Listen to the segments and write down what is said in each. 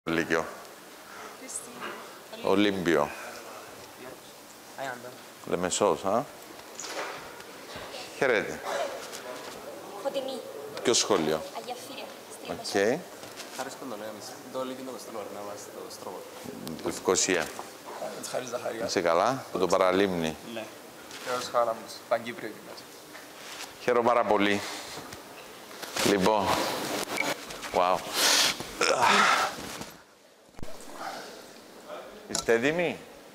Λύκειο. Ολύμπιο. Λεμεσός, α. Χαίρετε. Φωτεινή. Ποιο σχολείο? Αγία Φύρια. Οκ. Χάρης Κοντολέαμις. Το Λύκειο το Στροβαρνάβας, το Στρόβο. Λευκοσία. Χάρης Ζαχαρία. Είσαι καλά, από το παραλίμνη. Ναι. Κύριος Χάλαμος, Παγκύπριο γυμνάσιο. Χαίρομαι πάρα πολύ. Λοιπόν. Wow. Είστε έτοιμοι?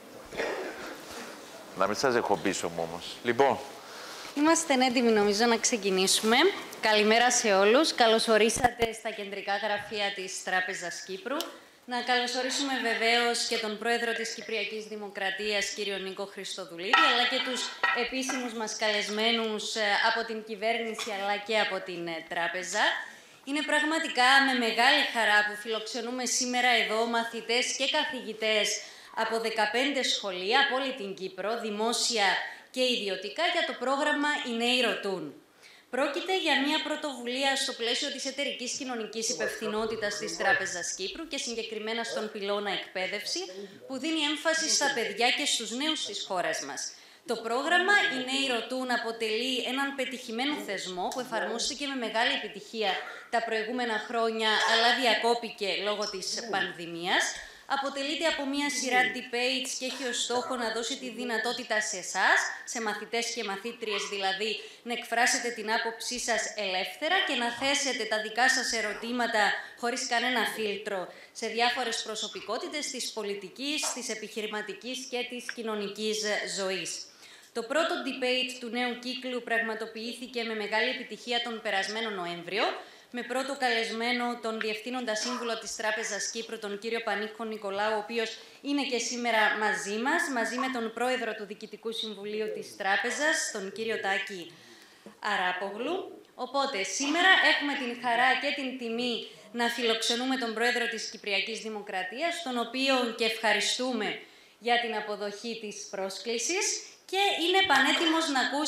Να μην σας έχω πίσω μου όμως. Λοιπόν. Είμαστε έτοιμοι νομίζω να ξεκινήσουμε. Καλημέρα σε όλους. Καλώς ορίσατε στα κεντρικά γραφεία της Τράπεζας Κύπρου. Να καλωσορίσουμε βεβαίως και τον πρόεδρο της Κυπριακής Δημοκρατίας, κύριο Νίκο Χριστοδουλίδη, αλλά και τους επίσημους μας καλεσμένους από την κυβέρνηση, αλλά και από την Τράπεζα. Είναι πραγματικά με μεγάλη χαρά που φιλοξενούμε σήμερα εδώ μαθητές και καθηγητές από 15 σχολεία από όλη την Κύπρο, δημόσια και ιδιωτικά, για το πρόγραμμα «Οι Νέοι Ρωτούν». Πρόκειται για μια πρωτοβουλία στο πλαίσιο της εταιρικής κοινωνικής υπευθυνότητας της Τράπεζας Κύπρου και συγκεκριμένα στον πυλώνα εκπαίδευση, που δίνει έμφαση στα παιδιά και στους νέους της χώρας μας. Το πρόγραμμα «Οι Νέοι Ρωτούν» αποτελεί έναν πετυχημένο θεσμό που εφαρμόστηκε με μεγάλη επιτυχία τα προηγούμενα χρόνια, αλλά διακόπηκε λόγω της πανδημίας. Αποτελείται από μία σειρά debates και έχει ως στόχο να δώσει τη δυνατότητα σε εσάς, σε μαθητές και μαθήτριες δηλαδή, να εκφράσετε την άποψή σας ελεύθερα και να θέσετε τα δικά σας ερωτήματα χωρίς κανένα φίλτρο σε διάφορες προσωπικότητες της πολιτικής, της επιχειρηματικής και της κοινωνικής ζωής. Το πρώτο debate του νέου κύκλου πραγματοποιήθηκε με μεγάλη επιτυχία τον περασμένο Νοέμβριο, με πρώτο καλεσμένο τον Διευθύνοντα Σύμβουλο της Τράπεζας Κύπρου, τον κύριο Πανίκο Νικολάου, ο οποίος είναι και σήμερα μαζί μας, μαζί με τον πρόεδρο του Διοικητικού Συμβουλίου της Τράπεζας, τον κύριο Τάκη Αράπογλου. Οπότε, σήμερα έχουμε την χαρά και την τιμή να φιλοξενούμε τον πρόεδρο της Κυπριακής Δημοκρατίας, τον οποίο και ευχαριστούμε για την αποδοχή της πρόσκλησης και είναι πανέτοιμος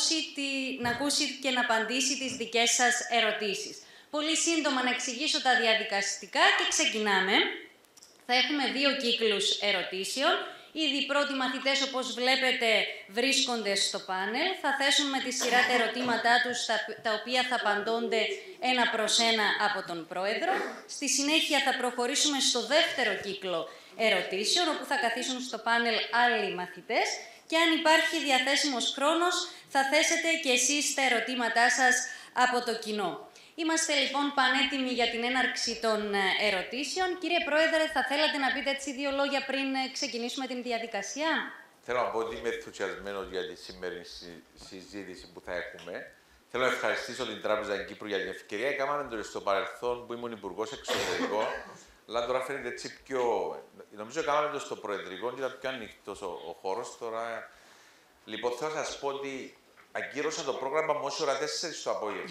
να ακούσει και να απαντήσει τις δικές σας ερωτήσεις. Πολύ σύντομα να εξηγήσω τα διαδικαστικά και ξεκινάμε. Θα έχουμε 2 κύκλους ερωτήσεων. Ήδη οι πρώτοι μαθητές, όπως βλέπετε, βρίσκονται στο πάνελ. Θα θέσουν με τη σειρά τα ερωτήματά τους, τα οποία θα απαντώνται 1 προς 1 από τον πρόεδρο. Στη συνέχεια θα προχωρήσουμε στο δεύτερο κύκλο ερωτήσεων, όπου θα καθίσουν στο πάνελ άλλοι μαθητές. Και αν υπάρχει διαθέσιμος χρόνος, θα θέσετε και εσείς τα ερωτήματά σας από το κοινό. Είμαστε λοιπόν πανέτοιμοι για την έναρξη των ερωτήσεων. Κύριε Πρόεδρε, θα θέλατε να πείτε έτσι 2 λόγια πριν ξεκινήσουμε την διαδικασία? Θέλω να πω ότι είμαι ενθουσιασμένος για τη σημερινή συζήτηση που θα έχουμε. Θέλω να ευχαριστήσω την Τράπεζα Κύπρου για την ευκαιρία. Κάναμε το στο παρελθόν που ήμουν Υπουργός Εξωτερικών, αλλά τώρα φαίνεται έτσι πιο. Νομίζω κάναμε το στο Προεδρικό και ήταν πιο ανοιχτός ο χώρος. Τώρα. Λοιπόν, θέλω να σας πω ότι ακύρωσα το πρόγραμμα μου ως ώρα 4 το απόγευμα.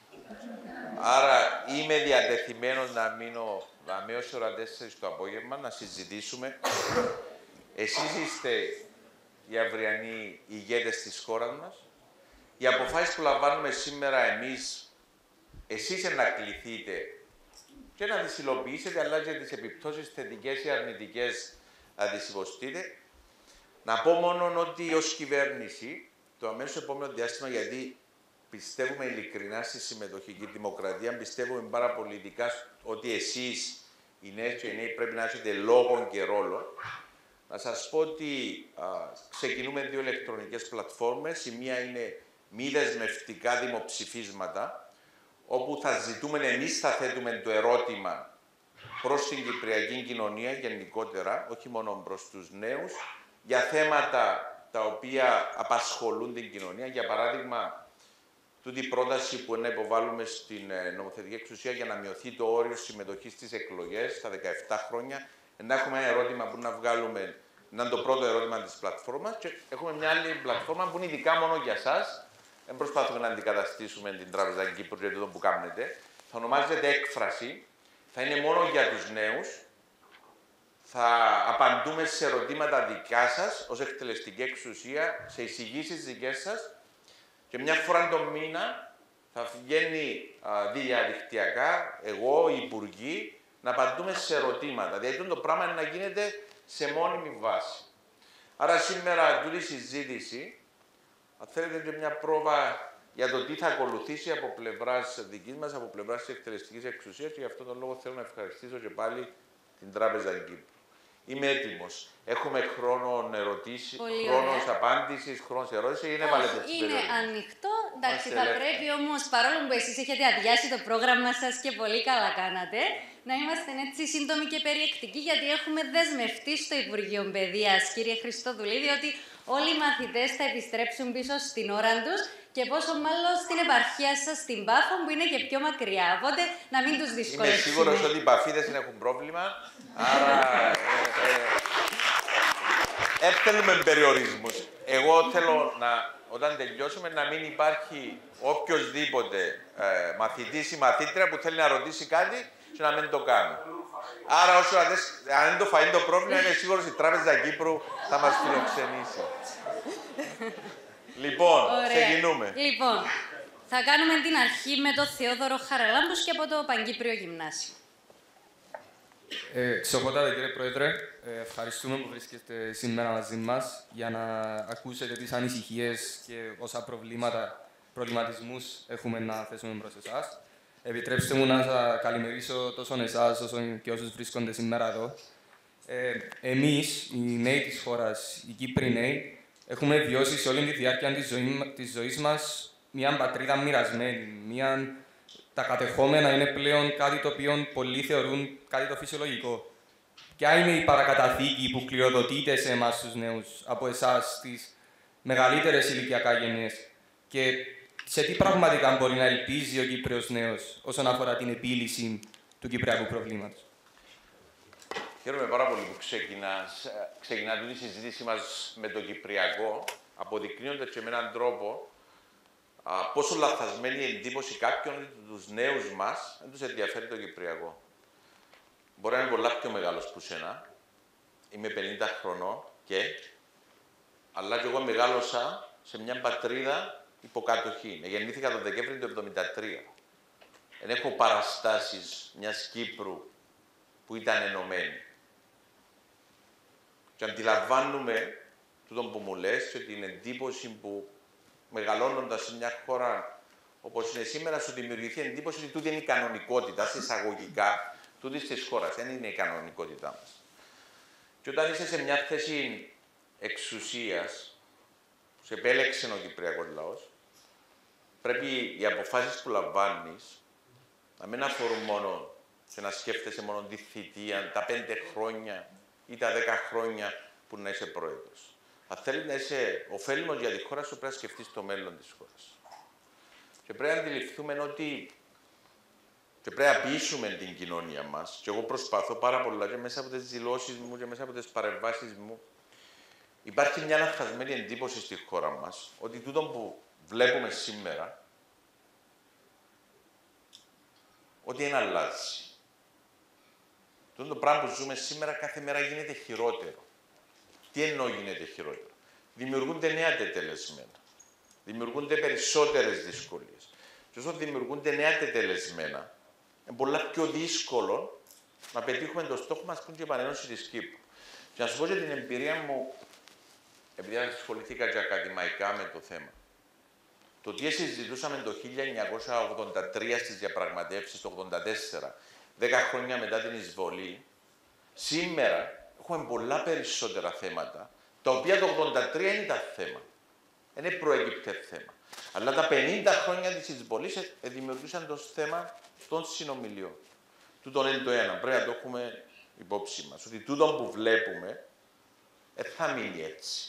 Άρα είμαι διατεθειμένος να μείνω έως ώρα 4 το απόγευμα, να συζητήσουμε. Εσείς είστε οι αυριανοί ηγέτες της χώρας μας. Οι αποφάσεις που λαμβάνουμε σήμερα εμείς, εσείς να κληθείτε και να τις υλοποιήσετε, αλλά και τις επιπτώσεις θετικές ή αρνητικές να τις υποστείτε. Να πω μόνο ότι ως κυβέρνηση, το αμέσως επόμενο διάστημα, γιατί πιστεύουμε ειλικρινά στη συμμετοχική δημοκρατία, πιστεύουμε πάρα πολιτικά ότι εσείς, οι νέες και οι νέοι, πρέπει να έχετε λόγο και ρόλο. Να σας πω ότι ξεκινούμε 2 ηλεκτρονικές πλατφόρμες. Η μία είναι μη δεσμευτικά δημοψηφίσματα, όπου θα ζητούμε, εμείς θα θέτουμε το ερώτημα προς την κυπριακή κοινωνία γενικότερα, όχι μόνο προς τους νέους, για θέματα τα οποία απασχολούν την κοινωνία. Για παράδειγμα, τούτη πρόταση που να υποβάλουμε στην νομοθετική εξουσία για να μειωθεί το όριο συμμετοχής στις εκλογές στα 17 χρόνια. Να έχουμε ένα ερώτημα που να βγάλουμε, να είναι το πρώτο ερώτημα της πλατφόρμας, και έχουμε μια άλλη πλατφόρμα που είναι ειδικά μόνο για εσάς. Δεν προσπαθούμε να αντικαταστήσουμε την Τράπεζα Κύπρου για το που κάνετε. Θα ονομάζεται Έκφραση. Θα είναι μόνο για τους νέους. Θα απαντούμε σε ερωτήματα δικά σας ως εκτελεστική εξουσία, σε εισηγήσεις δικές σας. Και μια φορά το μήνα θα βγαίνει διαδικτυακά, εγώ, οι υπουργοί, να απαντούμε σε ερωτήματα. Δηλαδή το πράγμα είναι να γίνεται σε μόνιμη βάση. Άρα σήμερα τούτη συζήτηση, αν θέλετε και μια πρόβα για το τι θα ακολουθήσει από πλευράς δικής μας, από πλευράς της εκτελεστικής εξουσίας, και γι' αυτόν τον λόγο θέλω να ευχαριστήσω και πάλι την Τράπεζα Κύπρου. Είμαι έτοιμος. Έχουμε χρόνο ερωτήσεις, χρόνος απάντησης, χρόνος ερώτησης ή είναι βαλέτες. Είναι ανοιχτό. Εντάξει, θα πρέπει όμως, παρόλο που εσείς έχετε αδειάσει το πρόγραμμα σας και πολύ καλά κάνατε, να είμαστε έτσι σύντομοι και περιεκτικοί, γιατί έχουμε δεσμευτεί στο Υπουργείο Παιδείας, κύριε Χριστοδουλίδη, ότι όλοι οι μαθητές θα επιστρέψουν πίσω στην ώρα τους και πόσο μάλλον στην επαρχία σας, στην Πάφο, που είναι και πιο μακριά. Οπότε να μην τους δυσκολεύσουμε. Είμαι σίγουρος ότι οι Παφίδες δεν έχουν πρόβλημα, άρα δεν θέλουμε περιορισμούς. Εγώ θέλω όταν τελειώσουμε να μην υπάρχει οποιοσδήποτε μαθητής ή μαθήτρια που θέλει να ρωτήσει κάτι και να μην το κάνει. Άρα, αν δεν το φάει το πρόβλημα, είμαι σίγουρος η Τράπεζα Κύπρου θα μας φιλοξενήσει. Λοιπόν, ξεκινούμε. Λοιπόν, θα κάνουμε την αρχή με τον Θεόδωρο Χαραλάμπους και από το Παγκύπριο Γυμνάσιο. Ξοχότατε κύριε Πρόεδρε, ευχαριστούμε που βρίσκεστε σήμερα μαζί μας για να ακούσετε τις ανησυχίες και όσα προβληματισμούς έχουμε να θέσουμε προς εσάς. Επιτρέψτε μου να σας καλημερίσω τόσο εσάς όσο και όσους βρίσκονται σήμερα εδώ. Εμείς, οι νέοι της χώρας, οι Κύπροι νέοι, έχουμε βιώσει σε όλη τη διάρκεια της ζωής μας μια πατρίδα μοιρασμένη. Τα κατεχόμενα είναι πλέον κάτι το οποίο πολλοί θεωρούν κάτι το φυσιολογικό. Ποια είναι η παρακαταθήκη που κληροδοτείται σε εμάς τους νέους από εσάς, τις μεγαλύτερες ηλικιακά γενιές, και σε τι πραγματικά μπορεί να ελπίζει ο Κύπριος νέος όσον αφορά την επίλυση του κυπριακού προβλήματος? Χαίρομαι πάρα πολύ που ξεκινά τη συζήτηση μας με το Κυπριακό, αποδεικνύοντας και με έναν τρόπο πόσο λαθασμένη η εντύπωση κάποιων ότι τους νέους μας δεν τους ενδιαφέρει το Κυπριακό. Μπορεί να είμαι πολλά πιο μεγάλος που σένα. Είμαι 50 χρονών αλλά και εγώ μεγάλωσα σε μια πατρίδα υποκατοχή. Γεννήθηκα τον Δεκέμβρη του 1973. Δεν έχω παραστάσεις μιας Κύπρου που ήταν ενωμένη. Και αντιλαμβάνουμε τούτο που μου λες και την εντύπωση που μεγαλώνοντας σε μια χώρα όπως είναι σήμερα, σου δημιουργηθεί εντύπωση ότι τούτη είναι η κανονικότητα, σε εισαγωγικά, τούτη της χώρας. Δεν είναι η κανονικότητά μας. Και όταν είσαι σε μια θέση εξουσίας, που σε επέλεξε ο Κυπριακός λαός, πρέπει οι αποφάσεις που λαμβάνεις να μην αφορούν μόνο και να σκέφτεσαι μόνο τη θητεία, τα 5 χρόνια ή τα 10 χρόνια που να είσαι πρόεδρος. Αν θέλει να είσαι ωφέλιμος για τη χώρα σου, πρέπει να σκεφτείς το μέλλον της χώρας. Και πρέπει να αντιληφθούμε ότι και πρέπει να πείσουμε την κοινωνία μας. Και εγώ προσπαθώ πάρα πολλά και μέσα από τις δηλώσεις μου και μέσα από τις παρεμβάσεις μου. Υπάρχει μια λαθασμένη εντύπωση στη χώρα μας ότι τούτο που βλέπουμε σήμερα ότι δεν αλλάζει. Τούτο το πράγμα που ζούμε σήμερα κάθε μέρα γίνεται χειρότερο. Τι εννοώ γίνεται χειρότερο? Δημιουργούνται νέα τετελεσμένα. Δημιουργούνται περισσότερες δυσκολίες. Και όσο δημιουργούνται νέα τετελεσμένα, είναι πολλά πιο δύσκολο να πετύχουμε το στόχο μας που είναι η επανένωση της Κύπρου. Και να σου πω για την εμπειρία μου, επειδή ασχοληθήκα και ακαδημαϊκά με το θέμα. Το τι συζητούσαμε το 1983 στις διαπραγματεύσεις, το 1984, 10 χρόνια μετά την εισβολή, σήμερα έχουμε πολλά περισσότερα θέματα, τα οποία το 1983 είναι τα θέμα. Δεν προέκυπτε θέμα. Αλλά τα 50 χρόνια της εισβολής δημιουργούσαν το θέμα των συνομιλιών. Τούτον είναι το ένα. Πρέπει να το έχουμε υπόψη μας. Ότι τούτον που βλέπουμε θα μείνει έτσι.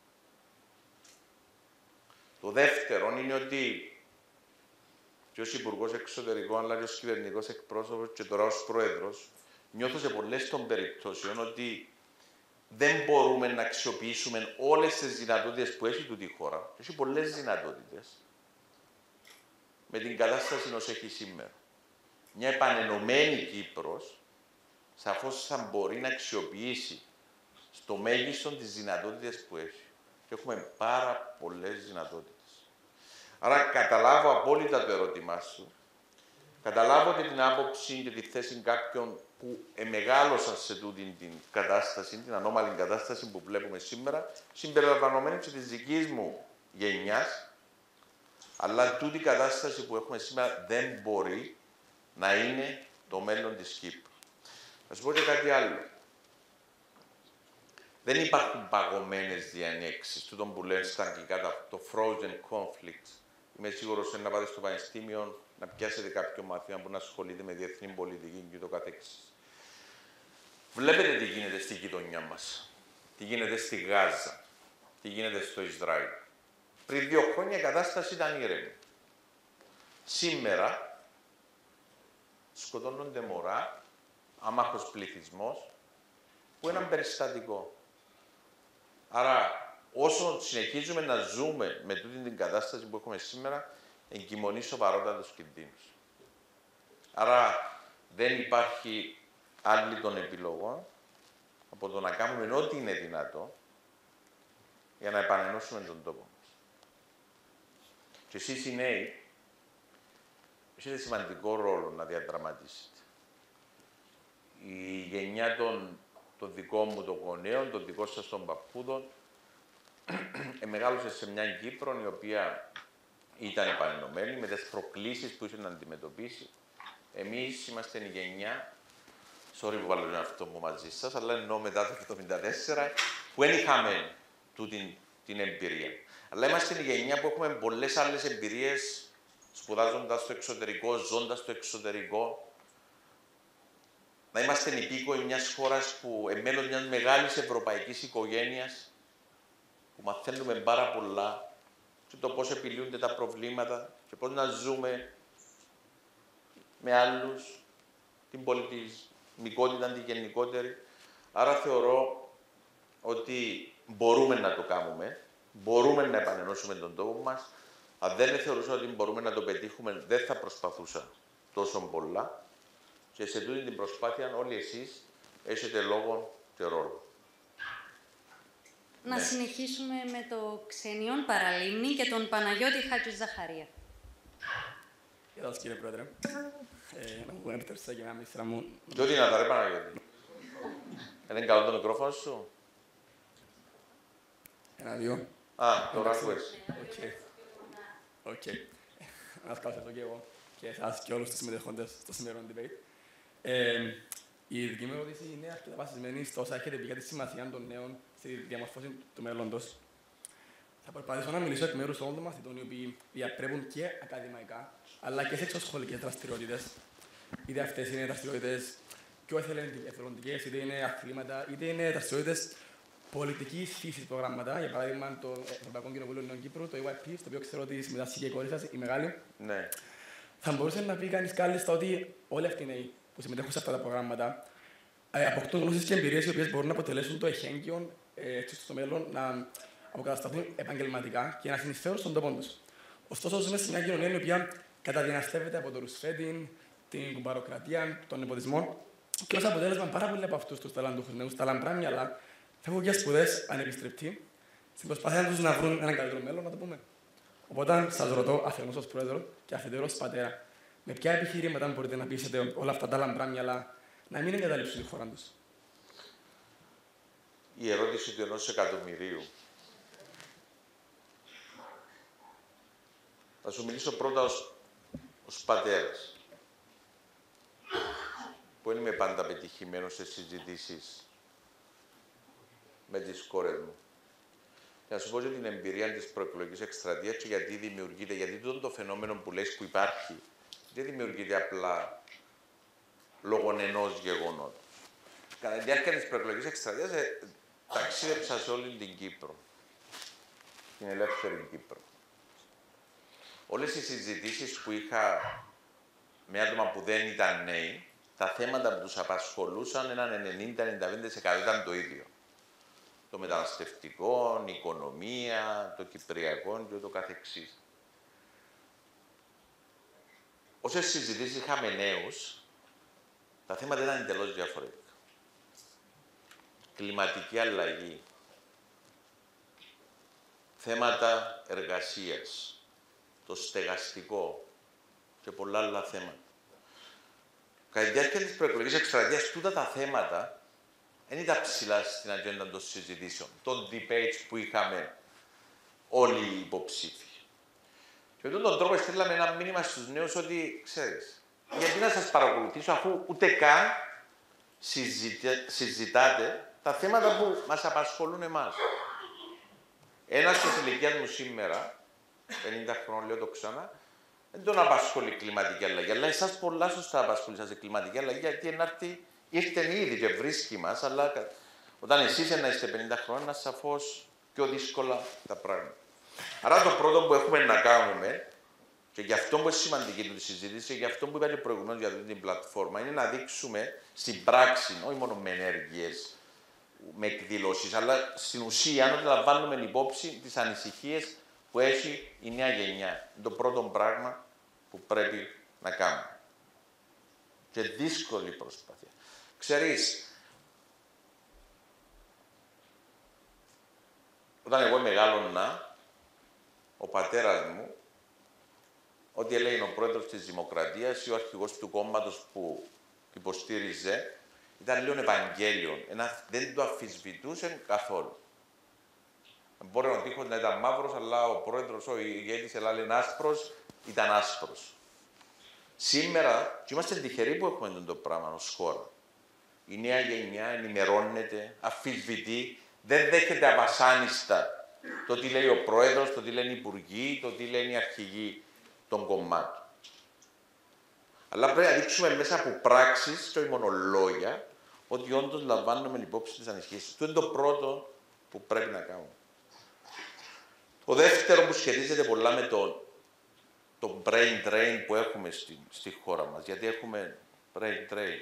Το δεύτερο είναι ότι και ως Υπουργός Εξωτερικών, αλλά και ως κυβερνητικός εκπρόσωπος και τώρα ως Πρόεδρος, νιώθω σε πολλές των περιπτώσεων ότι δεν μπορούμε να αξιοποιήσουμε όλες τις δυνατότητες που έχει τούτη η χώρα. Έχει πολλές δυνατότητες με την κατάσταση όσο έχει σήμερα. Μια επανενωμένη Κύπρος σαφώς θα μπορεί να αξιοποιήσει στο μέγιστο τις δυνατότητες που έχει. Και έχουμε πάρα πολλές δυνατότητες. Άρα καταλάβω απόλυτα το ερώτημά σου Καταλάβω και την άποψη και τη θέση κάποιων που εμεγάλωσαν σε τούτη την κατάσταση, την ανώμαλη κατάσταση που βλέπουμε σήμερα, συμπεριλαμβανομένη και της δικής μου γενιάς, αλλά τούτη η κατάσταση που έχουμε σήμερα δεν μπορεί να είναι το μέλλον της Κύπρου. Θα σου πω και κάτι άλλο. Δεν υπάρχουν παγωμένες διανέξεις, τούτο που λένε στα αγγλικά το frozen conflict. Είμαι σίγουρος ότι να πάτε στο πανεπιστήμιο να πιάσετε κάποιο μάθημα που να ασχολείται με διεθνή πολιτική και το καθεξής. Βλέπετε τι γίνεται στη γειτονιά μας. Τι γίνεται στη Γάζα. Τι γίνεται στο Ισραήλ. Πριν 2 χρόνια η κατάσταση ήταν ήρεμη. Σήμερα σκοτώνονται μωρά, άμαχος πληθυσμός, που είναι περιστατικό. Άρα, όσο συνεχίζουμε να ζούμε με τούτη την κατάσταση που έχουμε σήμερα, εγκυμονεί σοβαρότατους κινδύνους. Άρα, δεν υπάρχει άλλη των επιλογών από το να κάνουμε ό,τι είναι δυνατό για να επανενώσουμε τον τόπο μας. Και εσείς οι νέοι, έχετε σημαντικό ρόλο να διαδραματίσετε. Η γενιά των δικών μου των γονέων, των δικών σας των παππούδων, μεγάλωσε σε μια Κύπρο η οποία ήταν επανενωμένη με τις προκλήσεις που είχε να αντιμετωπίσει. Εμείς είμαστε η γενιά, sorry που βάλω αυτό μου μαζί σας, αλλά εννοώ μετά το 1974, που δεν είχαμε τούτη την εμπειρία. Αλλά είμαστε η γενιά που έχουμε πολλές άλλες εμπειρίες, σπουδάζοντας στο εξωτερικό, ζώντας στο εξωτερικό. Να είμαστε υπήκοοι μιας χώρας που μέλος μιας μεγάλης ευρωπαϊκής οικογένειας, που μαθαίνουμε πάρα πολλά και το πώς επιλύονται τα προβλήματα και πώς να ζούμε με άλλους, την πολιτισμικότητα, την γενικότερη. Άρα θεωρώ ότι μπορούμε να το κάνουμε, μπορούμε να επανενώσουμε τον τόπο μας. Αν δεν θεωρούσα ότι μπορούμε να το πετύχουμε, δεν θα προσπαθούσα τόσο πολλά. Και σε τούτη την προσπάθεια όλοι εσείς έχετε λόγο και ρόλο. Να συνεχίσουμε με το Ξενιόν Παραλίμνη και τον Παναγιώτη Χατζηζαχαρία. Γεια σας κύριε Πρόεδρε. Να μου έρθετε και μια μισθρά μου. Πιο δυνατά ρε Παναγιώτη. Δεν είναι καλό το μικρόφωνο σου. 1-2. Τώρα ακούες. Οκ. Να σας καλωσορίσω και εγώ και εσάς και όλους τους συμμετέχοντες στο σημερινό debate. Η δική μου ερώτηση είναι αρκετά βασισμένη στο όσα έχετε πει για τη σημασία των νέων στη διαμορφώση του μέλλοντος. Θα προσπαθήσω να μιλήσω εκ μέρους όλων των μαθητών οι οποίοι διαπρέπουν και ακαδημαϊκά, αλλά και σε εξωσχολικές δραστηριότητες. Είτε αυτές είναι δραστηριότητες πιο εθελοντικές, είτε είναι αθλήματα, είτε είναι δραστηριότητες πολιτικής φύσης προγράμματα. Για παράδειγμα, το Ευρωπαϊκό Κοινοβούλιο Νέων Κύπρου, το EYP, στο οποίο ξέρω ότι συμμετάσχει και η κόρη σας, η μεγάλη. Ναι. Θα μπορούσε να πει κανείς κάλλιστα ότι όλοι αυτοί οι νέοι που συμμετέχουν σε αυτά τα προγράμματα αποκτούν γνώσεις και εμπειρίες οι οποίες μπορούν να αποτελέσουν το εχέγγυο έτσι στο μέλλον να αποκατασταθούν επαγγελματικά και να συνεισφέρουν στον τόπο τους. Ωστόσο, ζούμε σε μια κοινωνία η οποία καταδιαναστεύεται από το ρουσφέτιν, την κουμπαροκρατία, τον νεποτισμό και ως αποτέλεσμα πάρα πολλοί από αυτούς τους ταλαντούχους νέους, τα λαμπρά μυαλά, φεύγουν για σπουδές ανεπιστρεπτοί στην προσπάθεια τους να βρουν έναν καλύτερο μέλλον, να το πούμε. Οπότε, σας ρωτώ αφενός ως πρόεδρο και αφετέρου ως πατέρα, με ποια επιχειρήματα μπορείτε να πείσετε όλα αυτά τα λαμπρά μυαλά να μην εγκαταλείψουν τη χώρα τους? Η ερώτηση του 1.000.000. Θα σου μιλήσω πρώτα ως πατέρας, που δεν είμαι πάντα πετυχημένος σε συζητήσεις με τις κόρες μου. Και να σου πω για την εμπειρία της προεκλογικής εκστρατείας και γιατί δημιουργείται, γιατί το φαινόμενο που λες που υπάρχει, δεν δημιουργείται απλά λόγω ενός γεγονότος. Κατά τη διάρκεια της προεκλογικής εκστρατείας ταξίδεψα σε όλη την Κύπρο, την ελεύθερη Κύπρο. Όλες οι συζητήσεις που είχα με άτομα που δεν ήταν νέοι, τα θέματα που τους απασχολούσαν έναν 90-95% ήταν το ίδιο. Το μεταναστευτικό, η οικονομία, το κυπριακό και το καθεξής. Όσες συζητήσεις είχαμε νέους, τα θέματα ήταν εντελώς διαφορετικά. Κλιματική αλλαγή, θέματα εργασίας, το στεγαστικό και πολλά άλλα θέματα. Κατά τη διάρκεια της προεκλογικής εκστρατείας, τούτα τα θέματα δεν ήταν ψηλά στην ατζέντα των συζητήσεων, των debates που είχαμε όλοι οι υποψήφοι. Και με αυτόν τον τρόπο στείλαμε ένα μήνυμα στους νέους ότι, ξέρεις, γιατί να σας παρακολουθήσω αφού ούτε καν συζητάτε τα θέματα που μας απασχολούν εμάς. Ένας της ηλικίας μου σήμερα, 50 χρόνων, λέω το ξανά, δεν τον απασχολεί η κλιματική αλλαγή. Αλλά εσάς πολλά σωστά απασχολεί σας η κλιματική αλλαγή, γιατί ήρθε ήδη και βρίσκει μας, αλλά όταν εσείς να είστε 50 χρόνια, είναι σαφώς πιο δύσκολα τα πράγματα. Άρα το πρώτο που έχουμε να κάνουμε, και γι' αυτό που είναι σημαντική του συζήτηση, και γι' αυτό που είπα και προηγουμένως για αυτή την πλατφόρμα, είναι να δείξουμε στην πράξη, όχι μόνο με ενέργειες, με εκδηλώσεις, αλλά στην ουσία να λαμβάνουμε υπόψη τις ανησυχίες που έχει η νέα γενιά. Είναι το πρώτο πράγμα που πρέπει να κάνουμε. Και δύσκολη προσπάθεια. Ξέρεις, όταν εγώ μεγάλωνα, ο πατέρας μου, ό,τι έλεγε ο πρόεδρος της Δημοκρατίας ή ο αρχηγός του κόμματος που υποστήριζε, ήταν λίγο Ευαγγέλιο. Δεν το αμφισβητούσε καθόλου. Μπορεί ο τείχος να ήταν μαύρος, αλλά ο πρόεδρος, ο ηγέτης, είναι άσπρος, ήταν άσπρος. Σήμερα, και είμαστε τυχεροί που έχουμε το πράγμα ως χώρα. Η νέα γενιά ενημερώνεται, αμφισβητεί, δεν δέχεται αβασάνιστα το τι λέει ο πρόεδρος, το τι λένε οι υπουργοί, το τι λένε οι αρχηγοί των κομμάτων. Αλλά πρέπει να δείξουμε μέσα από πράξεις και όχι μόνο λόγια, ότι όντως λαμβάνουμε υπόψη τις ανησυχίες. Αυτό είναι το πρώτο που πρέπει να κάνουμε. Το δεύτερο που σχετίζεται πολλά με το brain drain που έχουμε στη χώρα μας. Γιατί έχουμε brain drain.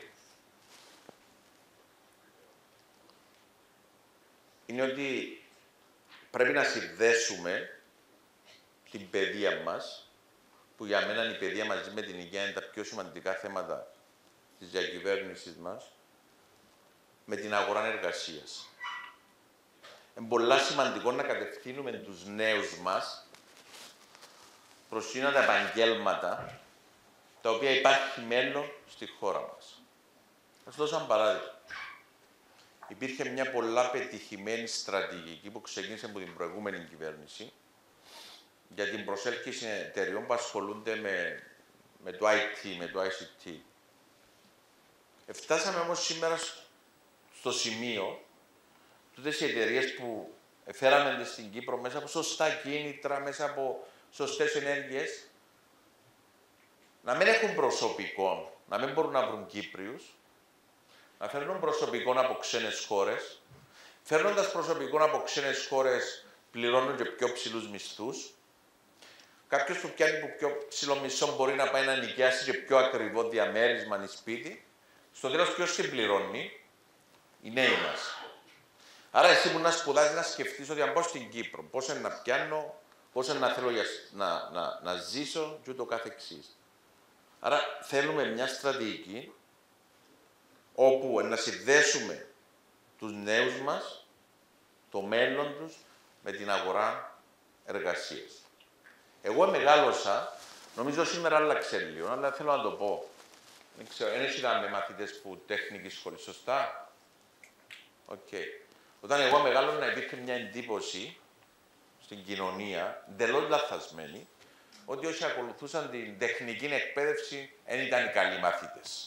Είναι ότι πρέπει να συνδέσουμε την παιδεία μας, που για μένα η παιδεία μαζί με την υγεία είναι τα πιο σημαντικά θέματα της διακυβέρνησης μας, με την αγορά εργασίας. Είναι πολύ σημαντικό να κατευθύνουμε τους νέους μας προς εκείνα τα επαγγέλματα τα οποία υπάρχει μέλλον στη χώρα μας. Θα σας δώσω ένα παράδειγμα. Υπήρχε μια πολλά πετυχημένη στρατηγική που ξεκίνησε από την προηγούμενη κυβέρνηση για την προσέλκυση εταιρεών που ασχολούνται με το IT, με το ICT. Φτάσαμε όμως σήμερα στο σημείο τούτες οι εταιρείες που φέραμε στην Κύπρο μέσα από σωστά κίνητρα, μέσα από σωστές ενέργειες, να μην έχουν προσωπικό, να μην μπορούν να βρουν Κύπριους, να φέρνουν προσωπικό από ξένες χώρες. Φέρνοντας προσωπικό από ξένες χώρες, πληρώνουν και πιο ψηλούς μισθούς. Κάποιος που πιάνει από πιο ψηλό μισθό μπορεί να πάει να νοικιάσει και πιο ακριβό διαμέρισμα ή σπίτι. Στο τέλος, ποιος συμπληρώνει? Οι νέοι μας. Άρα, εσύ που να σπουδάζεις, να σκεφτείς ότι αν πάω στην Κύπρο, πώς είναι να πιάνω, πώς είναι να θέλω να ζήσω και ούτω καθεξής. Άρα, θέλουμε μια στρατηγική όπου να συνδέσουμε τους νέους μας, το μέλλον τους, με την αγορά εργασίας. Εγώ μεγάλωσα, νομίζω σήμερα άλλαξε λίγο, αλλά θέλω να το πω. Δεν ξέρω, δεν είδαμε μαθητές που τεχνική σχολή, σωστά? Οκ. Όταν εγώ μεγάλωνα, υπήρχε μια εντύπωση στην κοινωνία, εντελώς λαθασμένη, ότι όσοι ακολουθούσαν την τεχνική εκπαίδευση δεν ήταν οι καλοί μαθητές.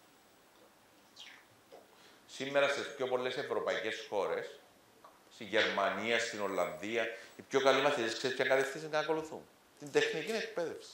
Σήμερα στις πιο πολλές ευρωπαϊκές χώρες, στη Γερμανία, στην Ολλανδία, οι πιο καλοί μαθητές ξέρεις ποια κατεύθυνση να ακολουθούν? Την τεχνική εκπαίδευση.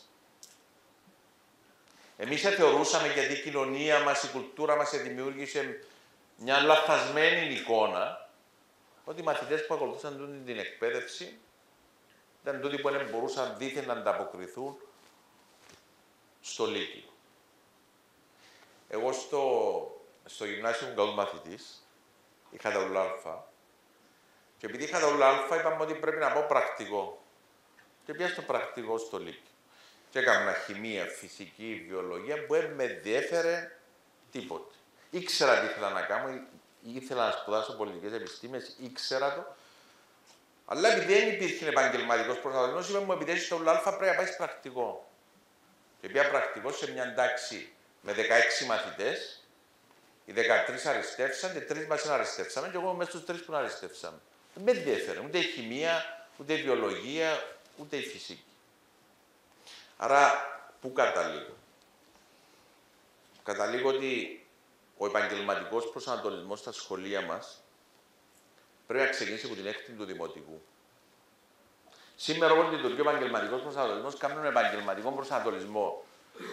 Εμείς θεωρούσαμε, γιατί η κοινωνία μας, η κουλτούρα μας δημιούργησε μια λαθασμένη εικόνα, ότι οι μαθητές που ακολουθούσαν την εκπαίδευση ήταν τούτοι που δεν μπορούσαν δίθεν να ανταποκριθούν στο Λύκειο. Εγώ στο γυμνάσιο μου καλός μαθητής, είχα τα ουλάλφα, και επειδή είχα τα ουλάλφα, είπαμε ότι πρέπει να πάω πρακτικό. Και πήγα στο πρακτικό στο Λύκειο. Και έκανα χημεία, φυσική, βιολογία, που δεν με ενδιέφερε τίποτε. Ήξερα τι ήθελα να κάνω, ήθελα να σπουδάσω πολιτικές επιστήμες, ήξερα το. Αλλά επειδή δεν υπήρχε επαγγελματικός προσανατολισμός, είπαμε μου, επειδή έχεις το ουλάλφα, πρέπει να πάει πρακτικό. Και πήγα πρακτικό σε μια τάξη με 16 μαθητές, οι 13 αριστεύσαν και 3 μας αριστεύσαμε και εγώ μέσα στους 3 που αριστεύσαμε. Δεν με ενδιαφέρει ούτε η χημεία, ούτε η βιολογία, ούτε η φυσική. Άρα, πού καταλήγω. Καταλήγω ότι ο επαγγελματικός προσανατολισμός στα σχολεία μας πρέπει να ξεκινήσει από την 6η του Δημοτικού. Σήμερα, όταν λειτουργεί ο επαγγελματικός προσανατολισμός, κάνουν επαγγελματικό προσανατολισμό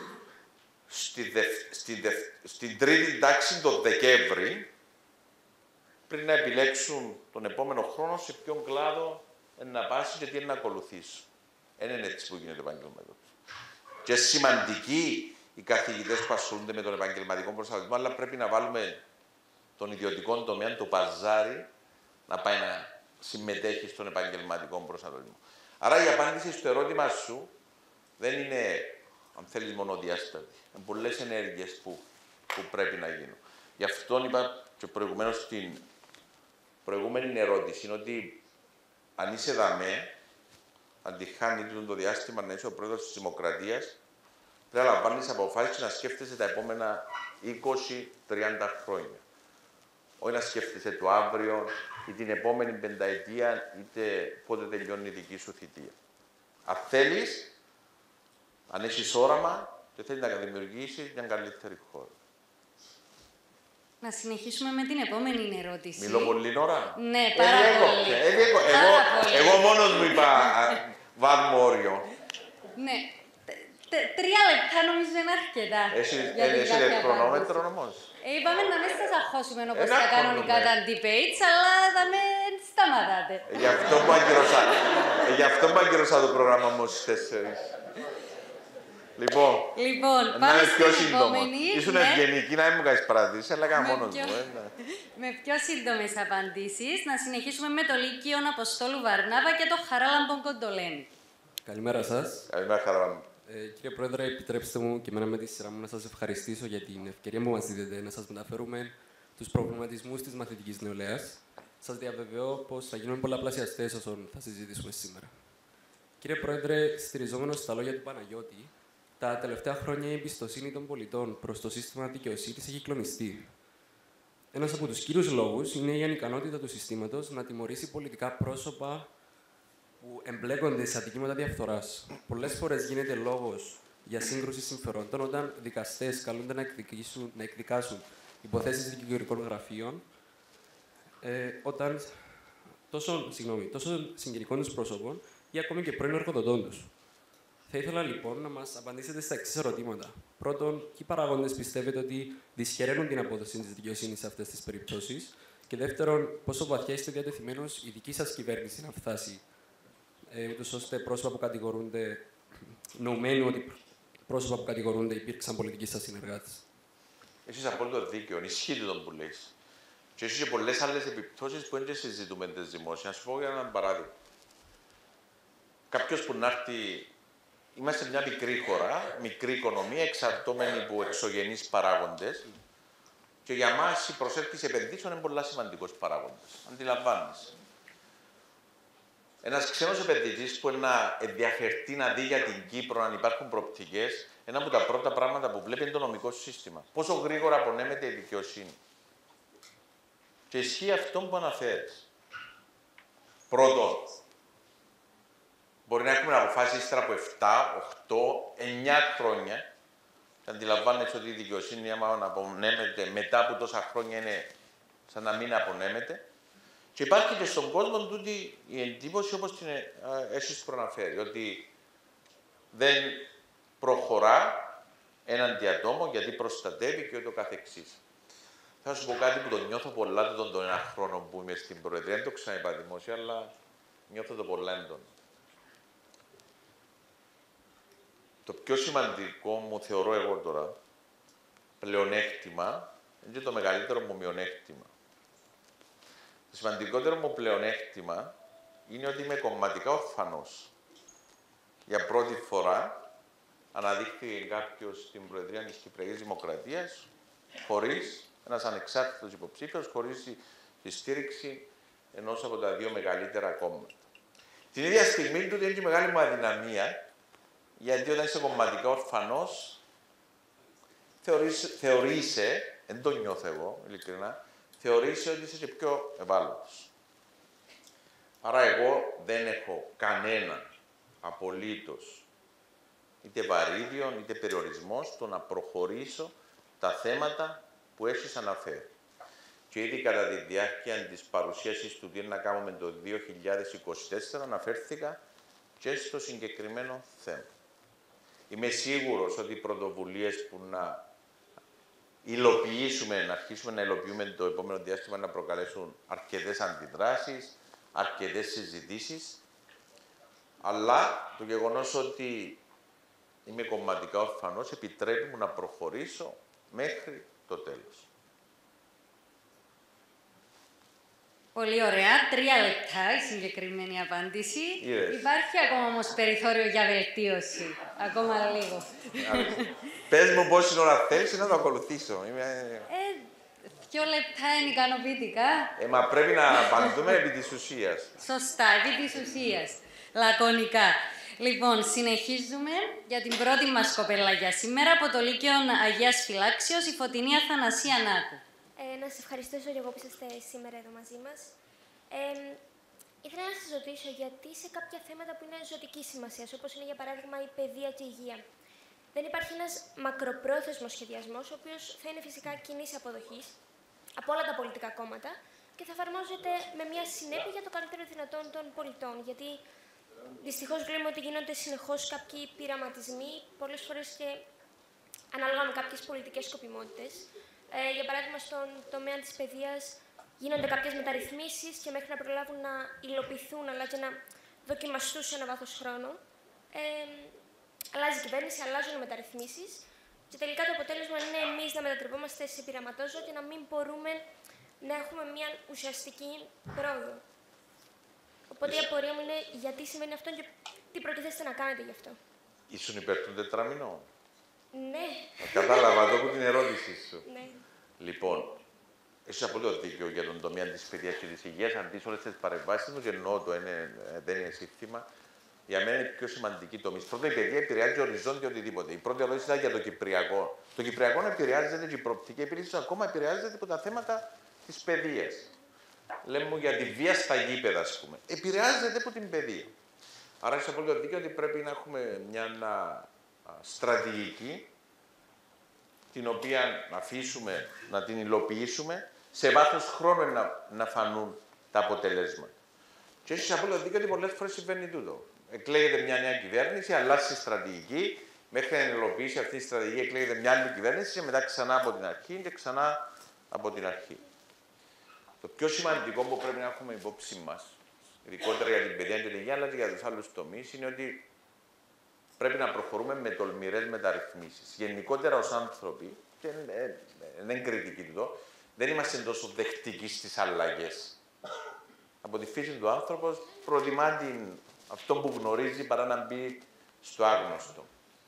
στην τρίτη τάξη το Δεκέμβρη, πριν να επιλέξουν τον επόμενο χρόνο σε ποιον κλάδο να πάσει και τι να ακολουθήσουν. Δεν είναι έτσι που γίνεται ο επαγγελματικός. Και σημαντικοί οι καθηγητές που ασχολούνται με τον επαγγελματικό προσανατολισμό, αλλά πρέπει να βάλουμε τον ιδιωτικό τομέα, το παζάρι, να πάει να συμμετέχει στον επαγγελματικό προσανατολισμό. Άρα η απάντηση στο ερώτημα σου δεν είναι, αν θέλεις, μονοδιάστατη. Είναι πολλές ενέργειες που πρέπει να γίνουν. Γι' αυτό είπα και προηγουμένως στην προηγούμενη ερώτηση, είναι ότι αν είσαι δαμέ, αν τη χάνει το διάστημα να είσαι ο πρόεδρος της Δημοκρατίας, πρέπει να λαμβάνεις αποφάσεις και να σκέφτεσαι τα επόμενα 20-30 χρόνια. Όχι να σκέφτεσαι το αύριο ή την επόμενη πενταετία, είτε πότε τελειώνει η δική σου θητεία. Αν θέλεις, αν έχεις όραμα και θέλεις να δημιουργήσεις μια καλύτερη χώρα. Να συνεχίσουμε με την επόμενη ερώτηση. Μιλώ πολύ ώρα. Ναι, πάρα πολύ. Εγώ μόνος μου είπα βάζουμε όριο. Ναι. 3 λεπτά νομίζω είναι αρκετά. Εσύ χρονόμετρο όμως. Είπαμε να μην σας αγχώσουμε όπως τα κανονικά τα debates, αλλά θα με σταματάτε. Γι' αυτό που αγκυρώσα το πρόγραμμα μου στις 4. Λοιπόν, πάμε στην επόμενη. Ήσουν ευγενική να μην μου κάνεις παρατήσεις, αλλά έκανα μόνος μου. Με πιο σύντομες απαντήσεις, να συνεχίσουμε με το Λύκειο Αποστόλου Βαρνάβα και το Χαράλαμπον Κοντολένη. Καλημέρα σας. Καλημέρα, Χαράλαμπον. Κύριε Πρόεδρε, επιτρέψτε μου και εμένα με τη σειρά μου να σας ευχαριστήσω για την ευκαιρία που μας δίδετε να σας μεταφέρουμε τους προβληματισμούς της μαθητικής νεολαίας. Σας διαβεβαιώ πως θα γίνουμε πολλαπλασιαστές όσων θα συζητήσουμε σήμερα. Κύριε Πρόεδρε, στηριζόμενος στα λόγια του Παναγιώτη, τα τελευταία χρόνια η εμπιστοσύνη των πολιτών προς το σύστημα δικαιοσύνης έχει κλονιστεί. Ένας από τους κύριους λόγους είναι η ανικανότητα του συστήματος να τιμωρήσει πολιτικά πρόσωπα που εμπλέκονται σε αδικήματα διαφθοράς. Πολλές φορές γίνεται λόγος για σύγκρουση συμφερόντων όταν δικαστές καλούνται να εκδικάσουν υποθέσεις δικηγορικών γραφείων, όταν τόσο συγγενικών τους πρόσωπων ή ακόμη και πρώην εργοδοτών τους. Θα ήθελα λοιπόν να μας απαντήσετε στα εξής ερωτήματα. Πρώτον, ποιοι παράγοντες πιστεύετε ότι δυσχεραίνουν την απόδοση της δικαιοσύνης σε αυτές τις περιπτώσεις? Και δεύτερον, πόσο βαθιά είστε διατεθειμένος η δική σας κυβέρνηση να φτάσει, ούτως ώστε πρόσωπα που κατηγορούνται, νοουμένου ότι πρόσωπα που κατηγορούνται υπήρξαν πολιτικοί σας συνεργάτες? Έχεις απόλυτο δίκιο, ισχύει το που λες. Και έχεις και πολλές άλλες επιπτώσεις που δεν συζητούμε τις δημόσιες. Να σου πω για έναν παράδειγμα. Κάποιος που να έρθει. Είμαστε μια μικρή χώρα, μικρή οικονομία, εξαρτώμενη από εξωγενείς παράγοντες. Και για μας η προσέλκυση επενδύσεων είναι πολύ σημαντικός παράγοντας. Αντιλαμβάνεσαι. Ένας ξένος επενδυτής που να ενδιαφερθεί να δει για την Κύπρο αν υπάρχουν προοπτικές, ένα από τα πρώτα πράγματα που βλέπει είναι το νομικό σύστημα. Πόσο γρήγορα απονέμεται η δικαιοσύνη. Και ισχύει αυτό που αναφέρεις. Πρώτον, μπορεί να έχουμε αποφάσει ύστερα από 7, 8, 9 χρόνια. Και αντιλαμβάνεσαι ότι η δικαιοσύνη, άμα απονέμεται μετά από τόσα χρόνια, είναι σαν να μην απονέμεται. Και υπάρχει και στον κόσμο τούτη η εντύπωση, όπως την έχεις προαναφέρει, ότι δεν προχωρά έναντι ατόμων γιατί προστατεύει και ούτω καθεξής. Θα σου πω κάτι που το νιώθω πολλά τον ένα χρόνο που είμαι στην Προεδρία. Δεν το ξαναείπα δημόσια, αλλά νιώθω το πολλά έντονο. Το πιο σημαντικό μου θεωρώ εγώ τώρα, πλεονέκτημα, είναι και το μεγαλύτερο μου μειονέκτημα. Το σημαντικότερο μου πλεονέκτημα είναι ότι είμαι κομματικά ορφανός. Για πρώτη φορά αναδείχθηκε κάποιος στην Προεδρία της Κυπριακής Δημοκρατίας χωρίς ένας ανεξάρτητος υποψήφιος, χωρίς τη στήριξη ενός από τα δύο μεγαλύτερα κόμματα. Την ίδια στιγμή του είναι και η μεγάλη μου αδυναμία, γιατί όταν είσαι κομματικά ορφανός, θεωρείσαι, δεν το νιώθω εγώ, ειλικρινά, θεωρείσαι ότι είσαι και πιο ευάλωτος. Άρα εγώ δεν έχω κανένα απολύτως είτε βαρύδιο, είτε περιορισμό στο να προχωρήσω τα θέματα που έχεις αναφέρει. Και ήδη κατά τη διάρκεια της παρουσίασης του τι να κάνουμε το 2024 αναφέρθηκα και στο συγκεκριμένο θέμα. Είμαι σίγουρος ότι οι πρωτοβουλίες που να υλοποιήσουμε, να αρχίσουμε να υλοποιούμε το επόμενο διάστημα να προκαλέσουν αρκετές αντιδράσεις, αρκετές συζητήσεις, αλλά το γεγονός ότι είμαι κομματικά ορφανός επιτρέπει μου να προχωρήσω μέχρι το τέλος. Πολύ ωραία. 3 λεπτά η συγκεκριμένη απάντηση. Υπάρχει ακόμα όμως περιθώριο για βελτίωση. Ακόμα λίγο. Πες μου πόση ώρα θέλεις να το ακολουθήσω. 2 λεπτά είναι ικανοποιητικά. Μα πρέπει να απαντούμε επί της ουσίας. Σωστά, επί της ουσίας. Λακωνικά. Λοιπόν, συνεχίζουμε για την πρώτη μας κοπέλα για σήμερα από το Λύκειο Αγίας Φυλάξεως, η Φωτεινή Αθανασία Νάκου. Να σας ευχαριστήσω και εγώ που είστε σήμερα εδώ μαζί μας. Ήθελα να σας ρωτήσω γιατί σε κάποια θέματα που είναι ζωτικής σημασίας, όπως είναι για παράδειγμα η παιδεία και η υγεία, δεν υπάρχει ένας μακροπρόθεσμος σχεδιασμός, ο οποίος θα είναι φυσικά κοινής αποδοχής από όλα τα πολιτικά κόμματα και θα εφαρμόζεται με μια συνέπεια για το καλύτερο δυνατόν των πολιτών. Γιατί δυστυχώς βλέπουμε ότι γίνονται συνεχώς κάποιοι πειραματισμοί, πολλές φορές και ανάλογα με κάποιες πολιτικές σκοπιμότητες. Για παράδειγμα, στον τομέα της παιδείας γίνονται κάποιες μεταρρυθμίσεις και μέχρι να προλάβουν να υλοποιηθούν αλλά και να δοκιμαστούν σε ένα βάθος χρόνου, αλλάζει η κυβέρνηση, αλλάζουν οι μεταρρυθμίσεις και τελικά το αποτέλεσμα είναι εμείς να μετατρεπόμαστε σε πειραματόζω και να μην μπορούμε να έχουμε μια ουσιαστική πρόοδο. Οπότε η απορία μου είναι γιατί σημαίνει αυτό και τι προτίθεστε να κάνετε γι' αυτό. Ήσουν υπέρ των τετραμινών. Ναι. Κατάλαβα εδώ από την ερώτησή σου. Ναι. Λοιπόν, έχεις απολύτως δίκιο για τον τομέα της παιδείας και της υγείας. Αντί όλες τις παρεμβάσεις μου, και εννοώ το δεν είναι σύνθημα. Για μένα είναι η πιο σημαντική τομή. Πρώτα, η παιδεία επηρεάζει οριζόντια οτιδήποτε. Η πρώτη ερώτηση ήταν για το Κυπριακό. Το Κυπριακό επηρεάζεται και η προοπτική επίλυση ακόμα επηρεάζεται από τα θέματα της παιδείας. Λέμε για τη βία στα γήπεδα, ας πούμε. Επηρεάζεται από την παιδεία. Άρα, έχεις απολύτως δίκιο ότι πρέπει να έχουμε μια στρατηγική την οποία να αφήσουμε, να την υλοποιήσουμε, σε βάθος χρόνου να φανούν τα αποτελέσματα. Και έχεις απόλυτο δίκιο ότι πολλές φορές συμβαίνει τούτο. Εκλέγεται μια νέα κυβέρνηση, αλλάζει στρατηγική, μέχρι να υλοποιήσει αυτή η στρατηγική εκλέγεται μια άλλη κυβέρνηση και μετά ξανά από την αρχή και ξανά από την αρχή. Το πιο σημαντικό που πρέπει να έχουμε υπόψη μας, ειδικότερα για την παιδεία και την υγεία, αλλά και για τους άλλους τομείς, είναι ότι πρέπει να προχωρούμε με τολμηρές μεταρρυθμίσεις. Γενικότερα ως άνθρωποι, και δεν είναι κριτική τούτο, δεν είμαστε τόσο δεκτικοί στις αλλαγές. Από τη φύση του άνθρωπος προτιμά αυτό που γνωρίζει παρά να μπει στο άγνωστο.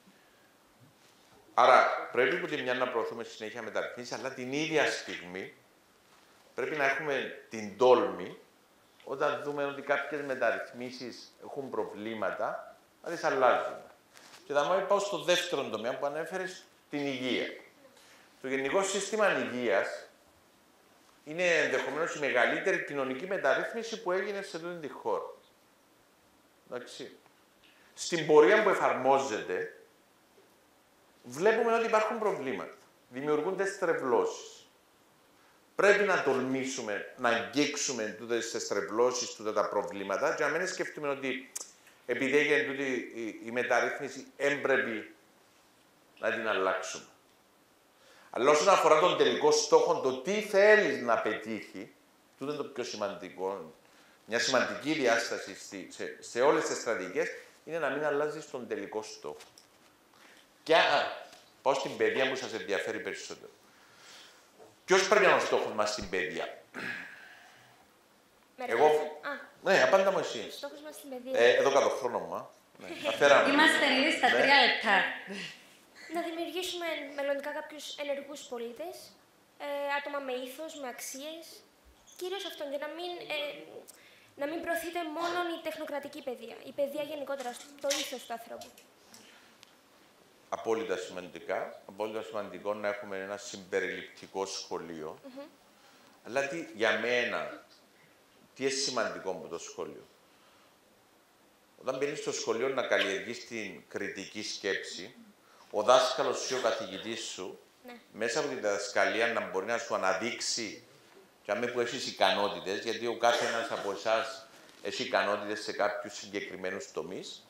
Άρα πρέπει που τη μια να προωθούμε στη συνέχεια μεταρρυθμίσεις, αλλά την ίδια στιγμή πρέπει να έχουμε την τόλμη όταν δούμε ότι κάποιες μεταρρυθμίσεις έχουν προβλήματα, να τις αλλάζουμε. Και θα μου πάω στο δεύτερο τομέα που ανέφερες, την υγεία. Το Γενικό Σύστημα Υγείας είναι ενδεχομένως η μεγαλύτερη κοινωνική μεταρρύθμιση που έγινε σε αυτή τη χώρα. Εντάξει. Στην πορεία που εφαρμόζεται, βλέπουμε ότι υπάρχουν προβλήματα. Δημιουργούνται στρεβλώσεις. Πρέπει να τολμήσουμε να αγγίξουμε τις στρεβλώσεις, τα προβλήματα και να μην σκεφτούμε ότι επειδή έγινε τούτη η μεταρρύθμιση, έμπρεπε να την αλλάξουμε. Αλλά όσον αφορά τον τελικό στόχο, το τι θέλεις να πετύχει, τούτο είναι το πιο σημαντικό. Μια σημαντική διάσταση σε όλες τις στρατηγικές είναι να μην αλλάζεις τον τελικό στόχο. Και πάω στην παιδεία που σας ενδιαφέρει περισσότερο. Ποιος πρέπει να είναι ο στόχος μας στην παιδεία? Εγώ. Ναι, απάντα μου εσύ. Στόχος μας στην παιδεία. Εδώ κάτω χρόνο μου. Είμαστε λίγοι στα 3 λεπτά. Να δημιουργήσουμε μελλοντικά κάποιους ενεργούς πολίτες, άτομα με ήθος, με αξίες. Κυρίως αυτό, για να μην προωθείται μόνο η τεχνοκρατική παιδεία. Η παιδεία γενικότερα, το ήθος του ανθρώπου. απόλυτα σημαντικό να έχουμε ένα συμπεριληπτικό σχολείο. Αλλά για μένα, τι είναι σημαντικό από το σχολείο. Όταν μπαίνεις στο σχολείο να καλλιεργείς την κριτική σκέψη, ο δάσκαλος ή ο καθηγητής σου, μέσα από τη διδασκαλία να μπορεί να σου αναδείξει και αν που έχεις ικανότητες, γιατί ο κάθε ένας από εσάς έχει ικανότητες σε κάποιους συγκεκριμένους τομείς.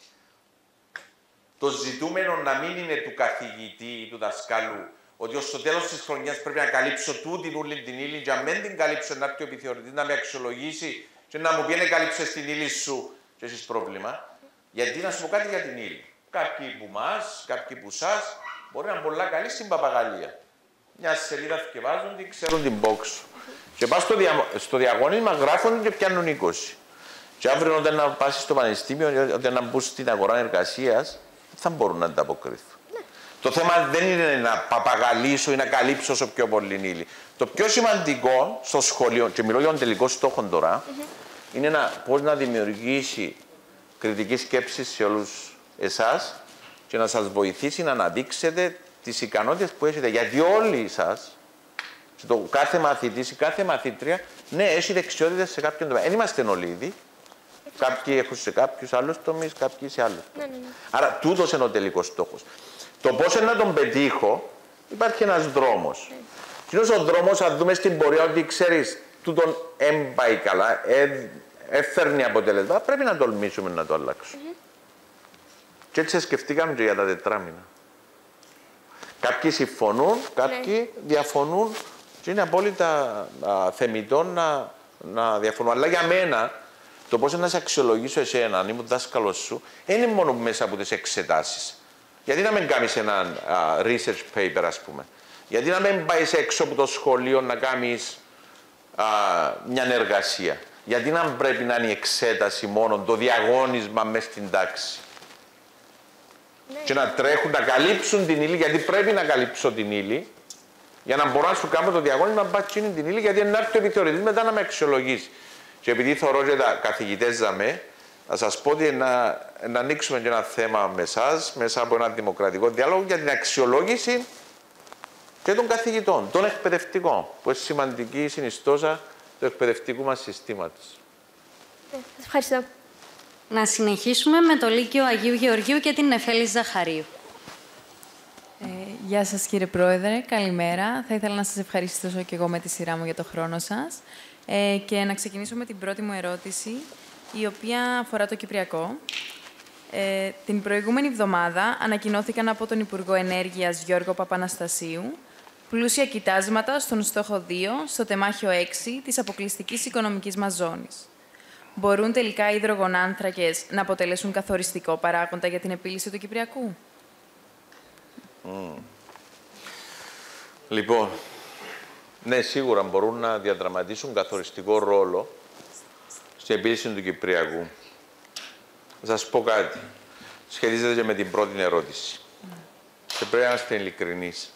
Το ζητούμενο να μην είναι του καθηγητή ή του δασκάλου, ότι ως το τέλος της χρονιάς πρέπει να καλύψω τούτη όλη την ύλη και αν δεν την καλύψω να έρθει ο επιθεωρητής να με αξιολογήσει και να μου πει να καλύψεις την ύλη σου και έχεις πρόβλημα. Γιατί να σου πω κάτι για την ύλη. Κάποιοι που μας, κάποιοι που σας, μπορεί να είναι πολλά καλοί στην παπαγαλία. Μια σελίδα θυκευάζουν και ξέρουν την box σου. Και πας στο διαγώνισμα, γράφουν και πιάνουν 20. Και αύριο όταν να πας στο πανεπιστήμιο, όταν να μπουν στην αγορά εργασίας, θα μπορούν να ανταποκριθούν. Το θέμα δεν είναι να παπαγαλίσω ή να καλύψω όσο πιο πολύ ύλη. Το πιο σημαντικό στο σχολείο, και μιλώ για τον τελικό στόχο τώρα, είναι πώς να δημιουργήσει κριτική σκέψη σε όλους εσάς και να σας βοηθήσει να αναδείξετε τις ικανότητες που έχετε. Γιατί όλοι σας, κάθε μαθητής ή κάθε μαθήτρια, ναι, έχει δεξιότητες σε κάποιον τομέα. Δεν είμαστε όλοι ήδη. Κάποιοι έχουν σε κάποιους άλλους τομείς, κάποιοι σε άλλους. Άρα, τούτος είναι ο τελικός στόχος. Το πώς να τον πετύχω, υπάρχει ένας δρόμος. Κοινώς ο δρόμος, αν δούμε στην πορεία ότι ξέρεις, τούτον έμπαει καλά, έφερνει αποτέλεσμα, πρέπει να τολμήσουμε να το αλλάξουμε. Και έτσι σκεφτήκαμε και για τα τετράμινα. Κάποιοι συμφωνούν, κάποιοι διαφωνούν και είναι απόλυτα θεμιτό να διαφωνούν. Αλλά για μένα, το πώς να σε αξιολογήσω εσένα, αν ήμουν δάσκαλος σου, δεν είναι μόνο μέσα από τις εξετάσεις. Γιατί να μην κάνεις ένα research paper, ας πούμε. Γιατί να μην πάεις έξω από το σχολείο να κάνεις μια εργασία. Γιατί να πρέπει να είναι η εξέταση μόνο, το διαγώνισμα μέσα στην τάξη. Και να τρέχουν, να καλύψουν την ύλη, γιατί πρέπει να καλύψω την ύλη, για να μπορώ να σου κάνω το διαγώνισμα να πάω την ύλη, γιατί να έρθει ο επιθεωρητής μετά να με αξιολογήσει. Και επειδή θωρώ και τα καθηγητές δαμέ, να σας πω ότι να ανοίξουμε και ένα θέμα με εσάς, μέσα από ένα δημοκρατικό διάλογο για την αξιολόγηση και των καθηγητών, των εκπαιδευτικών, που είναι σημαντική συνιστόσα του εκπαιδευτικού μας συστήματος. Σας ευχαριστώ. Να συνεχίσουμε με το Λύκειο Αγίου Γεωργίου και την Νεφέλη Ζαχαρίου. Γεια σας κύριε Πρόεδρε, καλημέρα. Θα ήθελα να σας ευχαριστήσω και εγώ με τη σειρά μου για το χρόνο σας και να ξεκινήσω με την πρώτη μου ερώτηση, η οποία αφορά το Κυπριακό. Την προηγούμενη εβδομάδα ανακοινώθηκαν από τον Υπουργό Ενέργειας Γιώργο Παπαναστασίου πλούσια κοιτάσματα στον στόχο 2, στο τεμάχιο 6 της αποκλειστικής οικονομικής μας ζώνης. Μπορούν τελικά οι υδρογονάνθρακες να αποτελέσουν καθοριστικό παράγοντα για την επίλυση του Κυπριακού? Λοιπόν, ναι, σίγουρα μπορούν να διαδραματίσουν καθοριστικό ρόλο στην επίλυση του Κυπριακού. Θα σας πω κάτι. Σχετίζεται και με την πρώτη ερώτηση. Και πρέπει να είμαστε ειλικρινείς.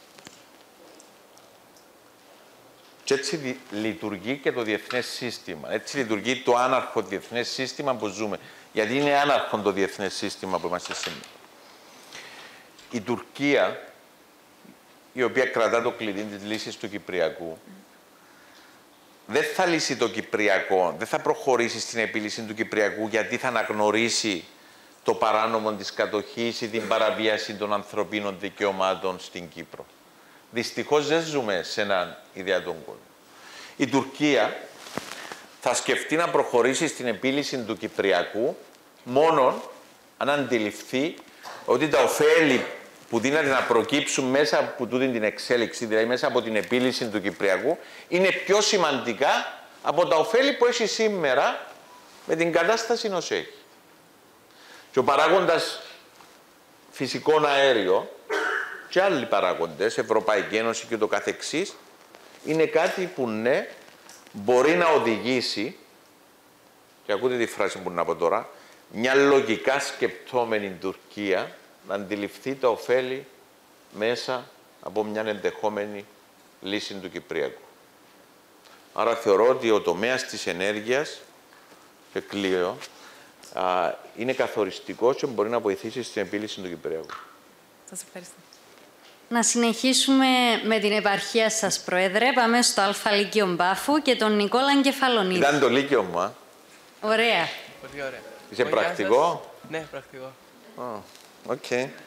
Και έτσι λειτουργεί και το διεθνές σύστημα. Έτσι λειτουργεί το άναρχο διεθνές σύστημα που ζούμε. Γιατί είναι άναρχο το διεθνές σύστημα που είμαστε σήμερα. Η Τουρκία, η οποία κρατά το κλειδί της λύσης του Κυπριακού, δεν θα λύσει το Κυπριακό, δεν θα προχωρήσει στην επίλυση του Κυπριακού γιατί θα αναγνωρίσει το παράνομο της κατοχής ή την παραβίαση των ανθρωπίνων δικαιωμάτων στην Κύπρο. Δυστυχώς δεν ζούμε σε έναν ιδεατόν κόσμο. Η Τουρκία θα σκεφτεί να προχωρήσει στην επίλυση του Κυπριακού μόνο αν αντιληφθεί ότι τα ωφέλη που δύναται να προκύψουν μέσα από τούτη την εξέλιξη, δηλαδή μέσα από την επίλυση του Κυπριακού, είναι πιο σημαντικά από τα ωφέλη που έχει σήμερα με την κατάσταση όσο έχει. Και ο παράγοντας φυσικών αέριο και άλλοι παράγοντες, Ευρωπαϊκή Ένωση και το καθεξής, είναι κάτι που ναι, μπορεί να οδηγήσει, και ακούτε τη φράση που να πω τώρα, μια λογικά σκεπτόμενη Τουρκία να αντιληφθεί τα ωφέλη μέσα από μια ενδεχόμενη λύση του Κυπριακού. Άρα θεωρώ ότι ο τομέας της ενέργειας, και κλείω, είναι καθοριστικός και μπορεί να βοηθήσει στην επίλυση του Κυπριακού. Σας ευχαριστώ. Να συνεχίσουμε με την επαρχία σας, Πρόεδρε. Πάμε στο Α Λύκειο Μπάφου και τον Νικόλα Κεφαλονίδη. Ήταν το Λύκειο μου, α. Ωραία. Πολύ ωραία. Είσαι πρακτικό? Ναι, πρακτικό. Οκ.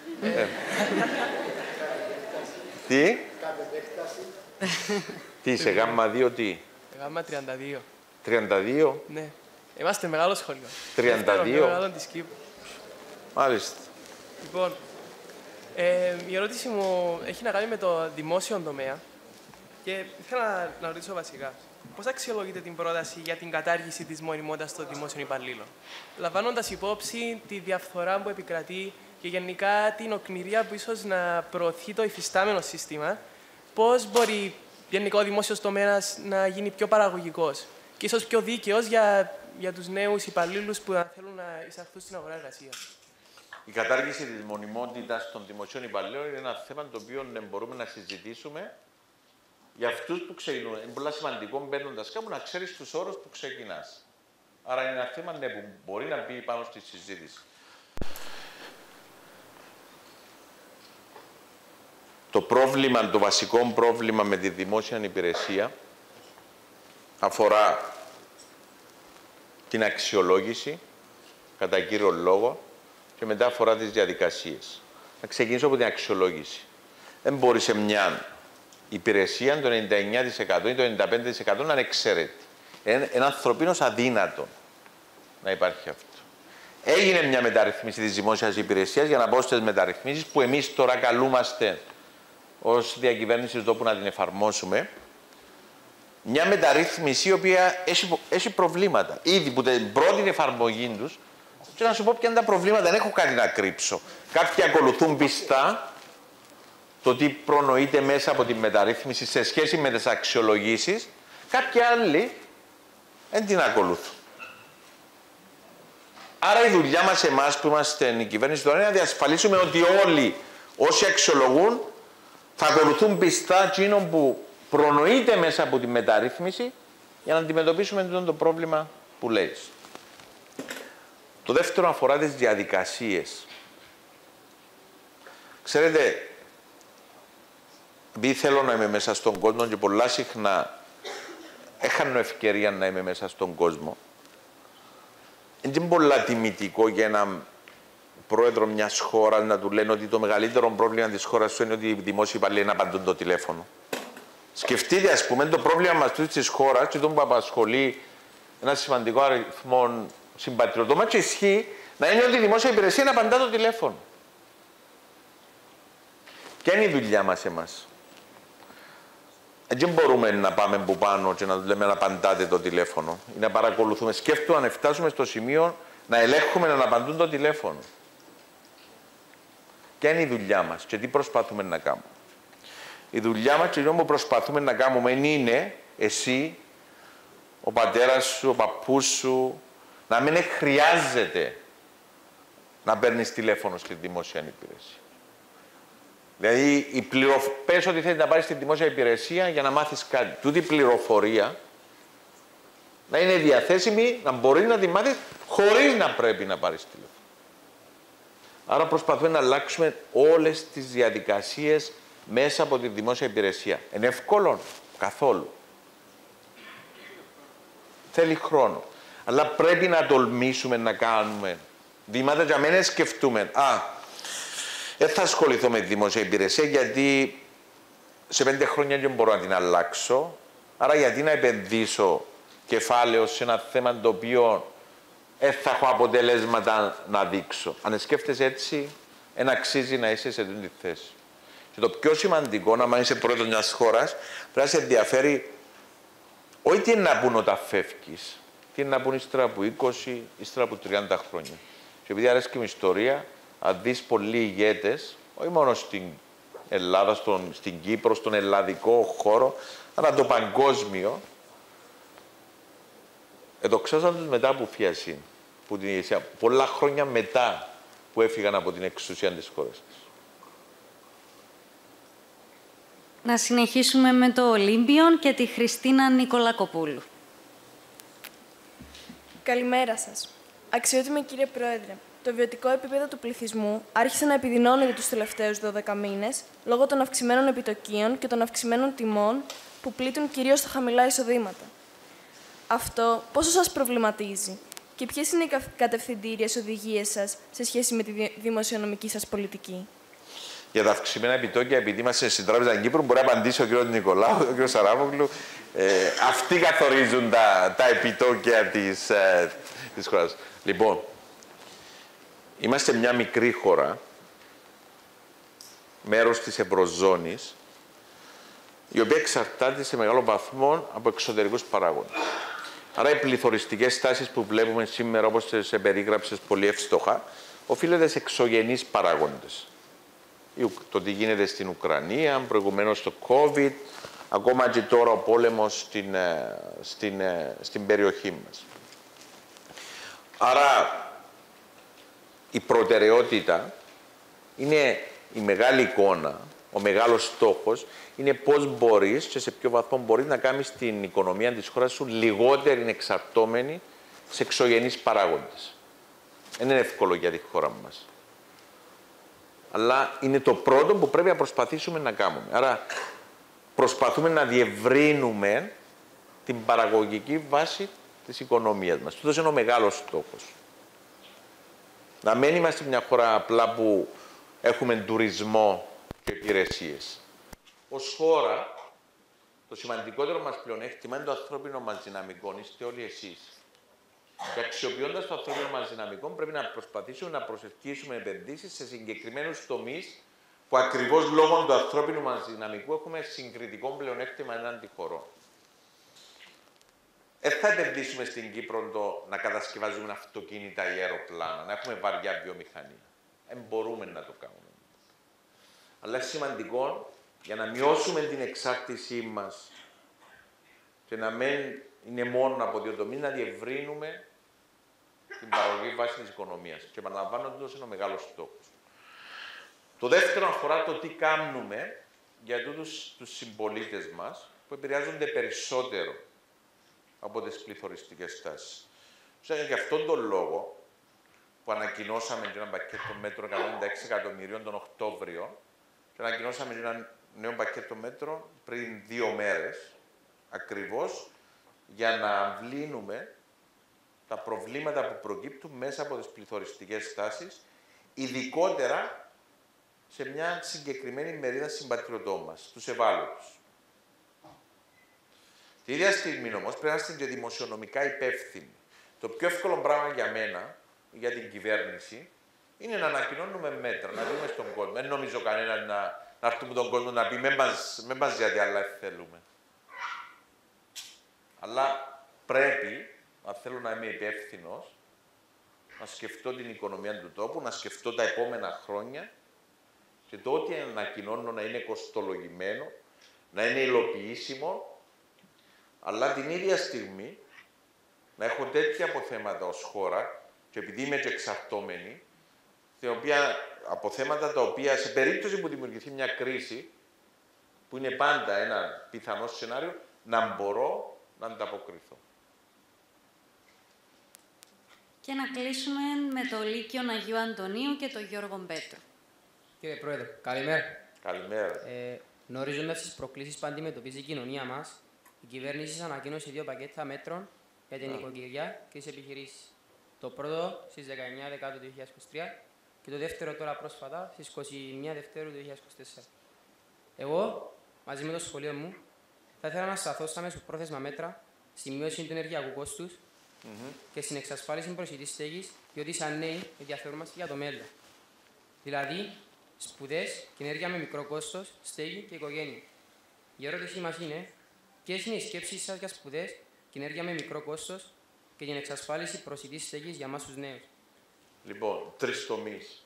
Τι? Τι είσαι, γάμμα 2, τι? Γάμμα 32. 32? Ναι. Είμαστε μεγάλο σχολείο. 32? Δεύτερο πιο μεγάλο της Κύπρου. Μάλιστα. Λοιπόν, η ερώτηση μου έχει να κάνει με το δημόσιο τομέα και ήθελα να ρωτήσω βασικά. Πώς αξιολογείτε την πρόταση για την κατάργηση της μονιμότητας των δημόσιων υπαλλήλων, λαμβάνοντας υπόψη τη διαφθορά που επικρατεί και γενικά την οκνηρία που ίσως να προωθεί το υφιστάμενο σύστημα, πώς μπορεί γενικά ο δημόσιος τομέας να γίνει πιο παραγωγικός και ίσως πιο δίκαιος για τους νέους υπαλλήλους που θέλουν να εισαχθούν στην αγορά εργασίας. Η κατάργηση της μονιμότητας των δημοσίων υπαλλήλων είναι ένα θέμα το οποίο μπορούμε να συζητήσουμε για αυτούς που ξεκινούν. Είναι πολύ σημαντικό μπαίνοντας κάπου να ξέρεις τους όρους που ξεκινάς. Άρα είναι ένα θέμα που μπορεί να μπει πάνω στη συζήτηση. Το πρόβλημα, το βασικό πρόβλημα με τη δημόσια υπηρεσία αφορά την αξιολόγηση, κατά κύριο λόγο, και μετά αφορά τις διαδικασίες. Να ξεκινήσω από την αξιολόγηση. Δεν μπορεί σε μια υπηρεσία το 99% ή το 95% να είναι εξαίρετη. Είναι ανθρωπίνως αδύνατο να υπάρχει αυτό. Έγινε μια μεταρρύθμιση της δημόσιας υπηρεσίας για να πω στις μεταρρυθμίσεις που εμείς τώρα καλούμαστε ως διακυβέρνηση του τόπου να την εφαρμόσουμε. Μια μεταρρύθμιση η οποία έχει προβλήματα. Ήδη που την πρώτη εφαρμογή τους, και να σου πω ποια είναι τα προβλήματα, δεν έχω κάτι να κρύψω. Κάποιοι ακολουθούν πιστά το τι προνοείται μέσα από τη μεταρρύθμιση σε σχέση με τις αξιολογήσεις, κάποιοι άλλοι δεν την ακολουθούν. Άρα η δουλειά μας εμάς που είμαστε η κυβέρνηση τώρα είναι να διασφαλίσουμε ότι όλοι όσοι αξιολογούν θα ακολουθούν πιστά εκείνο που προνοείται μέσα από τη μεταρρύθμιση για να αντιμετωπίσουμε το πρόβλημα που λέει. Το δεύτερο αφορά τις διαδικασίες. Ξέρετε, επειδή θέλω να είμαι μέσα στον κόσμο και πολλά συχνά έχανα ευκαιρία να είμαι μέσα στον κόσμο, είναι πολλά τιμητικό για έναν πρόεδρο μιας χώρας να του λένε ότι το μεγαλύτερο πρόβλημα της χώρας είναι ότι οι δημόσιοι υπαλλήλοι να απαντούν το τηλέφωνο. Σκεφτείτε, ας πούμε, το πρόβλημα μας της χώρας και το που απασχολεί ένα σημαντικό αριθμό συμπατριωτών μας και ισχύει να είναι ότι η δημόσια υπηρεσία να απαντά το τηλέφωνο. Ποια είναι η δουλειά μας εμάς? Δεν μπορούμε να πάμε που πάνω και να του λέμε να απαντάτε το τηλέφωνο ή να παρακολουθούμε. Σκέφτομαι αν φτάσουμε στο σημείο να ελέγχουμε να απαντούν το τηλέφωνο. Ποια είναι η δουλειά μας και τι προσπαθούμε να κάνουμε? Η δουλειά μας και αυτό που προσπαθούμε να κάνουμε είναι εσύ, ο πατέρας σου, ο παππούς σου, να μην χρειάζεται να παίρνεις τηλέφωνο στη δημόσια υπηρεσία. Δηλαδή, πες ότι θέλεις να πάρεις στη δημόσια υπηρεσία για να μάθεις κάτι. Τούτη η πληροφορία να είναι διαθέσιμη, να μπορεί να τη μάθεις χωρίς να πρέπει να πάρεις τηλέφωνο. Άρα προσπαθούμε να αλλάξουμε όλες τις διαδικασίες μέσα από τη δημόσια υπηρεσία. Είναι εύκολο? Καθόλου. Θέλει χρόνο. Αλλά πρέπει να τολμήσουμε να κάνουμε βήματα για να μην σκεφτούμε. Δεν θα ασχοληθώ με τη δημόσια υπηρεσία γιατί σε 5 χρόνια δεν μπορώ να την αλλάξω. Άρα γιατί να επενδύσω κεφάλαιο σε ένα θέμα το οποίο δεν θα έχω αποτελέσματα να δείξω. Αν σκέφτεσαι έτσι, δεν αξίζει να είσαι σε αυτή τη θέση. Και το πιο σημαντικό, να είσαι πρόεδρος μιας χώρας, πρέπει να σε ενδιαφέρει όχι τι είναι να πούν όταν φεύγεις, τι είναι να πούν ύστερα από 20, ύστερα από 30 χρόνια. Και επειδή αρέσει και η ιστορία, αν δεις πολλοί ηγέτες, όχι μόνο στην Ελλάδα, στην Κύπρο, στον ελλαδικό χώρο, αλλά το παγκόσμιο, εδοξάσαν τους μετά από φιασίν, που την ηγεσία, πολλά χρόνια μετά που έφυγαν από την εξουσία της χώρας της. Να συνεχίσουμε με το Ολύμπιον και τη Χριστίνα Νικολακοπούλου. Καλημέρα σας. Αξιότιμη κύριε Πρόεδρε, το βιωτικό επίπεδο του πληθυσμού άρχισε να επιδεινώνεται τους τελευταίους 12 μήνες λόγω των αυξημένων επιτοκίων και των αυξημένων τιμών που πλήττουν κυρίως τα χαμηλά εισοδήματα. Αυτό πόσο σας προβληματίζει και ποιες είναι οι κατευθυντήριες οδηγίες σας σε σχέση με τη δημοσιονομική σας πολιτική? Για τα αυξημένα επιτόκια, επειδή είμαστε στην Τράπεζα Κύπρου, μπορεί να απαντήσει ο κ. Νικολάου, ο κ. Σαράμογλου. Αυτοί καθορίζουν τα επιτόκια της χώρας. Λοιπόν, είμαστε μια μικρή χώρα, μέρος της Ευρωζώνης, η οποία εξαρτάται σε μεγάλο βαθμό από εξωτερικούς παράγοντες. Άρα οι πληθωριστικές τάσεις που βλέπουμε σήμερα, όπως τις περίγραψες πολύ εύστοχα, οφείλεται σε εξωγενείς παράγοντες. Το τι γίνεται στην Ουκρανία, προηγουμένως το COVID, ακόμα και τώρα ο πόλεμος στην περιοχή μας. Άρα η προτεραιότητα είναι η μεγάλη εικόνα, ο μεγάλος στόχος είναι πώς μπορείς και σε ποιο βαθμό μπορείς να κάνεις την οικονομία της χώρας σου λιγότερη εξαρτώμενη σε εξωγενείς παράγοντες. Δεν είναι εύκολο για τη χώρα μας. Αλλά είναι το πρώτο που πρέπει να προσπαθήσουμε να κάνουμε. Άρα προσπαθούμε να διευρύνουμε την παραγωγική βάση της οικονομίας μας. Τούτος είναι ο μεγάλος στόχος. Να μην είμαστε μια χώρα απλά που έχουμε τουρισμό και υπηρεσίες. Ως χώρα, το σημαντικότερο μας πλεονέκτημα είναι το ανθρώπινο μας δυναμικό. Είστε όλοι εσείς. Και αξιοποιώντας το ανθρώπινο μας δυναμικό, πρέπει να προσπαθήσουμε να προσελκύσουμε επενδύσεις σε συγκεκριμένους τομείς που ακριβώς λόγω του ανθρώπινου μας δυναμικού έχουμε συγκριτικό πλεονέκτημα έναντι χωρών. Δεν θα επενδύσουμε στην Κύπρο να κατασκευάζουμε αυτοκίνητα ή αεροπλάνα, να έχουμε βαριά βιομηχανία. Δεν μπορούμε να το κάνουμε. Αλλά είναι σημαντικό για να μειώσουμε την εξάρτησή μας και να μην είναι μόνο από δύο τομείς, να διευρύνουμε την παραγωγική βάση της οικονομίας. Και επαναλαμβάνω ότι αυτό είναι ο μεγάλος στόχος. Το δεύτερο αφορά το τι κάνουμε για τους συμπολίτες μας που επηρεάζονται περισσότερο από τις πληθωριστικές τάσεις. Για αυτόν τον λόγο που ανακοινώσαμε και ένα πακέτο μέτρων 196 εκατομμυρίων τον Οκτώβριο και ανακοινώσαμε και ένα νέο πακέτο μέτρων πριν 2 μέρες, ακριβώς για να αμβλύνουμε τα προβλήματα που προκύπτουν μέσα από τις πληθωριστικές τάσεις, ειδικότερα σε μια συγκεκριμένη μερίδα συμπατριωτών μας, τους ευάλωτους. Την ίδια στιγμή όμως πρέπει να είστε και δημοσιονομικά υπεύθυνοι. Το πιο εύκολο πράγμα για μένα, για την κυβέρνηση, είναι να ανακοινώνουμε μέτρα, να δούμε στον κόσμο. Δεν νομίζω κανένα να έρθουμε τον κόσμο να πει με μας γιατί άλλα θέλουμε. Αλλά πρέπει, αν θέλω να είμαι υπεύθυνος, να σκεφτώ την οικονομία του τόπου, να σκεφτώ τα επόμενα χρόνια και το ότι ανακοινώνω να είναι κοστολογημένο, να είναι υλοποιήσιμο, αλλά την ίδια στιγμή να έχω τέτοια αποθέματα ως χώρα και επειδή είμαι και εξαρτώμενη, αποθέματα τα οποία σε περίπτωση που δημιουργηθεί μια κρίση, που είναι πάντα ένα πιθανό σενάριο, να μπορώ να ανταποκριθώ. Και να κλείσουμε με το Λύκειο Αγίου Αντωνίου και τον Γιώργο Πέτρο. Κύριε Πρόεδρε, καλημέρα. Καλημέρα. Γνωρίζοντας τις προκλήσεις που αντιμετωπίζει η κοινωνία μας, η κυβέρνηση σας ανακοίνωσε 2 πακέτα μέτρων για την νοικοκυριά και τις επιχειρήσεις. Το πρώτο στις 19 Δεκάτου 2023 και το δεύτερο τώρα πρόσφατα στις 21 Δευτέρου 2024. Εγώ, μαζί με το σχολείο μου, θα ήθελα να σταθώ στα μεσοπρόθεσμα μέτρα στη μείωση του ενεργειακού κόστους και στην εξασφάλιση προσιτής στέγης, διότι σαν νέοι ενδιαφέρομαστε για το μέλλον. Δηλαδή, σπουδές και ενέργεια με μικρό κόστος, στέγη και οικογένεια. Η ερώτησή μας είναι, ποιες είναι οι σκέψεις σας για σπουδές και ενέργεια με μικρό κόστος και την εξασφάλιση προσιτής στέγης για εμάς τους νέους? Λοιπόν, 3 τομείς.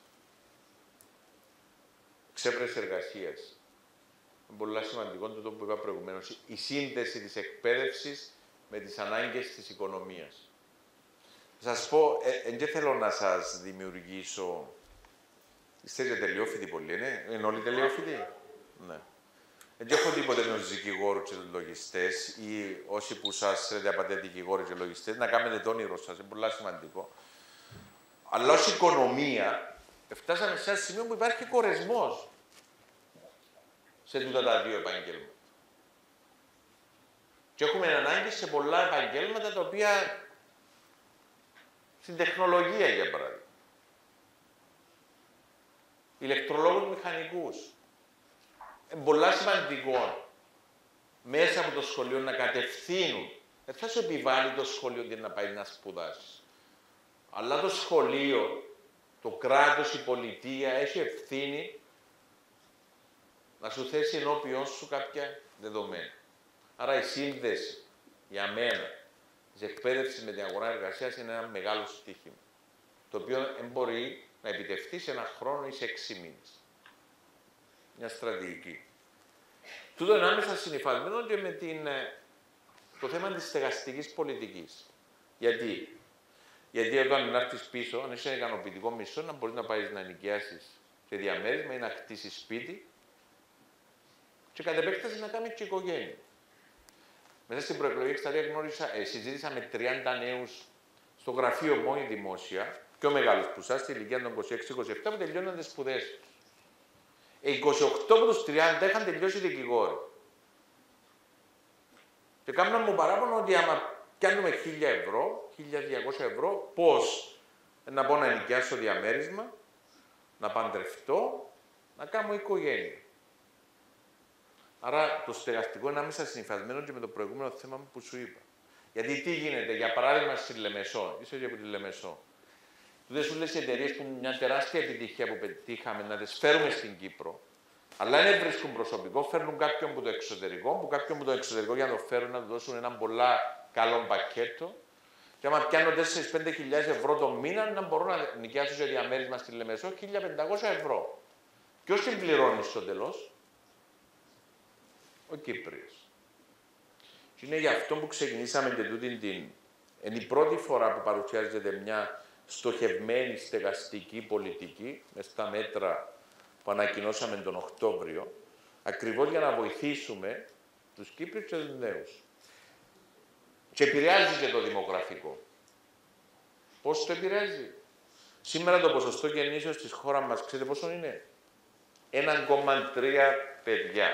Ξέπρεση εργασίας. Είναι πολύ σημαντικό το που είπα προηγουμένως. Η σύνδεση της εκπαίδευσης με τις ανάγκες της οικονομίας. Θα σας πω, δεν θέλω να σας δημιουργήσω... Είστε και τελειόφοιτοι πολλοί, είναι όλοι τελειόφοιτοι? Ναι. Δεν έχω τίποτε με τους δικηγόρους και τους λογιστές ή όσοι που σας θέλετε απαντέ δικηγόροι και λογιστές, να κάνετε το όνειρο σας, είναι πολύ σημαντικό. Αλλά ως οικονομία, φτάσαμε σε ένα σημείο που υπάρχει κορεσμός σε τούτα τα δύο επαγγέλματα. Και έχουμε ανάγκη σε πολλά επαγγέλματα τα οποία στην τεχνολογία, για παράδειγμα. Ηλεκτρολόγους μηχανικούς. Πολλά σημαντικό μέσα από το σχολείο να κατευθύνουν. Δεν θα σου επιβάλλει το σχολείο και να πάει να σπουδάσει. Αλλά το σχολείο, το κράτος, η πολιτεία έχει ευθύνη να σου θέσει ενώπιον σου κάποια δεδομένα. Άρα η σύνδεση για μένα της εκπαίδευσης με την αγορά εργασίας είναι ένα μεγάλο στοίχημα, το οποίο δεν μπορεί να επιτευχθεί σε ένα χρόνο ή σε 6 μήνες. Μια στρατηγική. Τούτο είναι άμεσα συνυφασμένο και με το θέμα της στεγαστικής πολιτικής. Γιατί όταν να έρθεις πίσω, αν είσαι ικανοποιητικό μισθό, να μπορείς να πάρεις να νοικιάσεις σε διαμέρισμα ή να κτίσεις σπίτι και κατ' επέκταση να κάνεις και οικογένεια. Μέσα στην προεκλογική εκστρατεία συζήτησα με 30 νέους στο γραφείο μου δημόσια, πιο μεγάλους που σας, στη ηλικία των 26-27, που τελειώναν τις σπουδές τους. 28 από τους 30 είχαν τελειώσει δικηγόροι. Και κάνουν μου παράπονο ότι άμα πιάνουμε 1.000 ευρώ, 1.200 ευρώ, πώς να πάω να νοικιάσω διαμέρισμα, να παντρευτώ, να κάνω οικογένεια. Άρα το στεγαστικό είναι άμεσα συνυφασμένο και με το προηγούμενο θέμα που σου είπα. Γιατί τι γίνεται, για παράδειγμα στη Λεμεσό, ίσως και από τη Λεμεσό. Δεν σου λες οι εταιρείες που μια τεράστια επιτυχία που πετύχαμε να τις φέρουμε στην Κύπρο, αλλά δεν βρίσκουν προσωπικό, φέρνουν κάποιον από το εξωτερικό, που κάποιον από το εξωτερικό για να το φέρουν να του δώσουν ένα πολλά καλό πακέτο. Και άμα πιάνω 4-5 ευρώ το μήνα, να μπορώ να νοικιάσω σε διαμέρισμα στη Λεμεσό 1.500 ευρώ. Ποιος την πληρώνει στο τέλος? Ο Κύπριος. Και είναι γι' αυτό που ξεκινήσαμε και τούτην την. Είναι η πρώτη φορά που παρουσιάζεται μια στοχευμένη στεγαστική πολιτική με στα μέτρα που ανακοινώσαμε τον Οκτώβριο, ακριβώς για να βοηθήσουμε τους Κύπριους και τους νέους. Και επηρεάζει και το δημογραφικό. Πώς το επηρεάζει? Σήμερα το ποσοστό γεννήσεως στη χώρα μας, ξέρετε πόσο είναι? 1,3 παιδιά.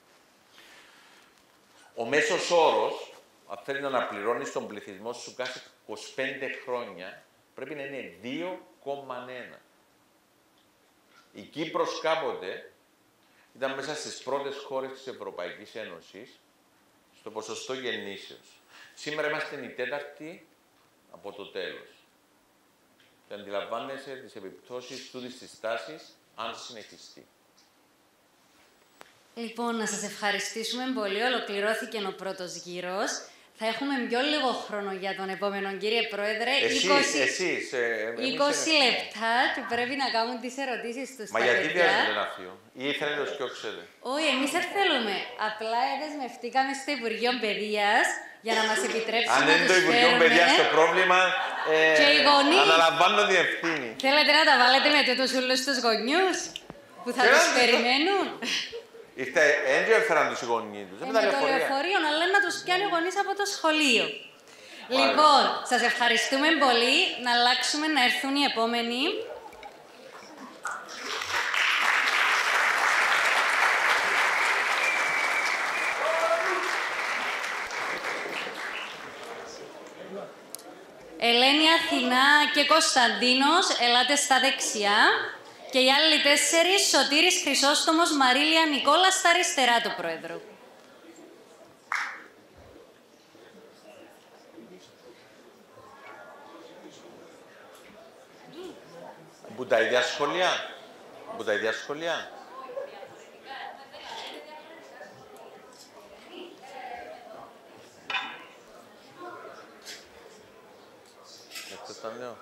Ο μέσος όρος, αν θέλει να αναπληρώνεις τον πληθυσμό σου κάθε 25 χρόνια, πρέπει να είναι 2,1. Η Κύπρος κάποτε ήταν μέσα στις πρώτες χώρες της Ευρωπαϊκής Ένωσης στο ποσοστό γεννήσεως. Σήμερα είμαστε η τέταρτη από το τέλος. Και αντιλαμβάνεσαι τις επιπτώσεις τούτης της τάσης, αν συνεχιστεί. Λοιπόν, να σας ευχαριστήσουμε πολύ. Ολοκληρώθηκε ο πρώτος γύρος. Θα έχουμε πιο λίγο χρόνο για τον επόμενο, κύριε Πρόεδρε. 20 λεπτά και πρέπει να κάνουν τις ερωτήσεις τους. Μα γιατί βιάζετε να φύγω, ή ήθελε να το σκιώξετε? Όχι, εμείς δεν θέλουμε. Απλά δεσμευτήκαμε στο Υπουργείο Παιδείας για να μας επιτρέψουν να τους φέρουμε. Αν είναι το Υπουργείο Παιδείας το πρόβλημα, αναλαμβάνω την ευθύνη. Θέλετε να τα βάλετε με τούτους όλους τους γονιούς που θα τους περιμένουν? Δεν έφεραν τους γονείς τους. Με το λεωφορείο, αλλά να τους πιάνει ο γονείς από το σχολείο. Λοιπόν, σας ευχαριστούμε πολύ. Να αλλάξουμε, να έρθουν οι επόμενοι. Ελένη, Αθηνά και Κωνσταντίνος, ελάτε στα δεξιά. Και οι άλλοι 4, Σωτήρης Χρυσόστομος, Μαρίλια Νικόλα, στα αριστερά του Πρόεδρου. Που τα ίδια σχολεία. Που τα ίδια σχολεία. Αυτό ήταν νέο.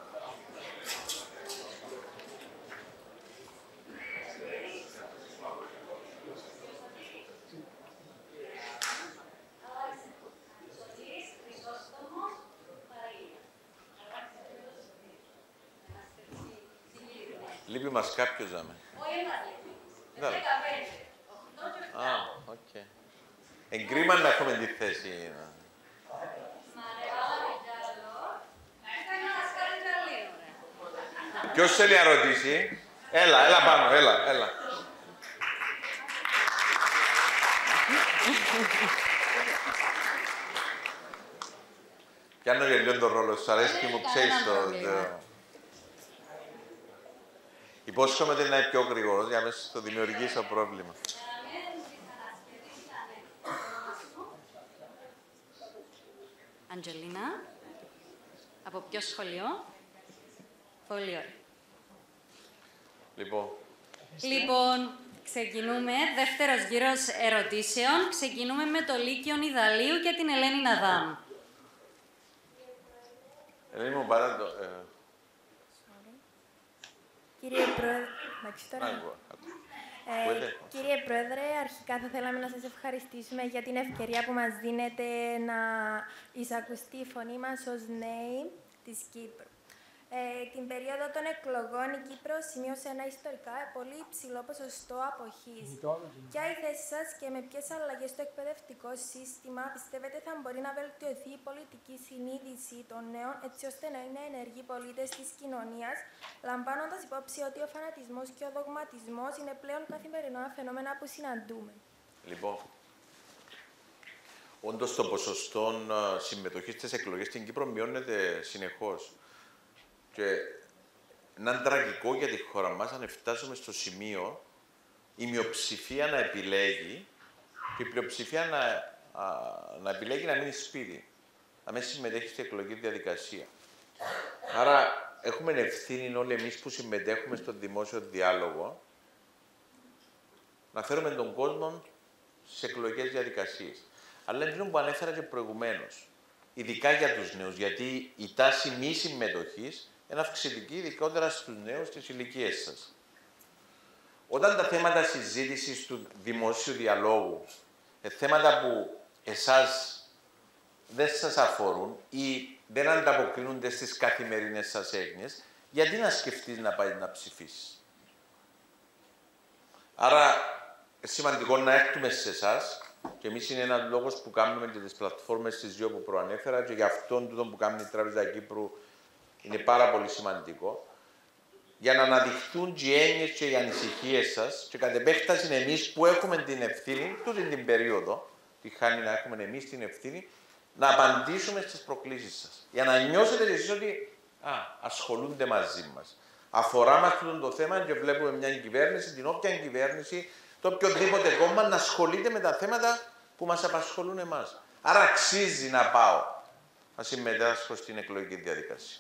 Λείπει μας κάποιος, ζάμε. Όχι, μας λείπει. 15. Α, οκ. Εγκρίμα να έχουμε τη θέση. Ποιος θέλει να ρωτήσει? Έλα πάνω, έλα. Πιάνω και λίγο τον ρόλο σου, αρέσει και μου ξέρεις το... Υπόσχομαι ότι να είναι πιο γρήγορος για να μέσα στο δημιουργήσω πρόβλημα. Αντζελίνα, από ποιο σχολείο? Πολύ ωραία. Λοιπόν, ξεκινούμε. Δεύτερος γύρος ερωτήσεων. Ξεκινούμε με το Λύκειον Ιδαλίου και την Ελένη Ναδάμ. Ελένη μου, παρά το... Κύριε Πρόεδρε, αρχικά θα θέλαμε να σας ευχαριστήσουμε για την ευκαιρία που μας δίνετε να εισακουστεί η φωνή μας ως νέοι της Κύπρου. Την περίοδο των εκλογών η Κύπρος σημείωσε ένα ιστορικά πολύ υψηλό ποσοστό αποχής. Ποια η θέση σας και με ποιες αλλαγές στο εκπαιδευτικό σύστημα πιστεύετε θα μπορεί να βελτιωθεί η πολιτική συνείδηση των νέων έτσι ώστε να είναι ενεργοί πολίτες της κοινωνίας, λαμβάνοντας υπόψη ότι ο φανατισμός και ο δογματισμός είναι πλέον καθημερινά φαινόμενα που συναντούμε? Λοιπόν, όντως το ποσοστό συμμετοχής στις εκλογές στην Κύπρο μειώνεται συνεχώς. Και να είναι τραγικό για τη χώρα μας αν φτάσουμε στο σημείο η μειοψηφία να επιλέγει και η πλειοψηφία να επιλέγει να μείνει σπίτι, να μην συμμετέχει στην εκλογική διαδικασία. Άρα έχουμε ευθύνη όλοι εμείς που συμμετέχουμε στον δημόσιο διάλογο να φέρουμε τον κόσμο στις εκλογικές διαδικασίες. Αλλά είναι που ανέφερα και προηγουμένως, ειδικά για τους νέους, γιατί η τάση μη συμμετοχής είναι αυξητική, ειδικότερα στους νέους στις ηλικίες σας. Όταν τα θέματα συζήτησης του δημοσίου διαλόγου, θέματα που εσάς δεν σας αφορούν ή δεν ανταποκρίνονται στις καθημερινές σας έγνοιες, γιατί να σκεφτείς να πάει να ψηφίσεις? Άρα, σημαντικό να έρθουμε σε εσάς, και εμείς είναι ένας λόγος που κάνουμε και τις πλατφόρμες τις δύο που προανέφερα και για αυτόν τούτο που κάνει η Τράπεζα Κύπρου είναι πάρα πολύ σημαντικό, για να αναδειχθούν και οι έννοιες και οι ανησυχίες σας και κατ' επέκταση εμείς που έχουμε την ευθύνη, τούτη την περίοδο, τη χάνει να έχουμε εμείς την ευθύνη, να απαντήσουμε στις προκλήσεις σας. Για να νιώσετε εσείς ότι ασχολούνται μαζί μας. Αφορά μας το θέμα και βλέπουμε μια κυβέρνηση, την όποια κυβέρνηση, το οποιοδήποτε κόμμα να ασχολείται με τα θέματα που μας απασχολούν εμάς. Άρα αξίζει να πάω να συμμετάσχω στην εκλογική διαδικασία.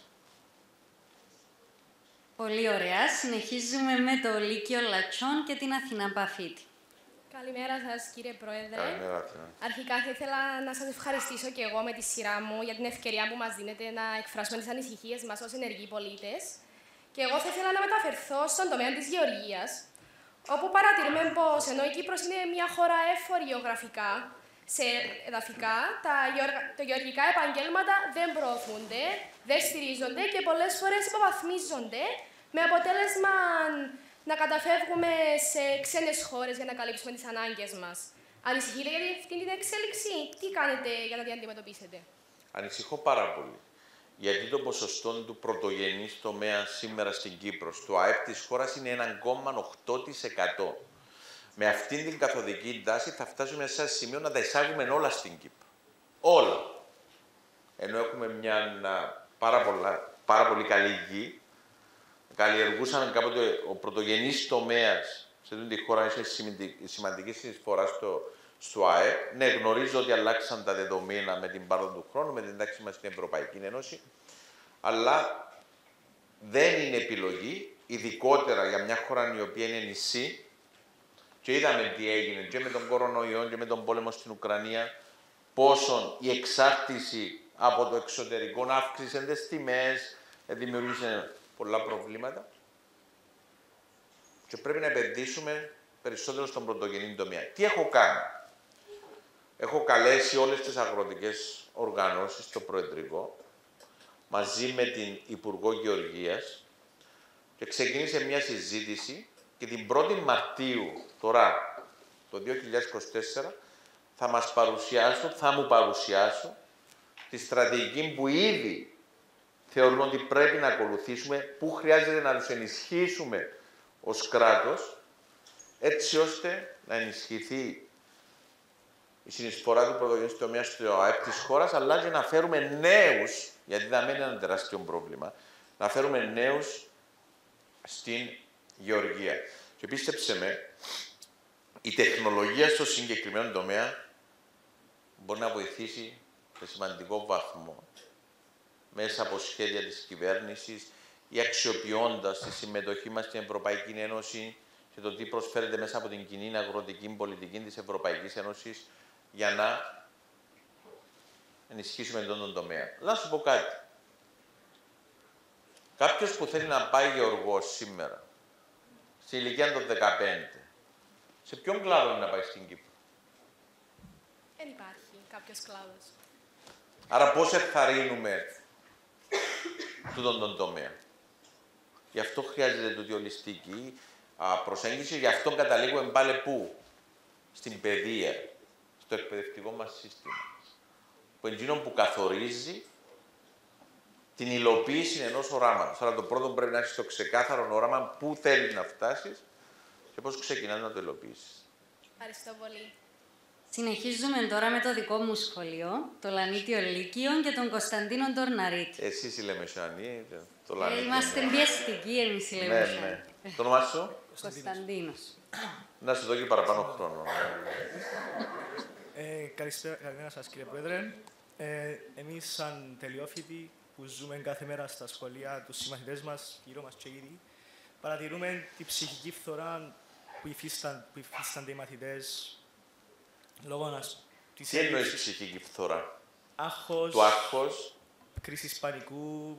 Πολύ ωραία. Συνεχίζουμε με το Λύκειο Λατσών και την Αθηνά Παφίτη. Καλημέρα σας, κύριε Πρόεδρε. Καλημέρα, Αθηνά. Αρχικά θα ήθελα να σας ευχαριστήσω και εγώ με τη σειρά μου για την ευκαιρία που μας δίνετε να εκφράσουμε τις ανησυχίες μας ως ενεργοί πολίτες. Και εγώ θα ήθελα να μεταφερθώ στον τομέα της γεωργίας, όπου παρατηρούμε πως ενώ η Κύπρος είναι μια χώρα έφορη γεωγραφικά, σε εδαφικά, τα γεωργικά επαγγέλματα δεν προωθούνται, δεν στηρίζονται και πολλές φορές υποβαθμίζονται, με αποτέλεσμα να καταφεύγουμε σε ξένες χώρες για να καλύψουμε τις ανάγκες μας. Ανησυχείτε για αυτή την εξέλιξη? Τι κάνετε για να την αντιμετωπίσετε? Ανησυχώ πάρα πολύ. Γιατί το ποσοστό του πρωτογενής τομέα σήμερα στην Κύπρο, στο ΑΕΠ της χώρας, είναι 1,8%. Με αυτήν την καθοδική τάση θα φτάσουμε σε ένα σημείο να τα εισάγουμε όλα στην Κύπρο. Όλα. Ενώ έχουμε μια πάρα πολύ καλή γη, καλλιεργούσαμε κάποτε ο πρωτογενής τομέας σε αυτή τη χώρα, είναι σημαντική συνεισφορά στο ΑΕΠ. Ναι, γνωρίζω ότι αλλάξαν τα δεδομένα με την πάροδο του χρόνου, με την ένταξη μας στην Ευρωπαϊκή Ένωση, αλλά δεν είναι επιλογή, ειδικότερα για μια χώρα η οποία είναι νησί, και είδαμε τι έγινε και με τον κορονοϊό και με τον πόλεμο στην Ουκρανία, πόσο η εξάρτηση από το εξωτερικό αύξησε τις τιμές, δημιούργησε πολλά προβλήματα. Και πρέπει να επενδύσουμε περισσότερο στον πρωτογενή τομέα. Τι έχω κάνει? Έχω καλέσει όλες τις αγροτικές οργανώσεις στο Προεδρικό, μαζί με την Υπουργό Γεωργίας, και ξεκίνησε μια συζήτηση και την 1η Μαρτίου, τώρα, το 2024, θα μου παρουσιάσω τη στρατηγική που ήδη θεωρούν ότι πρέπει να ακολουθήσουμε, πού χρειάζεται να τους ενισχύσουμε ως κράτος, έτσι ώστε να ενισχυθεί η συνεισφορά του πρωτογενούς τομέα στο ΑΕΠ της χώρας, αλλά και να φέρουμε νέους, γιατί δεν είναι ένα τεράστιο πρόβλημα, να φέρουμε νέους στην γεωργία. Και πίστεψε με, η τεχνολογία στο συγκεκριμένο τομέα μπορεί να βοηθήσει σε σημαντικό βαθμό μέσα από σχέδια της κυβέρνησης ή αξιοποιώντας τη συμμετοχή μας στην Ευρωπαϊκή Ένωση και το τι προσφέρεται μέσα από την κοινή αγροτική πολιτική της Ευρωπαϊκής Ένωσης για να ενισχύσουμε τον τομέα. Να σου πω κάτι. Κάποιος που θέλει να πάει γεωργός σήμερα, στη ηλικία των 15, σε ποιον κλάδο είναι να πάει στην Κύπρο? Δεν υπάρχει κάποιος κλάδος. Άρα πώς ενθαρρύνουμε τούτον τον τομέα? Γι' αυτό χρειάζεται τούτη ολιστική προσέγγιση, γι' αυτό καταλήγουμε πάλι πού? Στην παιδεία, στο εκπαιδευτικό μας σύστημα. Που είναι εκείνο που καθορίζει την υλοποίηση ενός οράματος. Άρα το πρώτο πρέπει να έχεις το ξεκάθαρο όραμα πού θέλεις να φτάσεις και πώς ξεκινάς να το υλοποιήσεις. Ευχαριστώ πολύ. Συνεχίζουμε τώρα με το δικό μου σχολείο, το Λανίτιο Λύκειο και τον Κωνσταντίνο Τορναρίτη. Εσείς οι Λεμεσανοί, το Λανίτιο. Είμαστε πιεστικοί εμείς οι Λεμεσανοί. Ναι. Το όνομά σου? Κωνσταντίνος. Να σου δω και παραπάνω χρόνο. Καλημέρα σας κύριε Πρόεδρε. Εμείς σαν τελειόφοιτοι που ζούμε κάθε μέρα στα σχολεία, τους συμμαθητές μας, γύρω μας και ήδη, παρατηρούμε τη ψυχική φθορά που υφίστανται οι μαθητές λόγω της Τι εννοείς ψυχική φθορά? άγχος, του άγχος, κρίσης πανικού,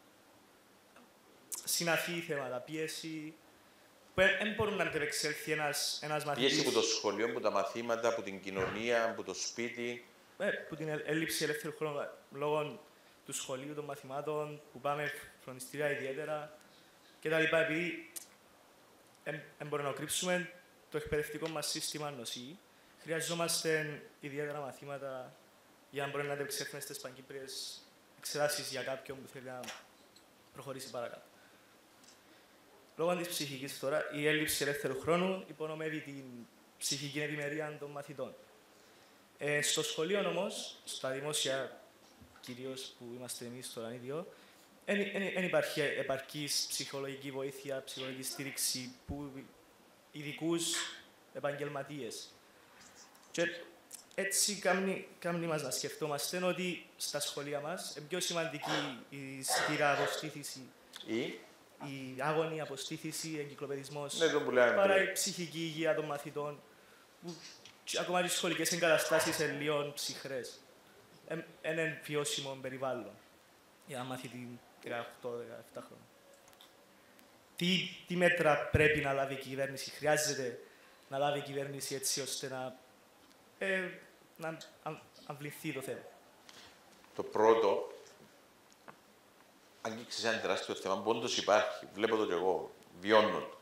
συναφή θέματα, πίεση, που δεν μπορούν να αντεπεξέλθει ένας μαθητής. Πίεση από το σχολείο, από τα μαθήματα, από την κοινωνία, από το σπίτι. Από την έλλειψη ελεύθερου χρόνου λόγω του σχολείου, των μαθημάτων, που πάμε φροντιστήρια ιδιαίτερα κτλ. Επειδή δεν μπορούμε να κρύψουμε, το εκπαιδευτικό μας σύστημα νοσεί. Χρειαζόμαστε ιδιαίτερα μαθήματα για να μπορούμε να αντεπεξέλθουμε στις πανκύπριες εξετάσεις για κάποιον που θέλει να προχωρήσει παρακάτω. Λόγω της ψυχικής φθοράς, η έλλειψη ελεύθερου χρόνου υπονομεύει την ψυχική ευημερία των μαθητών. Στο σχολείο όμως, στα δημόσια κυρίως που είμαστε εμείς στο Λανίδιο, δεν υπάρχει επαρκής ψυχολογική βοήθεια, ψυχολογική στήριξη που ειδικούς επαγγελματίες. Και έτσι κάνει μας να σκεφτόμαστε ότι στα σχολεία μας είναι πιο σημαντική η στήρα αποστήθηση, η άγωνη αποστήθηση, εγκυκλοπαιδισμός, παρά η ψυχική υγεία των μαθητών, που ακόμα και οι σχολικές εγκαταστάσεις είναι λίγο ψυχρές. Είναι βιώσιμο περιβάλλον για να μάθει 18-17 χρόνια. Τι μέτρα πρέπει να λάβει η κυβέρνηση, χρειάζεται να λάβει η κυβέρνηση έτσι ώστε να αμβληθεί το θέμα? Το πρώτο, αγγίξεις ένα τεράστιο θέμα που όντως υπάρχει, βλέπω το κι εγώ, βιώνω το.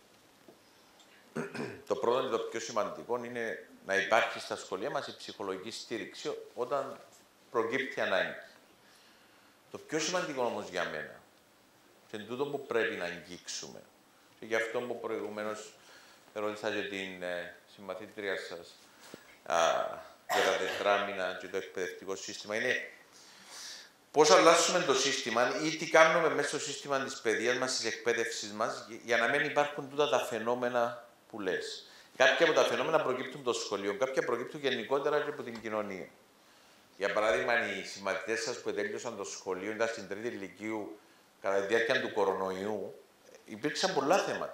Το πρώτο και το πιο σημαντικό είναι να υπάρχει στα σχολεία μας η ψυχολογική στήριξη όταν προκύπτει ανάγκη. Το πιο σημαντικό όμως για μένα, και είναι τούτο που πρέπει να αγγίξουμε, και γι' αυτό που προηγουμένως ερώτησα και την συμμαθήτρια σας για τα τετράμινα και το εκπαιδευτικό σύστημα, είναι πώς αλλάσουμε το σύστημα ή τι κάνουμε μέσα στο σύστημα της παιδείας μας, της εκπαίδευσης μας, για να μην υπάρχουν τούτα τα φαινόμενα που λες. Κάποια από τα φαινόμενα προκύπτουν το σχολείο, κάποια προκύπτουν γενικότερα και από την κοινωνία. Για παράδειγμα, οι συμμαθητές σας που τέλειωσαν το σχολείο, ήταν στην τρίτη ηλικίου, κατά τη διάρκεια του κορονοϊού, υπήρξαν πολλά θέματα.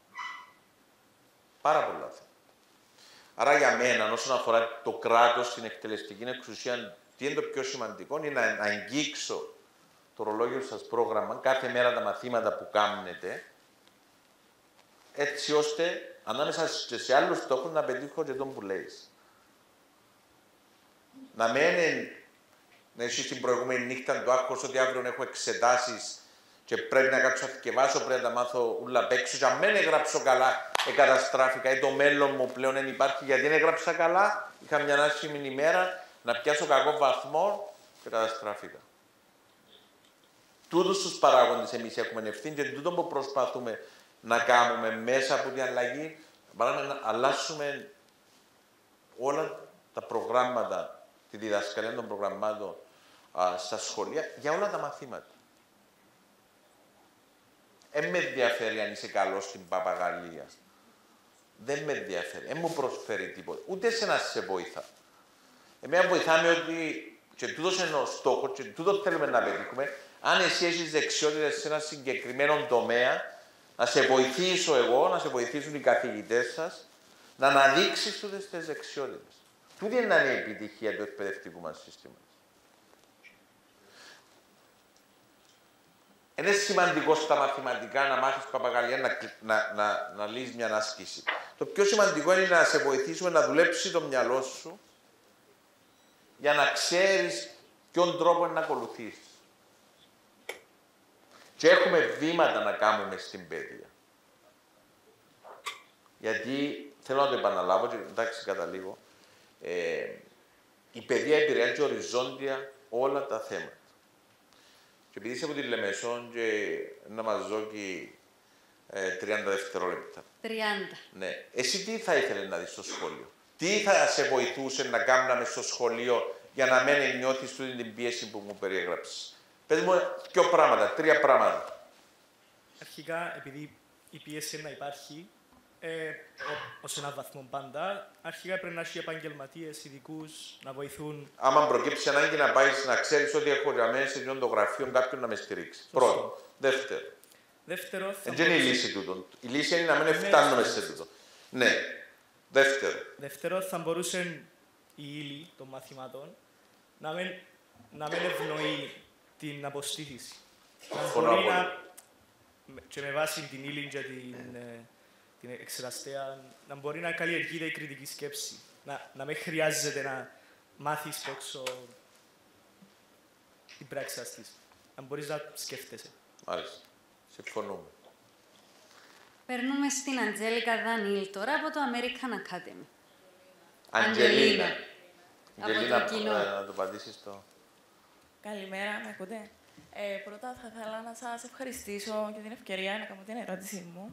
Πάρα πολλά θέματα. Άρα για μένα, όσον αφορά το κράτος, την εκτελεστική εξουσία, τι είναι το πιο σημαντικό, είναι να αγγίξω το ρολόγιο σας πρόγραμμα, κάθε μέρα τα μαθήματα που κάνετε, έτσι ώστε ανάμεσα σε άλλους στόχους να πετύχω και τον που λέεις. Να μένει να έχεις την προηγούμενη νύχτα το άγχος ότι αύριο έχω εξετάσεις και πρέπει να κάτσω να θυκευάσω, πρέπει να τα μάθω ούλα απ' έξω. Και αν δεν έγραψω καλά, καταστράφηκα ή το μέλλον μου πλέον δεν υπάρχει γιατί δεν έγραψα καλά. Είχα μια άσχημη ημέρα να πιάσω κακό βαθμό και καταστράφηκα. τούτους τους παράγοντες εμείς έχουμε ευθύνη και τούτο που προσπαθούμε να κάνουμε μέσα από την αλλαγή, να αλλάξουμε όλα τα προγράμματα, τη διδασκαλία των προγραμμάτων στα σχολεία για όλα τα μαθήματα. Δεν με ενδιαφέρει αν είσαι καλός στην παπαγαλία. Δεν με ενδιαφέρει. Δεν μου προσφέρει τίποτα. Ούτε σε να σε βοηθά. Εμένα βοηθάμε ότι και τούτος είναι ο στόχος και τούτο θέλουμε να πετύχουμε. Αν εσύ έχεις δεξιότητες σε ένα συγκεκριμένο τομέα, να σε βοηθήσω εγώ, να σε βοηθήσουν οι καθηγητές σας, να αναδείξεις τούτες τις δεξιότητες. Τούτη είναι η επιτυχία του εκπαιδευτικού μας συστήματος. Είναι σημαντικό στα μαθηματικά να μάθεις παπαγαλία, να λύσεις μια άσκηση. Το πιο σημαντικό είναι να σε βοηθήσουμε να δουλέψει το μυαλό σου για να ξέρεις ποιον τρόπο να ακολουθήσεις. Και έχουμε βήματα να κάνουμε στην παιδεία. Γιατί, θέλω να το επαναλάβω και εντάξει καταλήγω, η παιδεία επηρεάζει οριζόντια όλα τα θέματα. Και επειδή είσαι από τη Λεμεσόν και να μας δώσει 30 δευτερόλεπτα. 30. Ναι. Εσύ τι θα ήθελες να δεις στο σχολείο? Τι θα σε βοηθούσε να κάνουμε στο σχολείο για να μην νιώθεις την πίεση που μου περιέγραψες? Πες μου 2 πράγματα, 3 πράγματα. Αρχικά, επειδή η πίεση να υπάρχει, ως έναν βαθμό πάντα, αρχικά πρέπει να έχει επαγγελματίες, ειδικούς, να βοηθούν. Άμα προκύψει ανάγκη να πάει να ξέρεις ότι έχω γραμμένες σε το γραφείο κάποιον να με στηρίξει. Πρώτο. Δεύτερο. Δεν είναι η λύση τούτο. Η λύση είναι να μην φτάνουμε σε τούτο. Ναι. Δεύτερο, θα μπορούσε η ύλη των μαθημάτων να μην ευνοεί την αποστήθηση. Να μπορεί και με βάση την ύλη και την εξεταστέα, να μπορεί να καλλιεργείται η κριτική σκέψη. Να μην χρειάζεται να μάθεις πόξο την πράξη αυτής. Να μπορείς να σκέφτεσαι. Μάλιστα. Συμφωνούμε. Περνούμε στην Αντζέλικα Δανίλ τώρα από το American Academy. Αντζελίνα. Από το κοινό. Να το απαντήσεις το... Καλημέρα, με ακούτε? Πρώτα θα ήθελα να σας ευχαριστήσω για την ευκαιρία να κάνω την ερώτησή μου.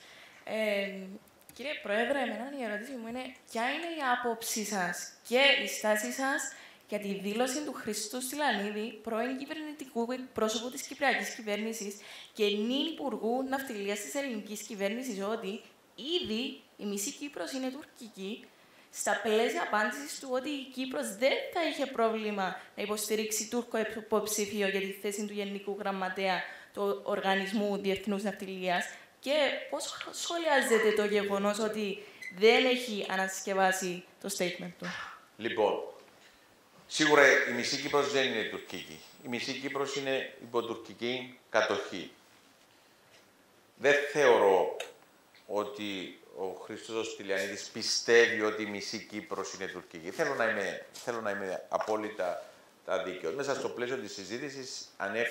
Κύριε Πρόεδρε, εμένα η ερώτηση μου είναι ποια είναι η άποψή σας και η στάση σας για τη δήλωση του Χριστού Στυλανίδη, πρώην κυβερνητικού εκπρόσωπου της Κυπριακής Κυβέρνησης και νυν Υπουργού Ναυτιλίας της Ελληνικής Κυβέρνησης, ότι ήδη η μισή Κύπρος είναι τουρκική, στα πλαίσια απάντησης του ότι η Κύπρος δεν θα είχε πρόβλημα να υποστηρίξει Τούρκο υποψήφιο για τη θέση του Γενικού Γραμματέα του Οργανισμού Διεθνούς Ναυτιλίας, και πώς σχολιάζεται το γεγονός ότι δεν έχει ανασκευάσει το statement του? Λοιπόν, σίγουρα η μισή Κύπρος δεν είναι τουρκική. Η μισή Κύπρος είναι υποτουρκική κατοχή. Δεν θεωρώ ότι ο Χριστός Στυλιανίδης πιστεύει ότι η μισή Κύπρος είναι τουρκική. Θέλω να είμαι απόλυτα δίκαιος. Μέσα στο πλαίσιο της συζήτησης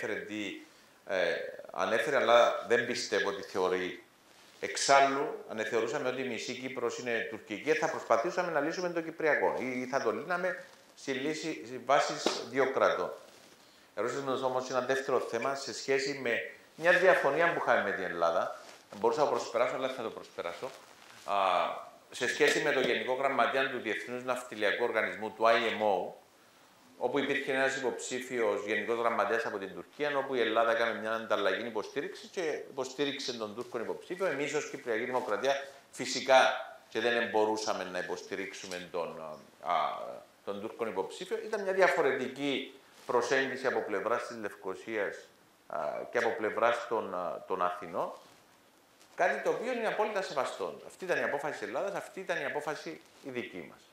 ανέφερε, αλλά δεν πιστεύω ότι θεωρεί. Εξάλλου, αν θεωρούσαμε ότι η μισή Κύπρος είναι τουρκική, θα προσπαθούσαμε να λύσουμε το Κυπριακό ή θα το λύναμε στη βάση 2 κρατών. Ερώτησες όμως ένα δεύτερο θέμα σε σχέση με μια διαφωνία που είχαμε με την Ελλάδα. Μπορούσα να το προσπεράσω, αλλά θα το προσπεράσω. Σε σχέση με το Γενικό Γραμματέα του Διεθνούς Ναυτιλιακού Οργανισμού, του IMO, όπου υπήρχε ένας υποψήφιος Γενικός Γραμματέας από την Τουρκία, όπου η Ελλάδα έκανε μια ανταλλαγή υποστήριξη και υποστήριξε τον Τούρκο υποψήφιο. Εμείς ως Κυπριακή Δημοκρατία φυσικά και δεν μπορούσαμε να υποστηρίξουμε τον Τούρκο υποψήφιο. Ήταν μια διαφορετική προσέγγιση από πλευράς της Λευκωσίας και από πλευράς των Αθηνών. Κάτι το οποίο είναι απόλυτα σεβαστό. Αυτή ήταν η απόφαση της Ελλάδας, αυτή ήταν η απόφαση η δική μας.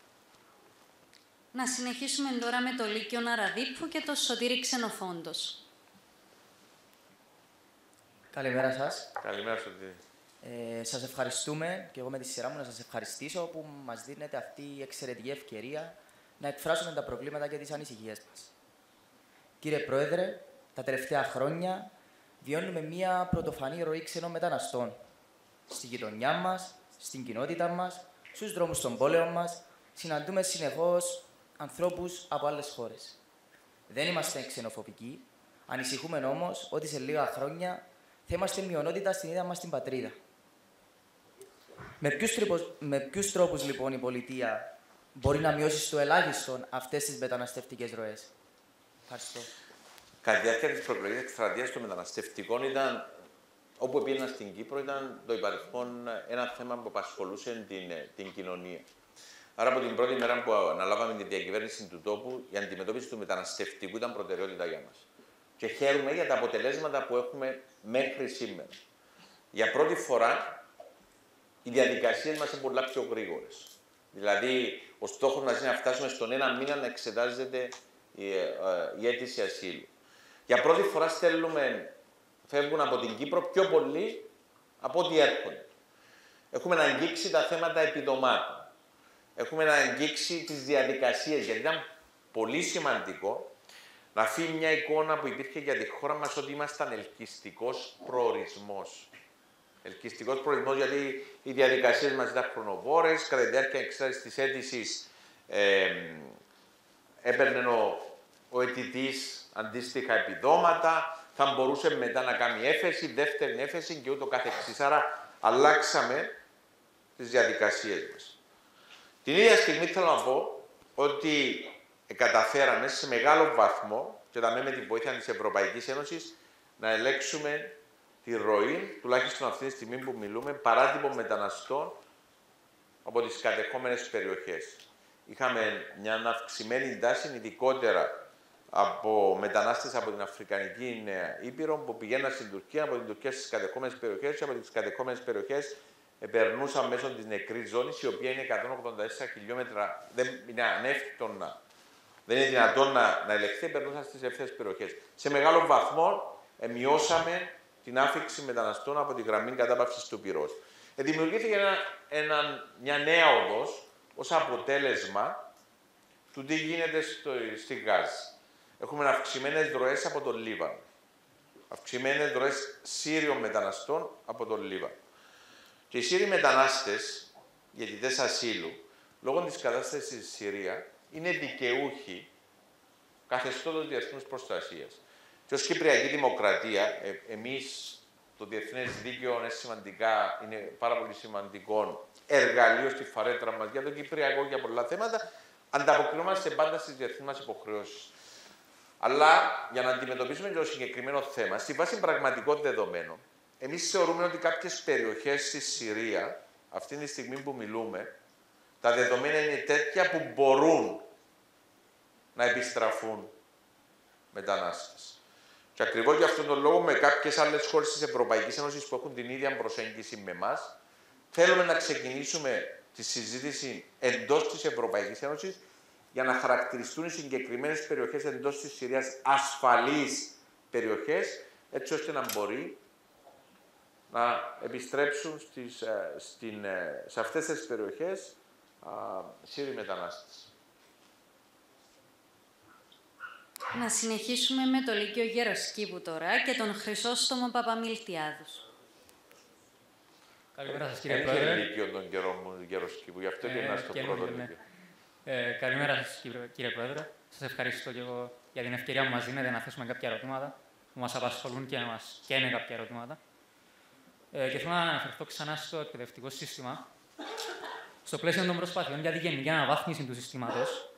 Να συνεχίσουμε τώρα με το Λύκειο Αραδίππου και το Σωτήρη Ξενοφόντος. Καλημέρα σας. Καλημέρα, Σωτήρη. Σας ευχαριστούμε και εγώ με τη σειρά μου να σας ευχαριστήσω που μας δίνετε αυτή η εξαιρετική ευκαιρία να εκφράσουμε τα προβλήματα και τις ανησυχίες μας. Κύριε Πρόεδρε, τα τελευταία χρόνια βιώνουμε μία πρωτοφανή ροή ξένων μεταναστών στη γειτονιά μας, στην κοινότητα μας, στους δρόμους των πόλεων μας. Συναντούμε συνεχώς ανθρώπους από άλλες χώρες. Δεν είμαστε ξενοφοβικοί, Ανησυχούμε όμως ότι σε λίγα χρόνια θα είμαστε μειονότητα στην ίδια μας την πατρίδα. Με ποιους τρόπους λοιπόν η πολιτεία μπορεί να μειώσει στο ελάχιστο αυτές τις μεταναστευτικές ροές? Ευχαριστώ. Κατά τη διάρκεια της προεκλογικής εκστρατείας των μεταναστευτικών ήταν, όπου πήγαινα στην Κύπρο, ήταν το υπαριθμόν ένα θέμα που απασχολούσε την κοινωνία. Άρα, από την πρώτη μέρα που αναλάβαμε τη διακυβέρνηση του τόπου, η αντιμετώπιση του μεταναστευτικού ήταν προτεραιότητα για μας. Και χαίρομαι για τα αποτελέσματα που έχουμε μέχρι σήμερα. Για πρώτη φορά, οι διαδικασίες μας είναι πολλά πιο γρήγορες. Δηλαδή, ο στόχος μας είναι να φτάσουμε στον ένα μήνα να εξετάζεται η αίτηση ασύλου. Για πρώτη φορά φεύγουν από την Κύπρο πιο πολλοί από ό,τι έρχονται. Έχουμε να αγγίξει τα θέματα επιδομάτων. Έχουμε να αγγίξει τις διαδικασίες, γιατί ήταν πολύ σημαντικό να φύγει μια εικόνα που υπήρχε για τη χώρα μας ότι ήμασταν ελκυστικός προορισμός. Ελκυστικός προορισμός γιατί οι διαδικασίες μας ήταν χρονοβόρες, κατά τη διάρκεια εξέτασης της αίτησης έπαιρνε ο αιτητής αντίστοιχα επιδόματα, θα μπορούσε μετά να κάνει έφεση, δεύτερη έφεση και ούτω καθεξής. Άρα αλλάξαμε τις διαδικασίες μας. Την ίδια στιγμή θέλω να πω ότι καταφέραμε σε μεγάλο βαθμό, και με την βοήθεια της Ευρωπαϊκής Ένωσης, να ελέγξουμε τη ροή, τουλάχιστον αυτή τη στιγμή που μιλούμε, παράτυπων μεταναστών από τις κατεχόμενες περιοχές. Είχαμε μια αυξημένη τάση, ειδικότερα από μετανάστες από την Αφρικανική Ήπειρο, που πηγαίναν στην Τουρκία, από την Τουρκία στις κατεχόμενες περιοχές και από τις κατεχόμενες περιοχές περνούσαν μέσω της νεκρής ζώνης, η οποία είναι 184 χιλιόμετρα, δεν είναι ανέφικτο δεν είναι δυνατόν να ελεγχθεί, περνούσαν στις ευθείες περιοχές. Σε μεγάλο βαθμό μειώσαμε την άφηξη μεταναστών από τη γραμμή κατάπαυσης του πυρός. Δημιουργήθηκε μια νέα οδός ως αποτέλεσμα του τι γίνεται στη Γάζη. Έχουμε αυξημένες ροές από τον Λίβανο. Αυξημένες ροές Σύριων μεταναστών από τον Λίβανο. Και οι Σύριοι μετανάστες, οι αιτητές ασύλου, λόγω της κατάστασης στη Συρία, είναι δικαιούχοι καθεστώτος διεθνούς προστασίας. Και ως Κυπριακή Δημοκρατία, εμείς το διεθνές δίκαιο είναι πάρα πολύ σημαντικό εργαλείο στη φαρέτρα μας για το Κυπριακό και για πολλά θέματα, ανταποκρινόμαστε πάντα στις διεθνείς μας υποχρεώσεις. Αλλά για να αντιμετωπίσουμε το συγκεκριμένο θέμα, στη βάση πραγματικών δεδομένων, εμείς θεωρούμε ότι κάποιες περιοχές στη Συρία, αυτή τη στιγμή που μιλούμε, τα δεδομένα είναι τέτοια που μπορούν να επιστραφούν μετανάστες. Και ακριβώς για αυτόν τον λόγο, με κάποιες άλλες χώρες της Ευρωπαϊκής Ένωσης που έχουν την ίδια προσέγγιση με εμάς, θέλουμε να ξεκινήσουμε τη συζήτηση εντός της Ευρωπαϊκής Ένωσης για να χαρακτηριστούν οι συγκεκριμένες περιοχές εντός της Συρίας ασφαλείς περιοχές, έτσι ώστε να μπορεί να επιστρέψουν σε αυτές τις περιοχές Σύριοι μετανάστες. Να συνεχίσουμε με το Λύκειο Γεροσκήπου τώρα και τον Χρυσόστομο Παπαμιλτιάδους. Καλημέρα σας, κύριε Πρόεδρε. Είναι Λύκειο τον καιρό μου Γεροσκήπου, γι' αυτό και στο πρώτο Λύκειο. Καλημέρα σας, κύριε Πρόεδρε. Σας ευχαριστώ και εγώ για την ευκαιρία που μας δίνετε να θέσουμε κάποια ερωτήματα που μας απασχολούν και είναι κάποια ερωτήματα. Και θέλω να αναφερθώ ξανά στο εκπαιδευτικό σύστημα. Στο πλαίσιο των προσπαθειών για τη γενική αναβάθμιση του συστήματος,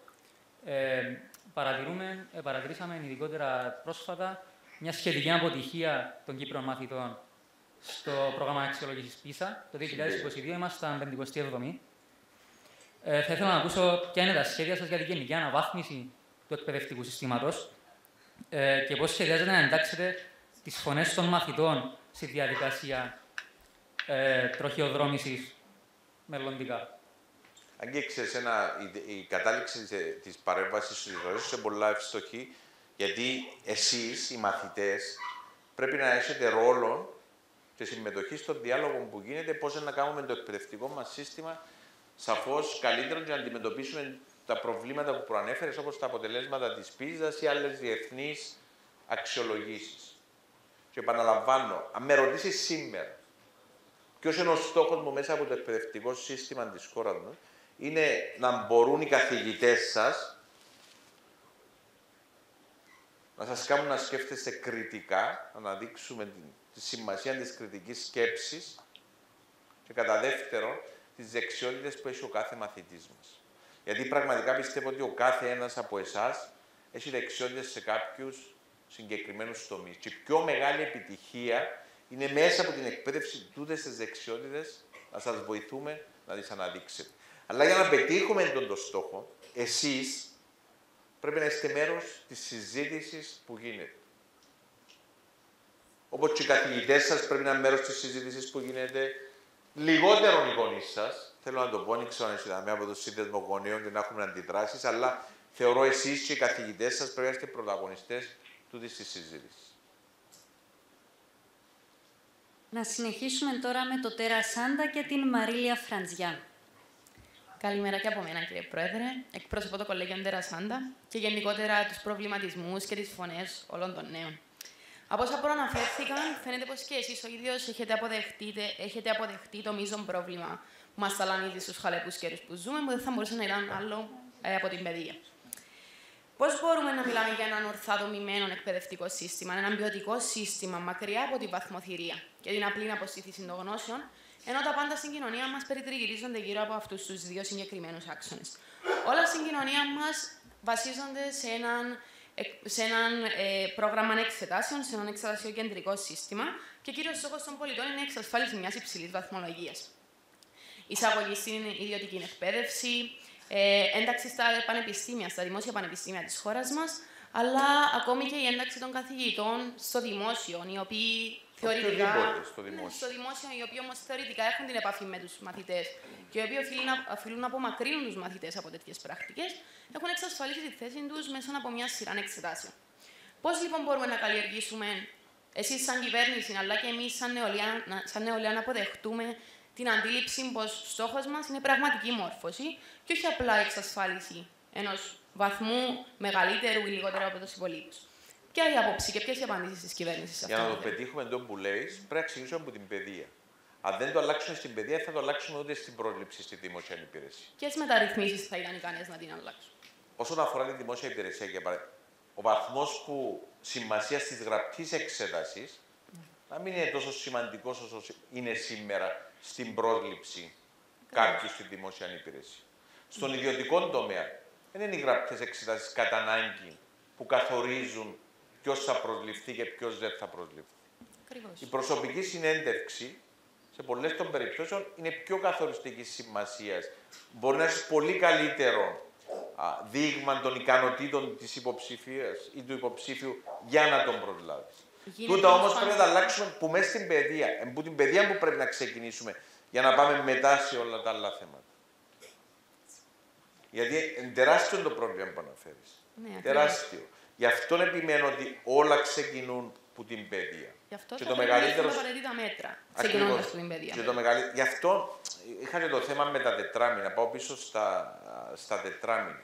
παρατηρήσαμε ειδικότερα πρόσφατα μια σχετική αποτυχία των Κύπρων μαθητών στο πρόγραμμα αξιολόγησης PISA. Το 2022 ήμασταν 57η. Θα ήθελα να ακούσω ποια είναι τα σχέδια σας για τη γενική αναβάθμιση του εκπαιδευτικού συστήματος και πώς σχεδιάζετε να εντάξετε τις φωνές των μαθητών στη διαδικασία τροχιοδρόμησης μελλοντικά. Αγγίξες η κατάληξη της παρέμβασης σου είναι πολλά ευστοχή, γιατί εσείς, οι μαθητές, πρέπει να έχετε ρόλο και συμμετοχή στον διάλογο που γίνεται, πώς να κάνουμε το εκπαιδευτικό μας σύστημα σαφώς καλύτερο και να αντιμετωπίσουμε τα προβλήματα που προανέφερες, όπως τα αποτελέσματα της PISA ή άλλες διεθνείς αξιολογήσεις. Και επαναλαμβάνω, αν με ρωτήσεις σήμερα, ποιος είναι ο στόχος μου μέσα από το εκπαιδευτικό σύστημα της χώρας μου, είναι να μπορούν οι καθηγητές σας να σας κάνουν να σκέφτεστε κριτικά, να αναδείξουμε τη σημασία της κριτικής σκέψης και κατά δεύτερον, τις δεξιότητες που έχει ο κάθε μαθητής μας. Γιατί πραγματικά πιστεύω ότι ο κάθε ένας από εσάς έχει δεξιότητες σε κάποιους συγκεκριμένους τομείς. Και η πιο μεγάλη επιτυχία είναι μέσα από την εκπαίδευση τούτες τις δεξιότητες να σας βοηθούμε να τις αναδείξετε. Αλλά για να πετύχουμε τον στόχο, εσείς πρέπει να είστε μέρος της συζήτησης που γίνεται. Όπως και οι καθηγητές σας πρέπει να είναι μέρος της συζήτησης που γίνεται, λιγότερον οι γονείς σας. Θέλω να το πω, δεν ξέρω αν είσαι από το σύνδεσμο γονέων και να έχουμε αντιδράσεις, αλλά θεωρώ εσείς και οι καθηγητές σας πρέπει να είστε πρωταγωνιστές τούτης της συζήτησης. Να συνεχίσουμε τώρα με το Τέρα Σάντα και την Μαρίλια Φραντζιά. Καλημέρα και από μένα, κύριε Πρόεδρε. Εκπροσωπώ το Κολέγιο Τέρα Σάντα και γενικότερα τους προβληματισμούς και τις φωνές όλων των νέων. Από όσα προαναφέρθηκαν, φαίνεται πως και εσείς ο ίδιος έχετε αποδεχτεί το μείζον πρόβλημα που μας ταλανίζει στους χαλεπούς καιρούς που ζούμε, που δεν θα μπορούσε να ήταν άλλο από την παιδεία. Πώς μπορούμε να μιλάμε για έναν ορθά δομημένο εκπαιδευτικό σύστημα, έναν ποιοτικό σύστημα μακριά από τη βαθμοθυρία και την απλή αποστήθηση των γνώσεων, ενώ τα πάντα στην κοινωνία μας περιτριγυρίζονται γύρω από αυτούς τους δύο συγκεκριμένους άξονες. Όλα στην κοινωνία μας βασίζονται σε έναν πρόγραμμα εξετάσεων, σε έναν εξετασιοκεντρικό σύστημα και κύριος στόχος των πολιτών είναι η εξασφάλιση μιας υψηλής βαθμολογίας. Εισαγωγή στην ιδιωτική εκπαίδευση, ένταξη στα πανεπιστήμια, στα δημόσια πανεπιστήμια της χώρας μας, αλλά ακόμη και η ένταξη των καθηγητών στο δημόσιο, οι οποίοι θεωρητικά. Στο δημόσιο, οι οποίοι όμως θεωρητικά έχουν την επαφή με τους μαθητές και οι οποίοι οφείλουν να απομακρύνουν τους μαθητές από τέτοιες πρακτικές, έχουν εξασφαλίσει τη θέση τους μέσω από μια σειρά εξετάσεων. Πώς λοιπόν μπορούμε να καλλιεργήσουμε, εσείς σαν κυβέρνηση, αλλά και εμείς σαν νεολαία, να αποδεχτούμε την αντίληψη πως στόχος μας είναι πραγματική μόρφωση και όχι απλά εξασφάλιση ενός βαθμού μεγαλύτερου ή λιγότερου από τους υπολείπους. Ποια είναι η άποψη και ποιες οι απαντήσεις της κυβέρνησης σε αυτό? Για να το πετύχουμε το που λέει, πρέπει να ξεκινήσουμε από την παιδεία. Αν δεν το αλλάξουμε στην παιδεία, θα το αλλάξουμε ούτε στην πρόληψη στη δημόσια υπηρεσία. Ποιες μεταρρυθμίσεις θα ήταν ικανές να την αλλάξουν? Όσον αφορά τη δημόσια υπηρεσία, για παράδειγμα, ο βαθμός που σημασία τη γραπτή εξέταση να μην είναι τόσο σημαντικό όσο είναι σήμερα στην πρόληψη κάποιου στη δημόσια υπηρεσία. Στον ιδιωτικό τομέα, δεν είναι οι γραπτές εξετάσεις κατά ανάγκη που καθορίζουν ποιος θα προσληφθεί και ποιος δεν θα προσληφθεί. Ακριβώς. Η προσωπική συνέντευξη, σε πολλές των περιπτώσεων, είναι πιο καθοριστική σημασίας. Μπορεί να έχει πολύ καλύτερο δείγμα των ικανοτήτων της υποψηφίας ή του υποψήφιου για να τον προσλάβεις. Τούτα όμως πρέπει να τα αλλάξουμε που μέσα στην παιδεία. Που την παιδεία που πρέπει να ξεκινήσουμε για να πάμε μετά σε όλα τα άλλα θέματα. Γιατί είναι τεράστιο το πρόβλημα που αναφέρεις. Ναι, τεράστιο. Γι' αυτό επιμένω ότι όλα ξεκινούν από την παιδεία. Γι' αυτό και θα το πρέπει να μεγαλύτερο. έχουμε απαραίτητα μέτρα, ξεκινώντας από την παιδεία. Γι' αυτό είχατε το θέμα με τα τετράμινα. Πάω πίσω στα τετράμινα.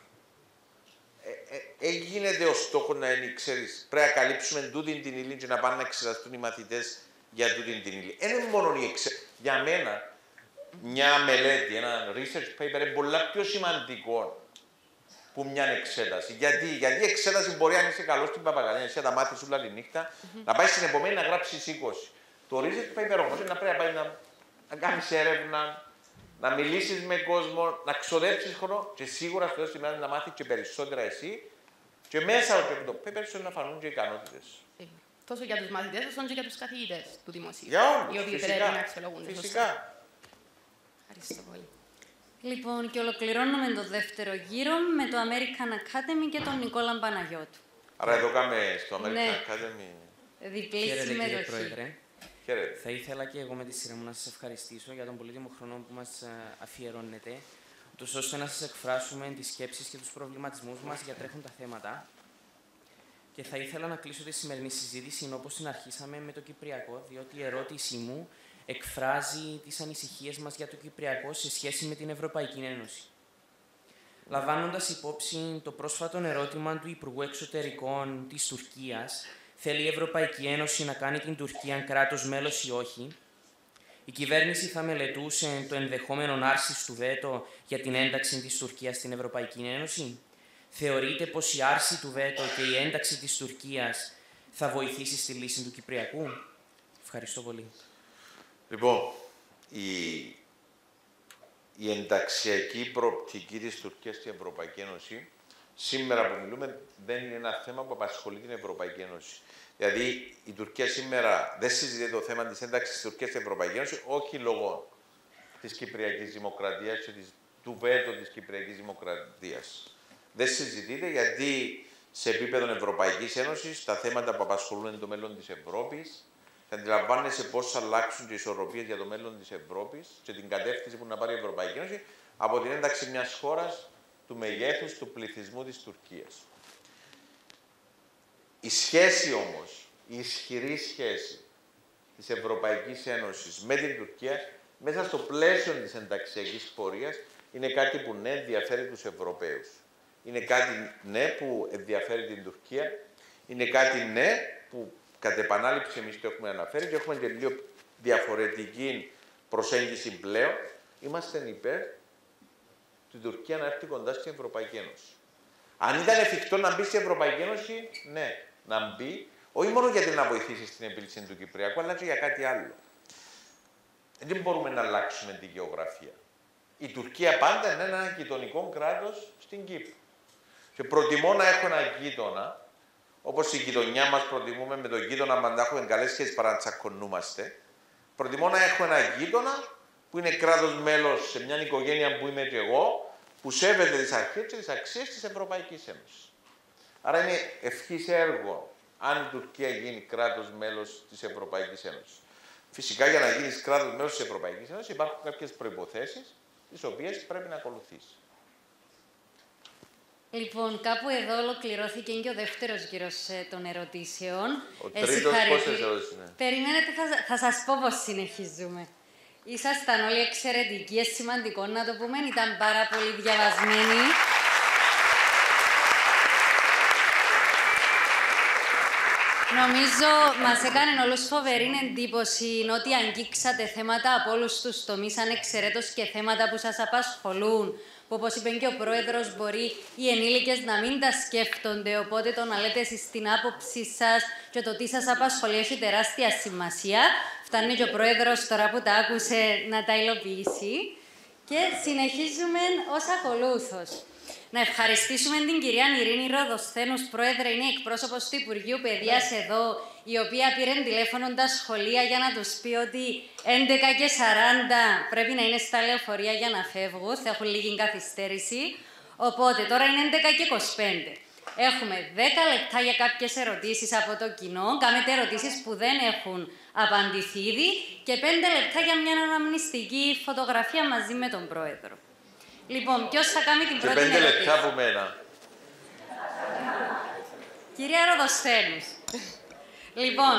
Έγινε ο στόχο να είναι, ξέρεις, πρέπει να καλύψουμε τούτη την ύλη και να πάνε να εξεταστούν οι μαθητές για τούτη την ύλη. Δεν είναι μόνο η εξέταση. Για μένα, μια μελέτη, ένα research paper είναι πολύ πιο σημαντικό που μια εξέταση. Γιατί η εξέταση μπορεί, αν είσαι καλό στην παπαγαλία, εσύ τα μάθεις όλα τη νύχτα, να πάει στην επομένη να γράψεις 20. Το research paper όμως είναι να πρέπει να πάει να κάνεις έρευνα, να μιλήσεις με κόσμο, να ξοδέψεις χρόνο και σίγουρα στο τέλος να μάθεις και περισσότερα εσύ και μέσα από το paper σου να φανούν και οι ικανότητες. Τόσο για τους μαθητές, όσο και για τους καθηγητές του δημοσίου. Για όλους, οι οποίοι φυσικά. πρέπει να αξιολογούνται. Φυσικά. Ευχαριστώ πολύ. Λοιπόν, και ολοκληρώνουμε το δεύτερο γύρο με το American Academy και τον Νικόλα Παναγιώτου. Άρα εδώ κάμε στο American Ναι. Academy. Διπλή Χαίρετε, κύριε συμμετοχή. Πρόεδρε. Χαίρετε. Θα ήθελα και εγώ με τη σειρά μου να σας ευχαριστήσω για τον πολύτιμο χρόνο που μας αφιερώνετε, ούτως ώστε να σας εκφράσουμε τις σκέψεις και τους προβληματισμούς μας για τρέχοντα θέματα. Και θα ήθελα να κλείσω τη σημερινή συζήτηση όπως την αρχίσαμε με το Κυπριακό, διότι η ερώτησή μου εκφράζει τις ανησυχίες μας για το Κυπριακό σε σχέση με την Ευρωπαϊκή Ένωση. Λαμβάνοντας υπόψη το πρόσφατο ερώτημα του Υπουργού Εξωτερικών της Τουρκίας, θέλει η Ευρωπαϊκή Ένωση να κάνει την Τουρκία κράτος μέλος ή όχι, η κυβέρνηση θα μελετούσε το ενδεχόμενο άρσης του βέτο για την ένταξη της Τουρκίας στην Ευρωπαϊκή Ένωση. θεωρείτε πως η άρση του βέτο και η ένταξη της Τουρκίας θα βοηθήσει στη λύση του Κυπριακού? Ευχαριστώ πολύ. Λοιπόν, η ενταξιακή προοπτική της Τουρκίας στην Ευρωπαϊκή Ένωση, σήμερα που μιλούμε, δεν είναι ένα θέμα που απασχολεί την Ευρωπαϊκή Ένωση. Δηλαδή, η Τουρκία σήμερα δεν συζητεί το θέμα της ένταξης της Τουρκίας στην Ευρωπαϊκή Ένωση, όχι λόγω της Κυπριακής Δημοκρατίας και του βέτο της Κυπριακής Δημοκρατίας. Δεν συζητείται γιατί σε επίπεδο Ευρωπαϊκής Ένωσης τα θέματα που απασχολούν είναι το μέλλον της Ευρώπης. Θα αντιλαμβάνεσαι πώς θα αλλάξουν τις ισορροπίες για το μέλλον της Ευρώπης και την κατεύθυνση που να πάρει η Ευρωπαϊκή Ένωση από την ένταξη μιας χώρας του μεγέθους του πληθυσμού της Τουρκίας. Η σχέση όμως, η ισχυρή σχέση της Ευρωπαϊκής Ένωσης με την Τουρκία μέσα στο πλαίσιο της ενταξιακής πορείας είναι κάτι που ναι ενδιαφέρει τους Ευρωπαίους. Είναι κάτι ναι που ενδιαφέρει την Τουρκία, είναι κάτι ναι που κατ' επανάληψη εμείς το έχουμε αναφέρει και έχουμε και λίγο διαφορετική προσέγγιση πλέον. Είμαστε υπέρ την Τουρκία να έρθει κοντά στην Ευρωπαϊκή Ένωση. Αν ήταν εφικτό να μπει στην Ευρωπαϊκή Ένωση, ναι, να μπει, όχι μόνο γιατί να βοηθήσει στην επίλυση του Κυπριακού, αλλά και για κάτι άλλο. Δεν μπορούμε να αλλάξουμε τη γεωγραφία. Η Τουρκία πάντα είναι ένα γειτονικό κράτος στην Κύπρο. Και προτιμώ να έχω ένα γείτονα, όπως η γειτονιά μας προτιμούμε με τον γείτονα μας να έχουμε καλές σχέσεις παρά να τσακωνούμαστε. Προτιμώ να έχω ένα γείτονα που είναι κράτος μέλος σε μια οικογένεια που είμαι και εγώ, που σέβεται τις αρχές και τις αξίες της Ευρωπαϊκής Ένωσης. Άρα είναι ευχής έργο αν η Τουρκία γίνει κράτος μέλος της Ευρωπαϊκής Ένωσης. Φυσικά για να γίνεις κράτος μέλος της Ευρωπαϊκής Ένωσης υπάρχουν κάποιες προϋποθέσεις τις οποίες πρέπει να ακολουθείς. Λοιπόν, κάπου εδώ ολοκληρώθηκε και ο δεύτερος γύρος των ερωτήσεων. Ο τρίτος πόσες ερωτήσεις είναι? Περιμένετε, θα σας πω πώς συνεχίζουμε. Ήσασταν όλοι εξαιρετικοί, σημαντικό να το πούμε, ήταν πάρα πολύ διαβασμένοι. Νομίζω μας έκανε όλους φοβερή εντύπωση ότι αγγίξατε θέματα από όλους τους τομείς ανεξαιρέτως και θέματα που σας απασχολούν, που όπως είπε και ο Πρόεδρος μπορεί οι ενήλικες να μην τα σκέφτονται, οπότε το να λέτε εσείς την άποψή σας και το τι σας απασχολεί έχει τεράστια σημασία. Φτάνει και ο Πρόεδρος τώρα που τα άκουσε να τα υλοποιήσει. Και συνεχίζουμε ως ακολούθως. Να ευχαριστήσουμε την κυρία Ειρήνη Ροδοσθένους, Πρόεδρε, είναι εκπρόσωπος του Υπουργείου Παιδείας εδώ, η οποία πήρε τηλέφωνο τα σχολεία για να τους πει ότι 11:40 πρέπει να είναι στα λεωφορεία για να φεύγουν, θα έχουν λίγη καθυστέρηση. Οπότε τώρα είναι 11:25. Έχουμε 10 λεπτά για κάποιες ερωτήσεις από το κοινό. Κάνετε ερωτήσεις που δεν έχουν απαντηθεί ήδη και 5 λεπτά για μια αναμνηστική φωτογραφία μαζί με τον Πρόεδρο. Λοιπόν, ποιος θα κάνει την πρώτη ερώτηση? 5 λεπτά από μένα. Κυρία Ροδοσθένους. Λοιπόν.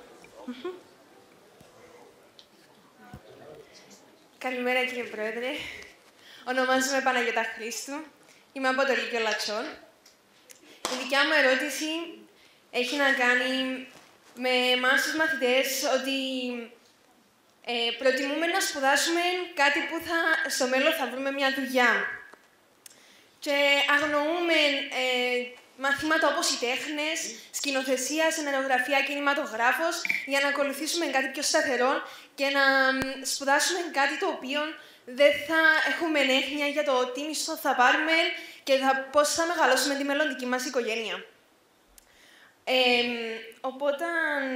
Καλημέρα κύριε Πρόεδρε. Ονομάζομαι Παναγιώτα Χρήστου. Είμαι από το Λύκειο Λατσών. Η δικιά μου ερώτηση έχει να κάνει με εμάς τους μαθητές ότι προτιμούμε να σπουδάσουμε κάτι που στο μέλλον θα βρούμε μια δουλειά. Και αγνοούμε μαθήματα όπως οι τέχνες, σκηνοθεσία, σενεργογραφία, κινηματογράφος, για να ακολουθήσουμε κάτι πιο σταθερό και να σπουδάσουμε κάτι το οποίο δεν θα έχουμε έννοια για το τι μισθό θα πάρουμε και πώς θα μεγαλώσουμε τη μελλοντική μας οικογένεια. Οπότε,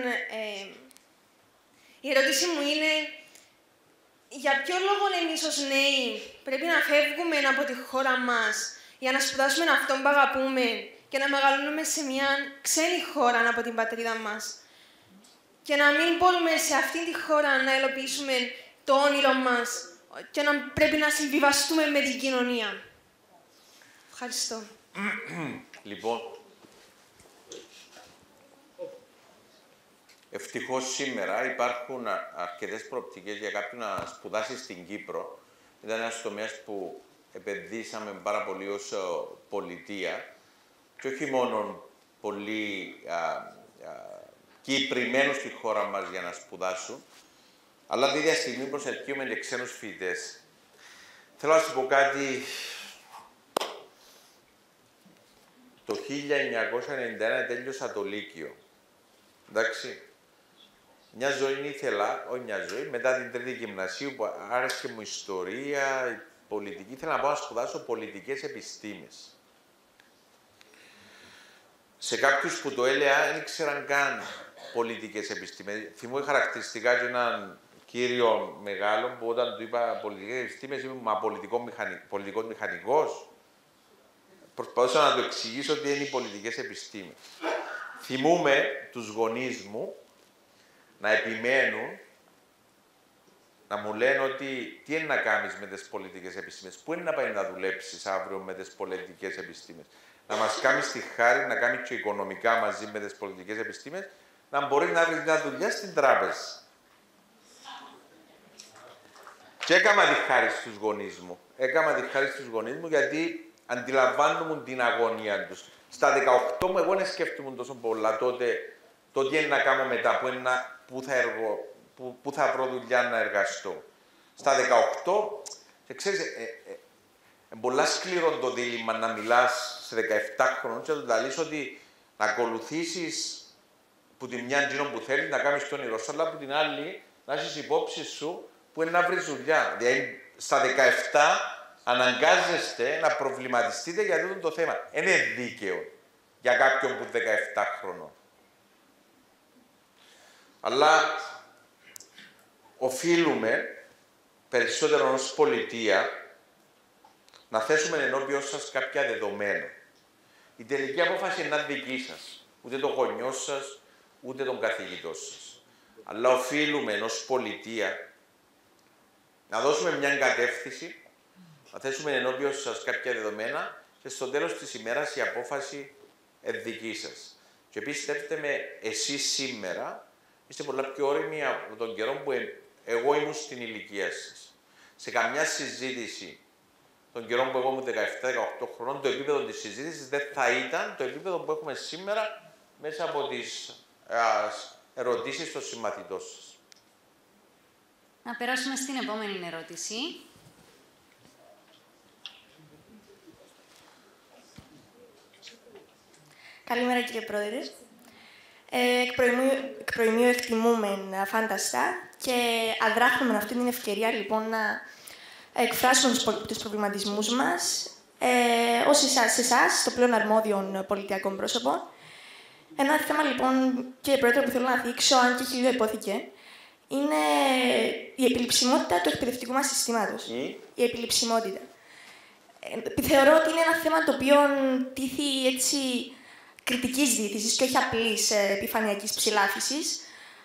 η ερώτηση μου είναι, για ποιο λόγο εμείς ως νέοι πρέπει να φεύγουμε από τη χώρα μας για να σπουδάσουμε αυτόν που αγαπούμε και να μεγαλώνουμε σε μια ξένη χώρα από την πατρίδα μας και να μην μπορούμε σε αυτή τη χώρα να υλοποιήσουμε το όνειρο μας και να πρέπει να συμβιβαστούμε με την κοινωνία. Ευχαριστώ. Λοιπόν, ευτυχώς σήμερα υπάρχουν αρκετές προοπτικές για κάποιον να σπουδάσει στην Κύπρο. Ήταν ένας τομέας που επενδύσαμε πάρα πολύ ως πολιτεία και όχι μόνο πολλοί Κύπροι μένουν στη χώρα μας για να σπουδάσουν, αλλά την ίδια στιγμή προσελκύουμε και ξένους φοιτητές. Θέλω να σου πω κάτι το 1991 τέλειωσα το Λύκειο. Εντάξει. Μια ζωή ήθελα, όχι μια ζωή, μετά την τρίτη γυμνασίου που άρεσε μου ιστορία, η πολιτική, ήθελα να πάω να σπουδάσω πολιτικές επιστήμες. Σε κάποιους που το έλεγα δεν ήξεραν καν πολιτικές επιστήμες. Θυμούμαι χαρακτηριστικά και έναν κύριο μεγάλο που όταν του είπα πολιτικές επιστήμες ήμουν πολιτικός μηχανικός. Προσπαθούσα να του εξηγήσω τι είναι οι πολιτικές επιστήμες. Θυμούμαι τους γονείς μου να επιμένουν, να μου λένε ότι τι είναι να κάνεις με τις πολιτικές επιστήμες, πού είναι να πάει να δουλέψεις αύριο με τις πολιτικές επιστήμες. Να μας κάνεις τη χάρη, να κάνεις και οικονομικά μαζί με τις πολιτικές επιστήμες, να μπορεί να βρει μια δουλειά στην τράπεζα. Και έκανα τη χάρη στους γονείς μου. Έκανα τη χάρη στους γονείς μου γιατί αντιλαμβάνομαι την αγωνία τους. Στα 18 μου εγώ δεν σκέφτομαι τόσο πολλά τότε το τι είναι να κάνω μετά, πού θα βρω δουλειά να εργαστώ. Στα 18, και ξέρεις, είναι πολλά σκληρό το δίλημμα να μιλάς σε 17 χρόνων και να του λες ότι να ακολουθήσεις που τη μια εκείνο που θέλεις να κάνεις το όνειρό σου, αλλά από την άλλη να έχεις υπόψη σου που είναι να βρεις δουλειά. Δηλαδή, στα 17 αναγκάζεστε να προβληματιστείτε για αυτό το θέμα. Είναι δίκαιο για κάποιον που είναι 17 χρόνων. Αλλά οφείλουμε περισσότερο ως πολιτεία να θέσουμε ενώπιον σας κάποια δεδομένα. Η τελική απόφαση είναι δική σας. Ούτε το γονιό σας, ούτε τον καθηγητό σας. Αλλά οφείλουμε ως πολιτεία να δώσουμε μια κατεύθυνση, να θέσουμε ενώπιον σας κάποια δεδομένα και στο τέλος της ημέρας η απόφαση είναι δική σας. Και πιστέψτε με, εσείς σήμερα είστε πολλά πιο όριμοι από τον καιρό που εγώ ήμουν στην ηλικία σας. Σε καμιά συζήτηση τον καιρό που εγώ ήμουν 17-18 χρόνων, το επίπεδο της συζήτησης δεν θα ήταν το επίπεδο που έχουμε σήμερα μέσα από τις ερωτήσεις των συμμαθητών σας. Να περάσουμε στην επόμενη ερώτηση. Καλημέρα κύριε Πρόεδρε. Εκ προημίου εκτιμούμεν αφάνταστα και αδράχουμε αυτή την ευκαιρία λοιπόν να εκφράσουμε τους προβληματισμούς μας σε εσάς, το πλέον αρμόδιων πολιτιακών πρόσωπων. Ένα θέμα λοιπόν, κύριε Πρόεδρε, που θέλω να θίξω, αν και χιλιό υπόθηκε, είναι η επιληψιμότητα του εκπαιδευτικού μας συστήματος. Η επιληψιμότητα. Θεωρώ ότι είναι ένα θέμα το οποίο τίθει έτσι κριτικής διοίκησης και όχι απλής επιφανειακής ψηλάφισης,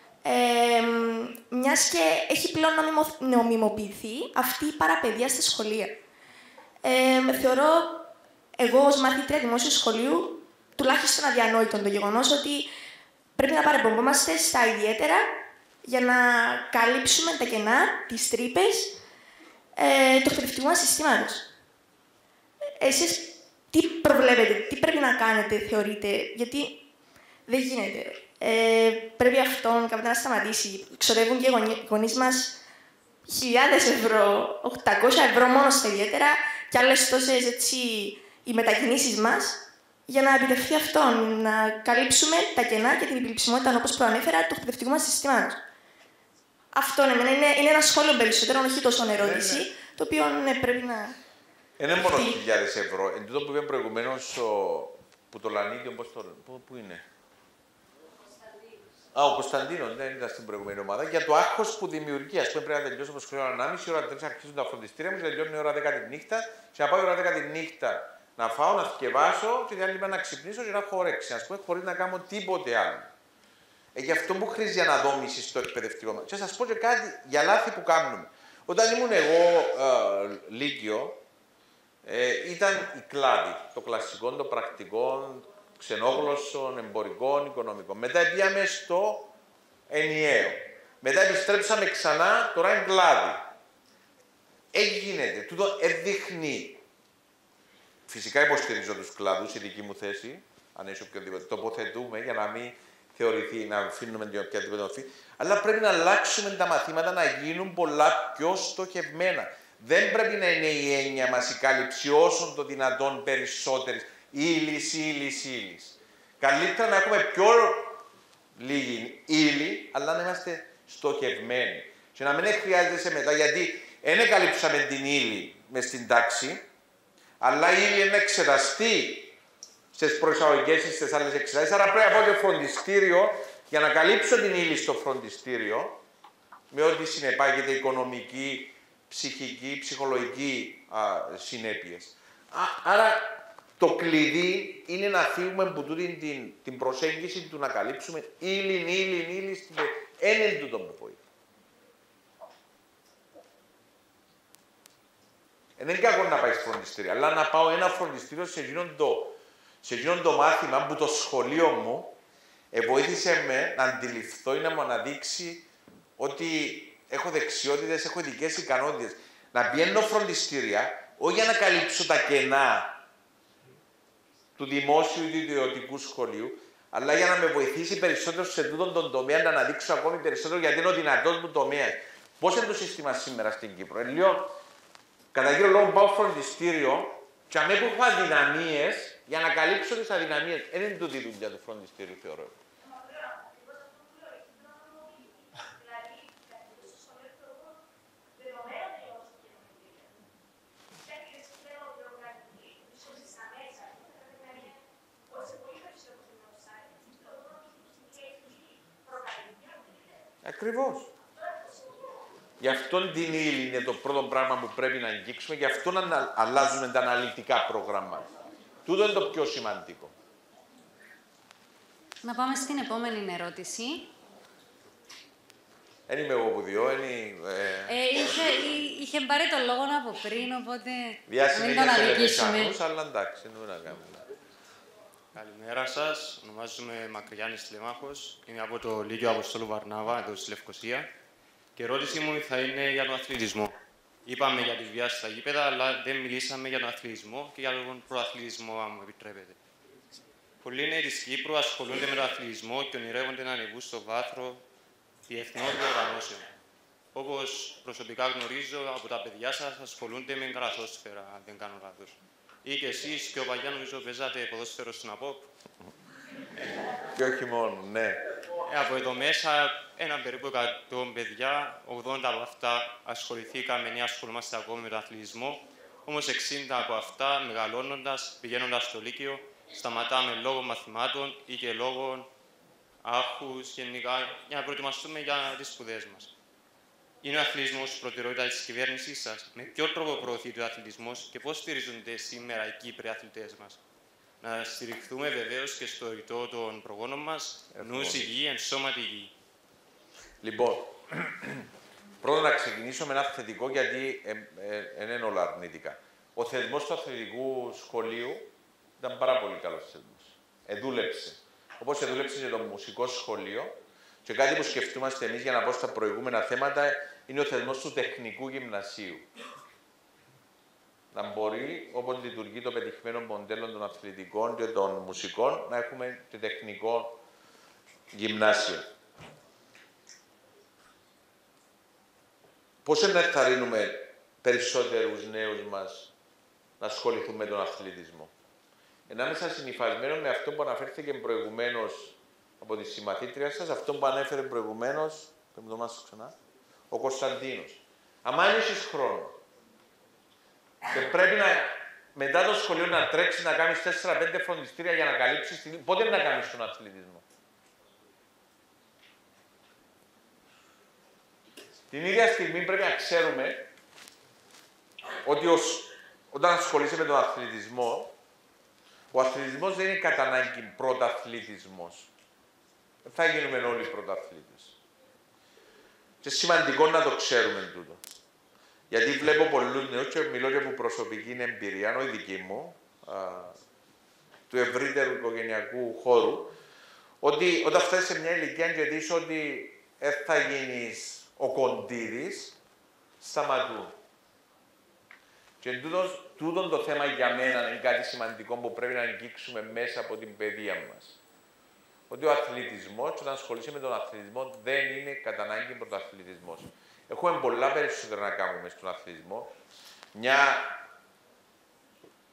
μιας και έχει πλέον νομιμοποιηθεί αυτή η παραπαιδεία στα σχολεία. Θεωρώ, εγώ ως μαθήτρια δημόσιου σχολείου, τουλάχιστον αδιανόητο το γεγονός ότι πρέπει να παρεμπομόμαστε στα ιδιαίτερα για να καλύψουμε τα κενά, τις τρύπες του εκπαιδευτικού μας συστήματος. Εσείς τι προβλέπετε, τι πρέπει να κάνετε, θεωρείτε, γιατί δεν γίνεται. Πρέπει αυτόν κάποτε να σταματήσει. Ξοδεύουν και οι γονείς μας χιλιάδες ευρώ, 800 ευρώ μόνο στα ιδιαίτερα και άλλες τόσες έτσι, οι μετακινήσεις μας για να επιτευχθεί αυτόν, να καλύψουμε τα κενά και την επιληψιμότητα, όπως προανέφερα, του εκπαιδευτικού μας συστήματος. Αυτό είναι ένα σχόλιο περισσότερο, όχι τόσο ερώτηση, το οποίο πρέπει να... Είναι μόνο 1.000 ευρώ. Εν τούτο που είπε προηγουμένως που το Λανίδιο, πού είναι. Ο Κωνσταντίνος, δεν ήταν στην προηγούμενη ομάδα, για το άγχος που δημιουργεί. Ας πούμε, πρέπει να τελειώσω από σχολείο 1.30 ώρα, δεν αρχίζουν τα φροντιστήρια μου, τελειώνει η ώρα 10 τη νύχτα, και να πάω η ώρα 10 τη νύχτα να φάω, να θκευάσω και την άλλη μέρα να ξυπνήσω και να έχω όρεξη, ας πούμε, χωρίς να κάνω τίποτε άλλο. Γι' αυτό που χρήζει αναδόμηση στο εκπαιδευτικό μας. Και θα σας πω και κάτι για λάθη που κάνουμε. Όταν ήμουν εγώ Λύκειο, ήταν η κλάδη, το κλασικό, το πρακτικό, ξενόγλωσσων, εμπορικών, οικονομικών. Μετά πήγαμε στο ενιαίο. Μετά επιστρέψαμε ξανά, τώρα είναι κλάδη. Γίνεται. Τούτο δείχνει. Φυσικά υποστηρίζω τους κλάδους, η δική μου θέση, αν έχει οποιοδήποτε. Τοποθετούμε για να μην θεωρηθεί, να αφήνουμε την οποιαδήποτε μορφή. Αλλά πρέπει να αλλάξουμε τα μαθήματα να γίνουν πολλά πιο στοχευμένα. Δεν πρέπει να είναι η έννοια μας η κάλυψη όσο το δυνατόν περισσότερης. ύλης. Καλύτερα να έχουμε πιο λίγη ύλη, αλλά να είμαστε στοχευμένοι. Και να μην χρειάζεται μετά, γιατί δεν καλύψαμε την ύλη μες στην τάξη, αλλά η ύλη είναι εξεταστή στις προσαγωγές ή στις άλλες εξετάσεις. Άρα πρέπει να πάω και φροντιστήριο για να καλύψω την ύλη στο φροντιστήριο, με ό,τι συνεπάγεται οικονομική, ψυχική, ψυχολογική συνέπειες. Άρα το κλειδί είναι να φύγουμε από την προσέγγιση του να καλύψουμε ύλη, έναν τούτο που πω. Δεν είναι κακό να πάει στο φροντιστήριο, αλλά να πάω ένα φροντιστήριο σε εκείνον το μάθημα που το σχολείο μου βοήθησε με να αντιληφθώ ή να μου αναδείξει ότι έχω δεξιότητες, έχω ειδικές ικανότητες. Να πηγαίνω φροντιστήρια, όχι για να καλύψω τα κενά του δημόσιου ή του ιδιωτικού σχολείου, αλλά για να με βοηθήσει περισσότερο σε τούτον τον τομέα, να αναδείξω ακόμη περισσότερο γιατί είναι ο δυνατός μου τομέας. Πώς είναι το σύστημα σήμερα στην Κύπρο? Λέω, κατά κύριο λόγο πάω φροντιστήριο και αμέ που έχω αδυναμίες για να καλύψω τις αδυναμίες. Δεν είναι τούτη η δουλειά του φροντιστήριου, θεωρώ. Ακριβώς. Γι' αυτόν την ύλη είναι το πρώτο πράγμα που πρέπει να αγγίξουμε, γι' αυτό να αλλάζουμε τα αναλυτικά προγράμματα. Τούτο είναι το πιο σημαντικό. Να πάμε στην επόμενη ερώτηση. Δεν είμαι εγώ που διώ, είχε πάρει το λόγο από πριν, οπότε μην τον αδικήσουμε. Αλλά εντάξει, δεν να κάνουμε. Καλημέρα σας. Ονομάζομαι Μακρυγιάννης Τηλεμάχος. Είμαι από το Λύκειο Αποστόλου Βαρνάβα, εδώ στη Λευκοσία. Και η ερώτησή μου θα είναι για τον αθλητισμό. Είπαμε για τις βιάσεις στα γήπεδα, αλλά δεν μιλήσαμε για τον αθλητισμό και για τον προαθλητισμό, αν μου επιτρέπετε. Πολλοί νέοι της Κύπρου ασχολούνται με τον αθλητισμό και ονειρεύονται να ανεβούν στο βάθρο διεθνών διοργανώσεων. Όπως προσωπικά γνωρίζω από τα παιδιά σας, ασχολούνται με γραθόσφαιρα, αν δεν κάνω λάθος. Ή και εσείς πιο παλιά νομίζω παίζατε ποδόσφαιρο στην ΑΠΟΠ. Και όχι μόνο, ναι. Από εδώ μέσα, ένα περίπου 100 παιδιά, 80 από αυτά ασχοληθήκαμε ή ασχολούμαστε ακόμη με τον αθλητισμό. Όμως 60 από αυτά, μεγαλώνοντας, πηγαίνοντας στο Λύκειο, σταματάμε λόγω μαθημάτων ή και λόγω άγχους γενικά για να προετοιμαστούμε για τις σπουδές μας. Είναι ο αθλητισμός προτεραιότητα της κυβέρνησής σας? Με ποιο τρόπο προωθείται ο αθλητισμός και πώς στηρίζονται σήμερα οι Κύπροι αθλητές μας? Να στηριχθούμε βεβαίως και στο ρητό των προγόνων μας, νους υγιή, εν σώματι υγιή. Λοιπόν, πρώτα να ξεκινήσω με ένα θετικό, γιατί δεν είναι όλα αρνητικά. Ο θεσμός του αθλητικού σχολείου ήταν πάρα πολύ καλός θεσμός. Εδούλεψε. Όπως εδούλεψε και το μουσικό σχολείο, και κάτι που σκεφτούμαστε εμείς για να πω στα προηγούμενα θέματα είναι ο θεσμός του τεχνικού γυμνασίου. Να μπορεί, όπως λειτουργεί το πετυχημένο μοντέλο των αθλητικών και των μουσικών, να έχουμε και τεχνικό γυμνάσιο. Πώς να ενθαρρύνουμε περισσότερους νέους μας να ασχοληθούν με τον αθλητισμό? Ενάμεσα συνυφασμένο με αυτό που αναφέρθηκε προηγουμένως από τη συμμαθήτρια σας, αυτό που ανέφερε προηγουμένως, ο Κωνσταντίνος. Αν έχεις χρόνο και πρέπει μετά το σχολείο να τρέξεις να κάνεις 4-5 φροντιστήρια για να καλύψεις πότε να κάνεις τον αθλητισμό? Την ίδια στιγμή πρέπει να ξέρουμε ότι όταν ασχολείσαι με τον αθλητισμό, ο αθλητισμός δεν είναι κατά ανάγκη πρωταθλητισμός. Δεν θα γίνουμε όλοι πρωταθλήτες. Και σημαντικό να το ξέρουμε τούτο. Γιατί βλέπω πολλούς νέους και μιλώ και από προσωπική εμπειρία, όχι δική μου, του ευρύτερου οικογενειακού χώρου, ότι όταν φτάσεις σε μια ηλικία και δεις ότι θα γίνεις ο κοντίδης, σταματούν. Και τούτο το θέμα για μένα είναι κάτι σημαντικό που πρέπει να αγγίξουμε μέσα από την παιδεία μας. Ότι ο αθλητισμός, όταν ασχολείσαι με τον αθλητισμό, δεν είναι κατά ανάγκη πρωταθλητισμός. Έχουμε πολλά περισσότερα να κάνουμε στον αθλητισμό. Μια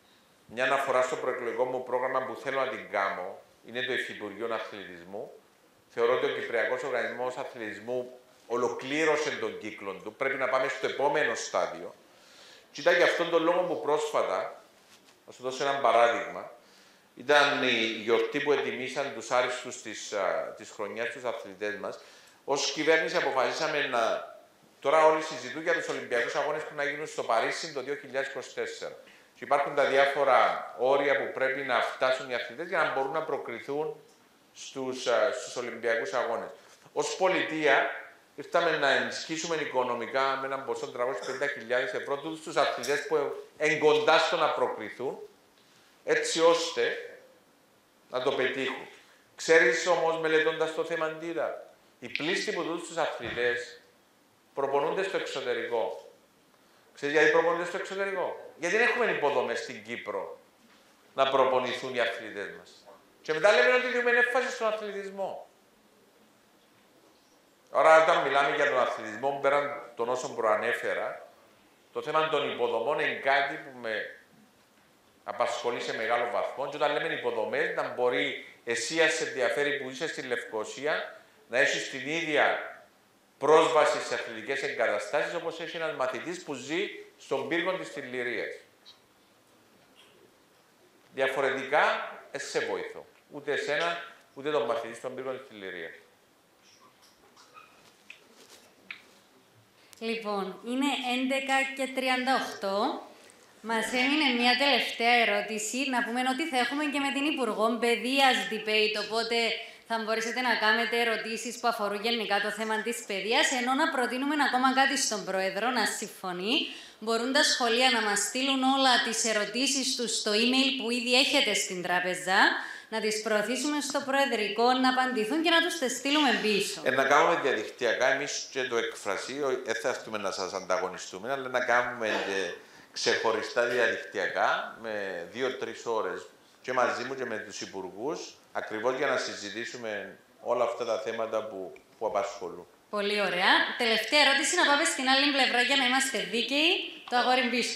μια αναφορά στο προεκλογικό μου πρόγραμμα που θέλω να την κάνω, είναι το Υφυπουργείο Αθλητισμού. Θεωρώ ότι ο Κυπριακός Οργανισμός Αθλητισμού ολοκλήρωσε τον κύκλο του. Πρέπει να πάμε στο επόμενο στάδιο. Και ήταν για αυτόν τον λόγο που πρόσφατα, να σου δώσω ένα παράδειγμα, ήταν η γιορτή που ετοιμήσαν τους άριστους της χρονιάς τους αθλητές μας. Ως κυβέρνηση αποφασίσαμε να... Τώρα όλοι συζητούν για τους Ολυμπιακούς Αγώνες που να γίνουν στο Παρίσι το 2024. Και υπάρχουν τα διάφορα όρια που πρέπει να φτάσουν οι αθλητές για να μπορούν να προκριθούν στους Ολυμπιακούς Αγώνες. Ως πολιτεία, ήρθαμε να ενισχύσουμε οικονομικά με έναν ποσό 350.000 ευρώ τους αθλητές που εγκοντά στο να προκριθούν, έτσι ώστε να το πετύχουν. Ξέρεις όμως, μελετώντας το θέμα αντίρα, οι πλήστοι που τους αθλητές προπονούνται στο εξωτερικό. Ξέρεις γιατί προπονούνται στο εξωτερικό? Γιατί δεν έχουμε υποδομές στην Κύπρο να προπονηθούν οι αθλητές μας. Και μετά λέμε ότι δίνουμε έμφαση στον αθλητισμό. Άρα, όταν μιλάμε για τον αθλητισμό, πέραν των όσων προανέφερα, το θέμα των υποδομών είναι κάτι που με απασχολεί σε μεγάλο βαθμό. Και όταν λέμε υποδομές, να μπορεί εσύ, αν σε ενδιαφέρει που είσαι στη Λευκοσία, να έχεις την ίδια πρόσβαση σε αθλητικές εγκαταστάσεις όπως έχει ένας μαθητής που ζει στον πύργο της Τηληρίας. Διαφορετικά, σε βοηθώ. Ούτε εσένα, ούτε τον μαθητή στον πύργο της Τηληρίας. Λοιπόν, είναι 11:38. Μας έμεινε μια τελευταία ερώτηση. Να πούμε ότι θα έχουμε και με την Υπουργό Παιδείας debate, οπότε θα μπορέσετε να κάνετε ερωτήσεις που αφορούν γενικά το θέμα της παιδείας, ενώ να προτείνουμε ακόμα κάτι στον Πρόεδρο, να συμφωνεί. Μπορούν τα σχολεία να μας στείλουν όλα τις ερωτήσεις τους στο email που ήδη έχετε στην τράπεζα, να τις προωθήσουμε στο Προεδρικό, να απαντηθούν και να τους τις στείλουμε πίσω. Να κάνουμε διαδικτυακά, εμείς και το εκφρασίο, δεν θα έρθουμε να σας ανταγωνιστούμε, αλλά να κάνουμε ξεχωριστά διαδικτυακά, με 2-3 ώρες και μαζί μου και με τους υπουργούς, ακριβώς για να συζητήσουμε όλα αυτά τα θέματα που απασχολούν. Πολύ ωραία. Τελευταία ερώτηση, να πάμε στην άλλη πλευρά για να είμαστε δίκαιοι. Το αγόρι πίσω.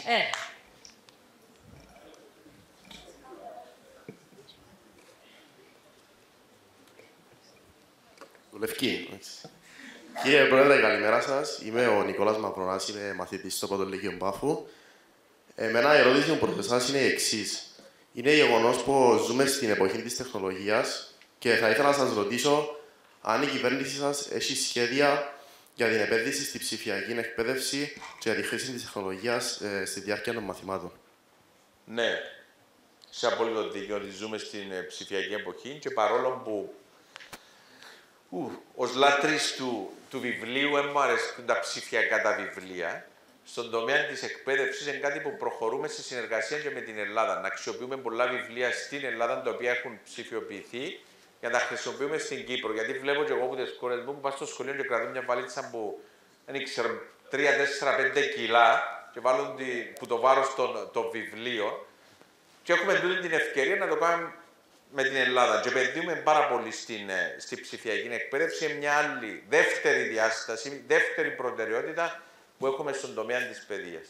Λευκή. Κύριε Πρόεδρε, καλημέρα σας. Είμαι ο Νικόλας Μαυρονάς, είμαι μαθητής στο Πρωτολύκειο Πάφου. Εμένα η ερώτηση μου προς εσάς είναι η εξής. Είναι γεγονός πως ζούμε στην εποχή της τεχνολογίας και θα ήθελα να σας ρωτήσω αν η κυβέρνηση σας έχει σχέδια για την επένδυση στη ψηφιακή εκπαίδευση και για τη χρήση της τεχνολογίας στη διάρκεια των μαθημάτων. Ναι, σε απόλυτο δίκιο ότι ζούμε στην ψηφιακή εποχή και παρόλο που ως λάτρης του βιβλίου μου αρέσουν τα ψηφιακά τα βιβλία, στον τομέα της εκπαίδευσης είναι κάτι που προχωρούμε σε συνεργασία και με την Ελλάδα. Να αξιοποιούμε πολλά βιβλία στην Ελλάδα, τα οποία έχουν ψηφιοποιηθεί, για να τα χρησιμοποιούμε στην Κύπρο. Γιατί βλέπω και εγώ από τις κόρες μου που πάνε στο σχολείο και κρατούν μια βαλίτσα που δεν ξέρω, 3, 4, 5 κιλά και βάλουν που το βάρος των βιβλίων. Και έχουμε τούτη την ευκαιρία να το κάνουμε με την Ελλάδα. Και επενδύουμε πάρα πολύ στη ψηφιακή εκπαίδευση. Μια άλλη δεύτερη διάσταση, δεύτερη προτεραιότητα που έχουμε στον τομέα της παιδείας.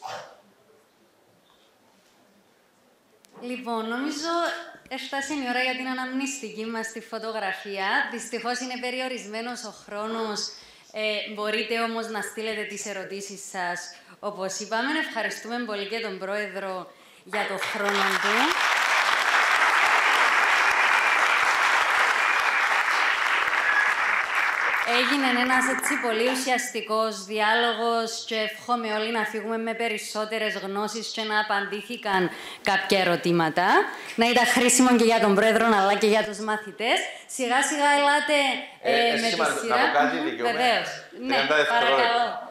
Λοιπόν, νομίζω έφτασε η ώρα για την αναμνηστική μας τη φωτογραφία. Δυστυχώς είναι περιορισμένος ο χρόνος. Μπορείτε όμως να στείλετε τις ερωτήσεις σας. Όπως είπαμε, ευχαριστούμε πολύ και τον Πρόεδρο για το χρόνο του. Έγινε ένας έτσι πολύ ουσιαστικός διάλογος και εύχομαι όλοι να φύγουμε με περισσότερες γνώσεις και να απαντήθηκαν κάποια ερωτήματα. Να ήταν χρήσιμο και για τον Πρόεδρο αλλά και για τους μαθητές. Σιγά σιγά ελάτε με τη σειρά. Να πω κάτι δικαιωμένο. Βεβαίως. Ναι, παρακαλώ.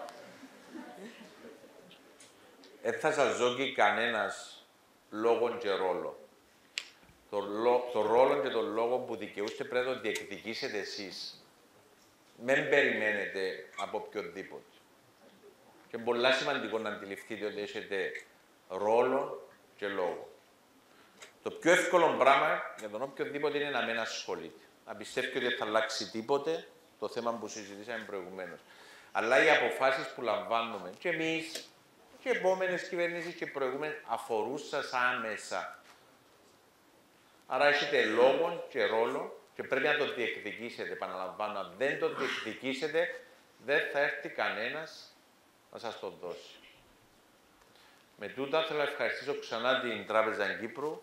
Θα σας ζώγει κανένας λόγο και ρόλο. Το ρόλο και τον λόγο που δικαιούστε πρέπει να το διεκδικήσετε εσείς. Μην περιμένετε από οποιοδήποτε. Και είναι πολύ σημαντικό να αντιληφθείτε ότι έχετε ρόλο και λόγο. Το πιο εύκολο πράγμα για τον οποιοδήποτε είναι να μην ασχολείται. Να πιστεύει ότι θα αλλάξει τίποτε, το θέμα που συζητήσαμε προηγουμένως. Αλλά οι αποφάσεις που λαμβάνουμε και εμείς και επόμενες κυβερνήσεις και προηγούμενες αφορούν σας άμεσα. Άρα έχετε λόγο και ρόλο και πρέπει να το διεκδικήσετε. Επαναλαμβάνω, αν δεν το διεκδικήσετε, δεν θα έρθει κανένας να σας το δώσει. Με τούτα θέλω να ευχαριστήσω ξανά την Τράπεζα Κύπρου.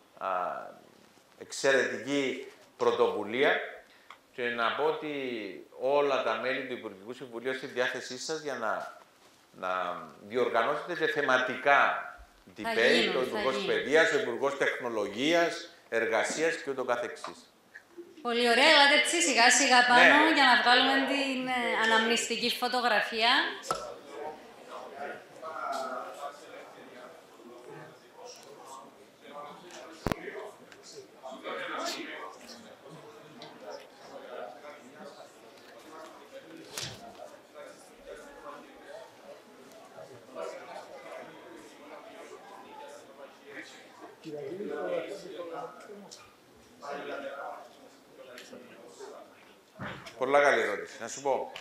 Εξαιρετική πρωτοβουλία και να πω ότι όλα τα μέλη του Υπουργικού Συμβουλίου στη διάθεσή σας για να διοργανώσετε και θεματικά debate, ο Υπουργός Παιδείας, ο Υπουργός Τεχνολογίας, Εργασίας και ούτω καθεξής. Πολύ ωραία, ελάτε έτσι σιγά σιγά πάνω για να βγάλουμε την αναμνηστική φωτογραφία. Πολλά καλή ερώτηση. Να σου πω.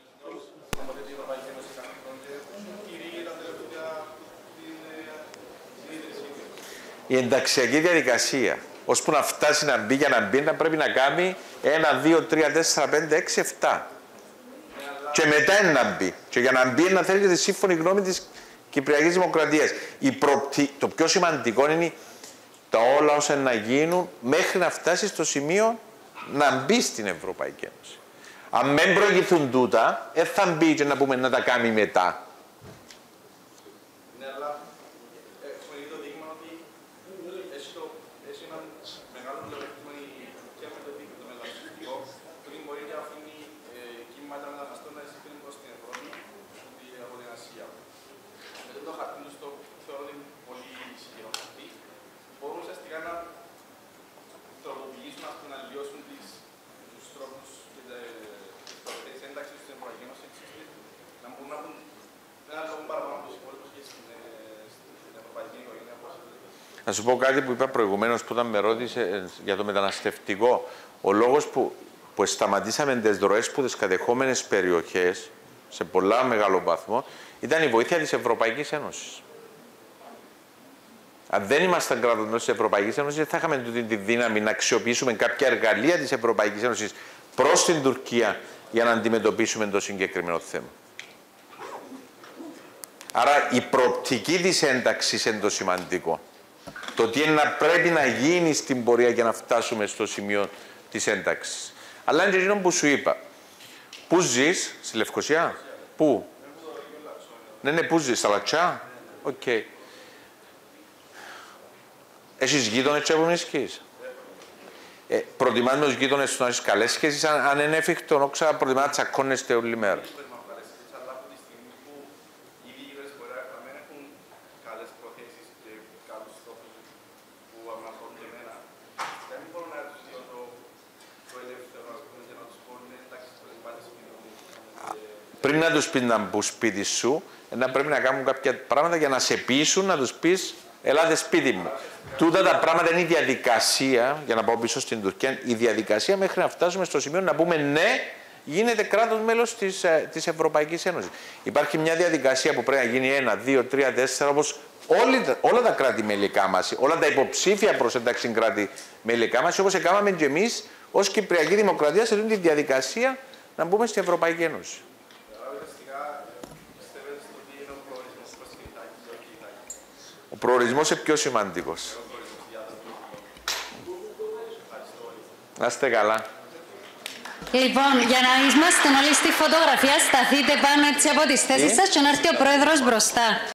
Η ενταξιακή διαδικασία, ώσπου να φτάσει να μπει για να μπει, να πρέπει να κάνει 1, 2, 3, 4, 5, 6, 7. Και μετά είναι να μπει. Και για να μπει να θέλει τη σύμφωνη γνώμη της Κυπριακής Δημοκρατίας. Το πιο σημαντικό είναι τα όλα όσα να γίνουν μέχρι να φτάσει στο σημείο να μπει στην Ευρωπαϊκή Ένωση. Αν δεν προηγηθούν τούτα, θα μπει και να πούμε να τα κάνει μετά. Ναι, αλλά έχουμε δει το δείγμα ότι έχει ένα μεγάλο πλεονέκτημα και με το δείγμα το μεταναστευτικό, ότι μπορεί να αφήνει κύματα μεταναστών να εισήχθουν προς την Ευρώπη από την Ασία. Με το χαρτί του, θεωρώ ότι είναι πολύ ισχυρό χαρτί, μπορούν ουσιαστικά να τροποποιήσουν, να αλλοιώσουν τους τρόπους και τις ένταξεις στην Ευρωπαϊκή Ένωση, να μπορούν να έχουν ένα λόγο παραπάνω από τους υπόλοιπους και στην Ευρωπαϊκή Οικογένεια. Να σου πω κάτι που είπα προηγουμένως που όταν με ρώτησε για το μεταναστευτικό. Ο λόγος που σταματήσαμε τις ροές που τις κατεχόμενες περιοχές σε πολλά μεγάλο βαθμό ήταν η βοήθεια της Ευρωπαϊκής Ένωσης. Αν δεν ήμασταν κράτος μέλος της Ευρωπαϊκής Ένωσης, δεν θα είχαμε τη δύναμη να αξιοποιήσουμε κάποια εργαλεία της Ευρωπαϊκής Ένωσης προς την Τουρκία για να αντιμετωπίσουμε το συγκεκριμένο θέμα. Άρα η προοπτική της ένταξης είναι το σημαντικό. Το τι πρέπει να γίνει στην πορεία για να φτάσουμε στο σημείο της ένταξης. Αλλά είναι και εκείνο που σου είπα. Πού ζεις, στη Λευκοσία, πού? Ναι, πού ζεις, στα Λατσιά. Οκ. Έχεις γείτονες και απομνησκείς. Προτιμάς με τους γείτονες σου να έχεις καλές σχέσεις, αν είναι εφικτό, όξα προτιμάς να τσακώνεστε όλη μέρα. Πριν να τους πεις να μπουν σπίτι σου, να πρέπει να κάνουν κάποια πράγματα για να σε πείσουν, να τους πεις ελάτε σπίτι μου. Τούτα τα πράγματα είναι η διαδικασία, για να πάω πίσω στην Τουρκία, η διαδικασία μέχρι να φτάσουμε στο σημείο να πούμε ναι, γίνεται κράτος μέλος της Ευρωπαϊκής Ένωσης. Υπάρχει μια διαδικασία που πρέπει να γίνει 1, 2, 3, 4, όπως όλα τα κράτη-μελικά μας, όλα τα υποψήφια προς ένταξη κράτη-μελικά μας, όπως έκαναμε και εμείς ως Κυπριακή Δημοκρατία σε αυτή τη διαδικασία να μπούμε στην Ευρωπαϊκή Ένωση. Ο προορισμός είναι πιο σημαντικός. Να είστε καλά. Λοιπόν, για να είμαστε όλοι στη φωτογραφία, σταθείτε πάνω έτσι από τις θέσεις σας και να έρθει ο πρόεδρος μπροστά.